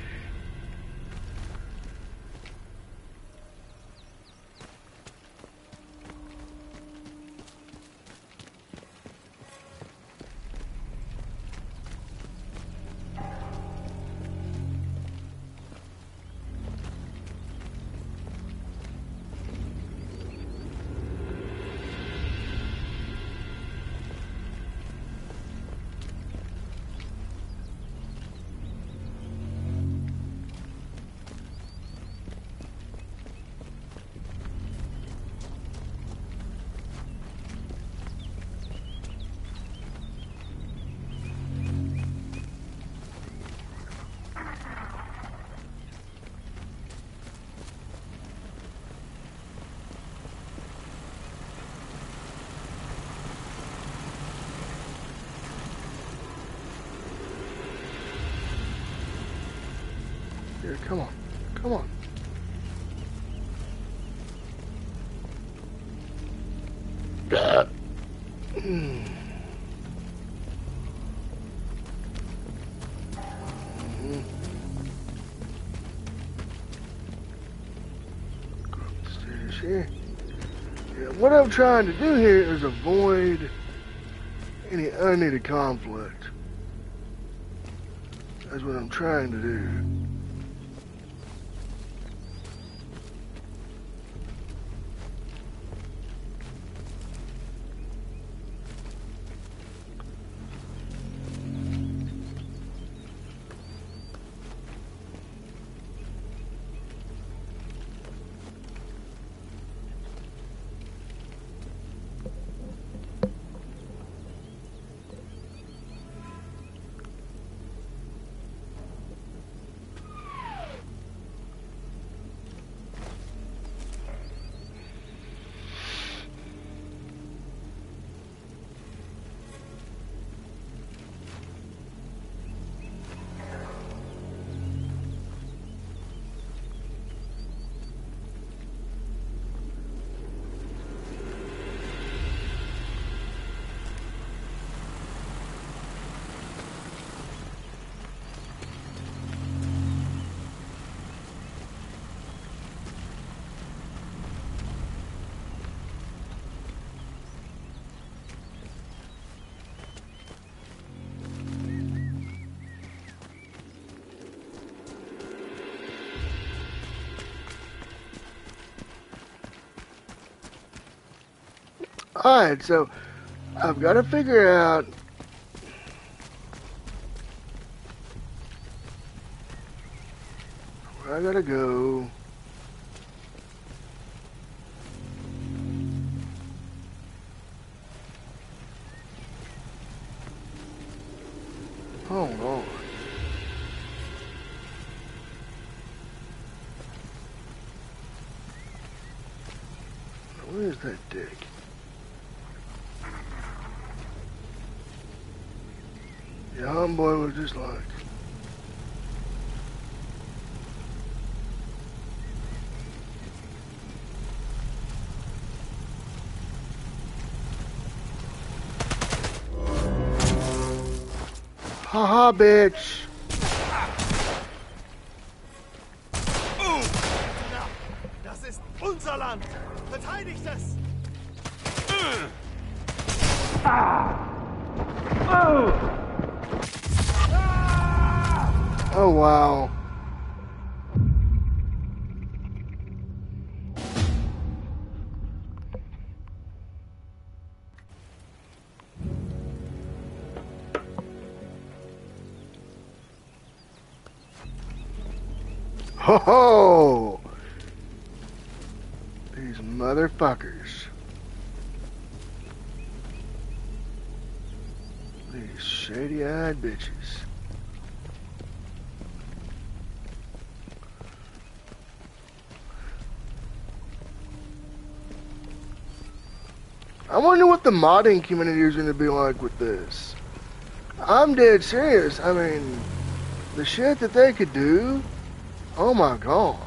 Here, come on. Come on. Mm. Mhm. Go up the stairs here. Yeah, what I'm trying to do here is avoid any unneeded conflict. That's what I'm trying to do. hide. So I've got to figure out where I gotta go. Oh Lord. Where's that dick? The homeboy was just like, haha, bitch. Das ist unser Land. Verteidigt es. Oh wow. Ho ho! These motherfuckers. These shady-eyed bitches. I wonder what the modding community is going to be like with this. I'm dead serious. I mean, the shit that they could do. Oh my god.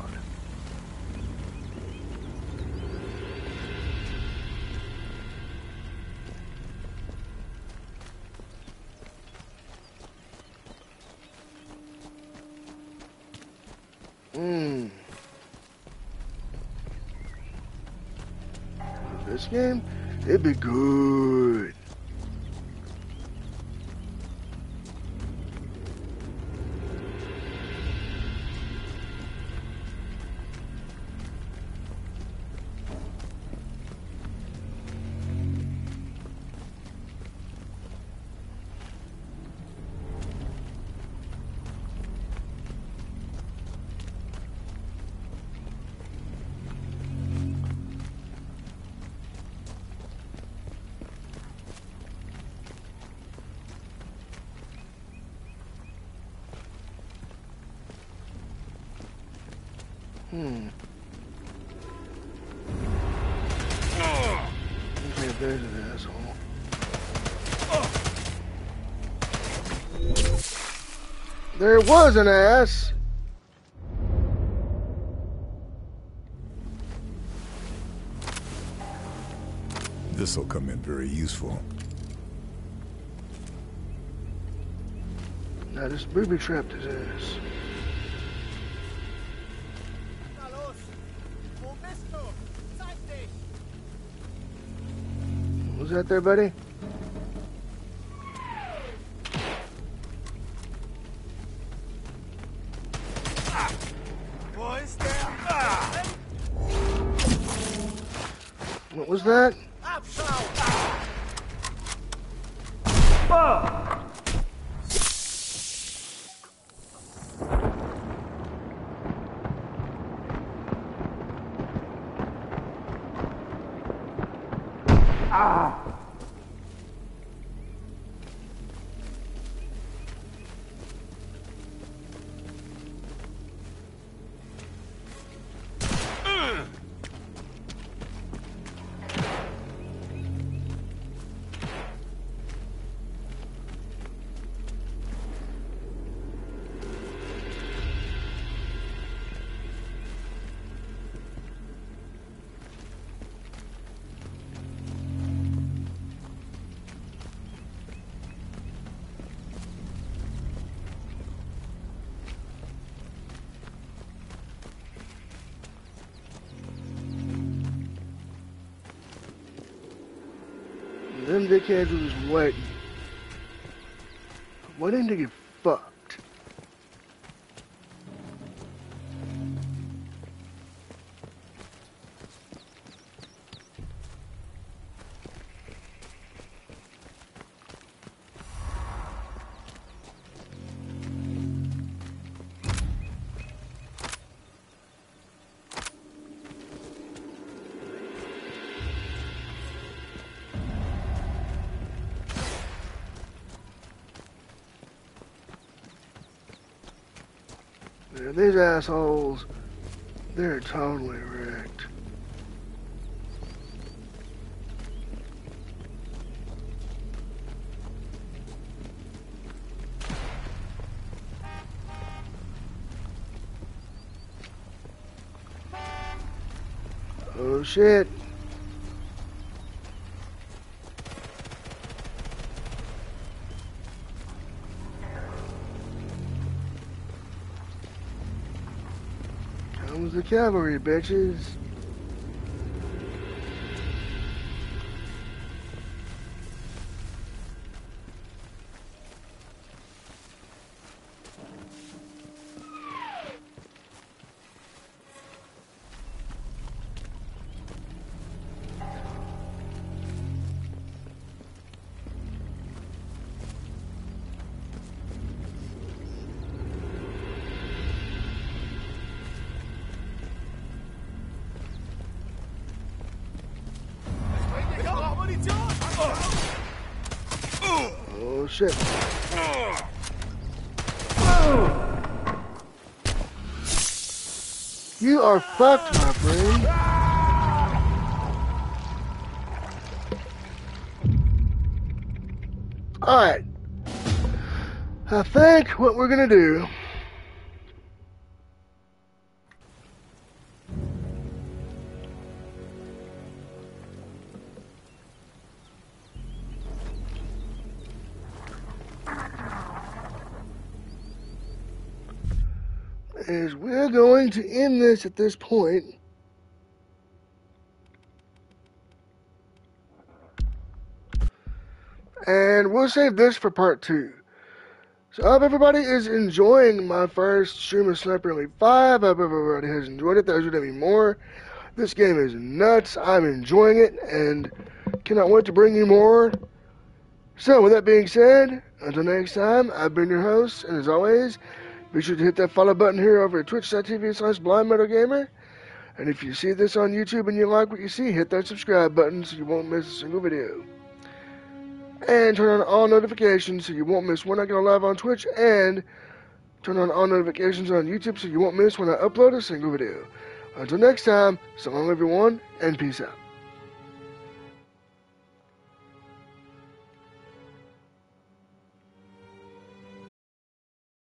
Hmm. This game, it'd be good. Hmm. Okay, there's an asshole. There was an ass. This'll come in very useful. Now just booby trapped his ass. Was that there, buddy? What was that? Them dickheads was waiting. Waiting to get fucked. Yeah, these assholes, they're totally wrecked. Oh shit. Comes the cavalry, bitches. Oh shit. You are fucked, my friend. Alright. I think what we're gonna do is we're going to end this at this point. And we'll save this for part two. So I hope everybody is enjoying my first stream of Sniper Elite five. I hope everybody has enjoyed it. There's going to be more. This game is nuts. I'm enjoying it and cannot wait to bring you more. So with that being said, until next time, I've been your host, and as always, be sure to hit that follow button here over at twitch.tv slash blind metal gamer. And if you see this on YouTube and you like what you see, hit that subscribe button so you won't miss a single video. And turn on all notifications so you won't miss when I go live on Twitch, and turn on all notifications on YouTube so you won't miss when I upload a single video. Until next time, so long everyone, and peace out.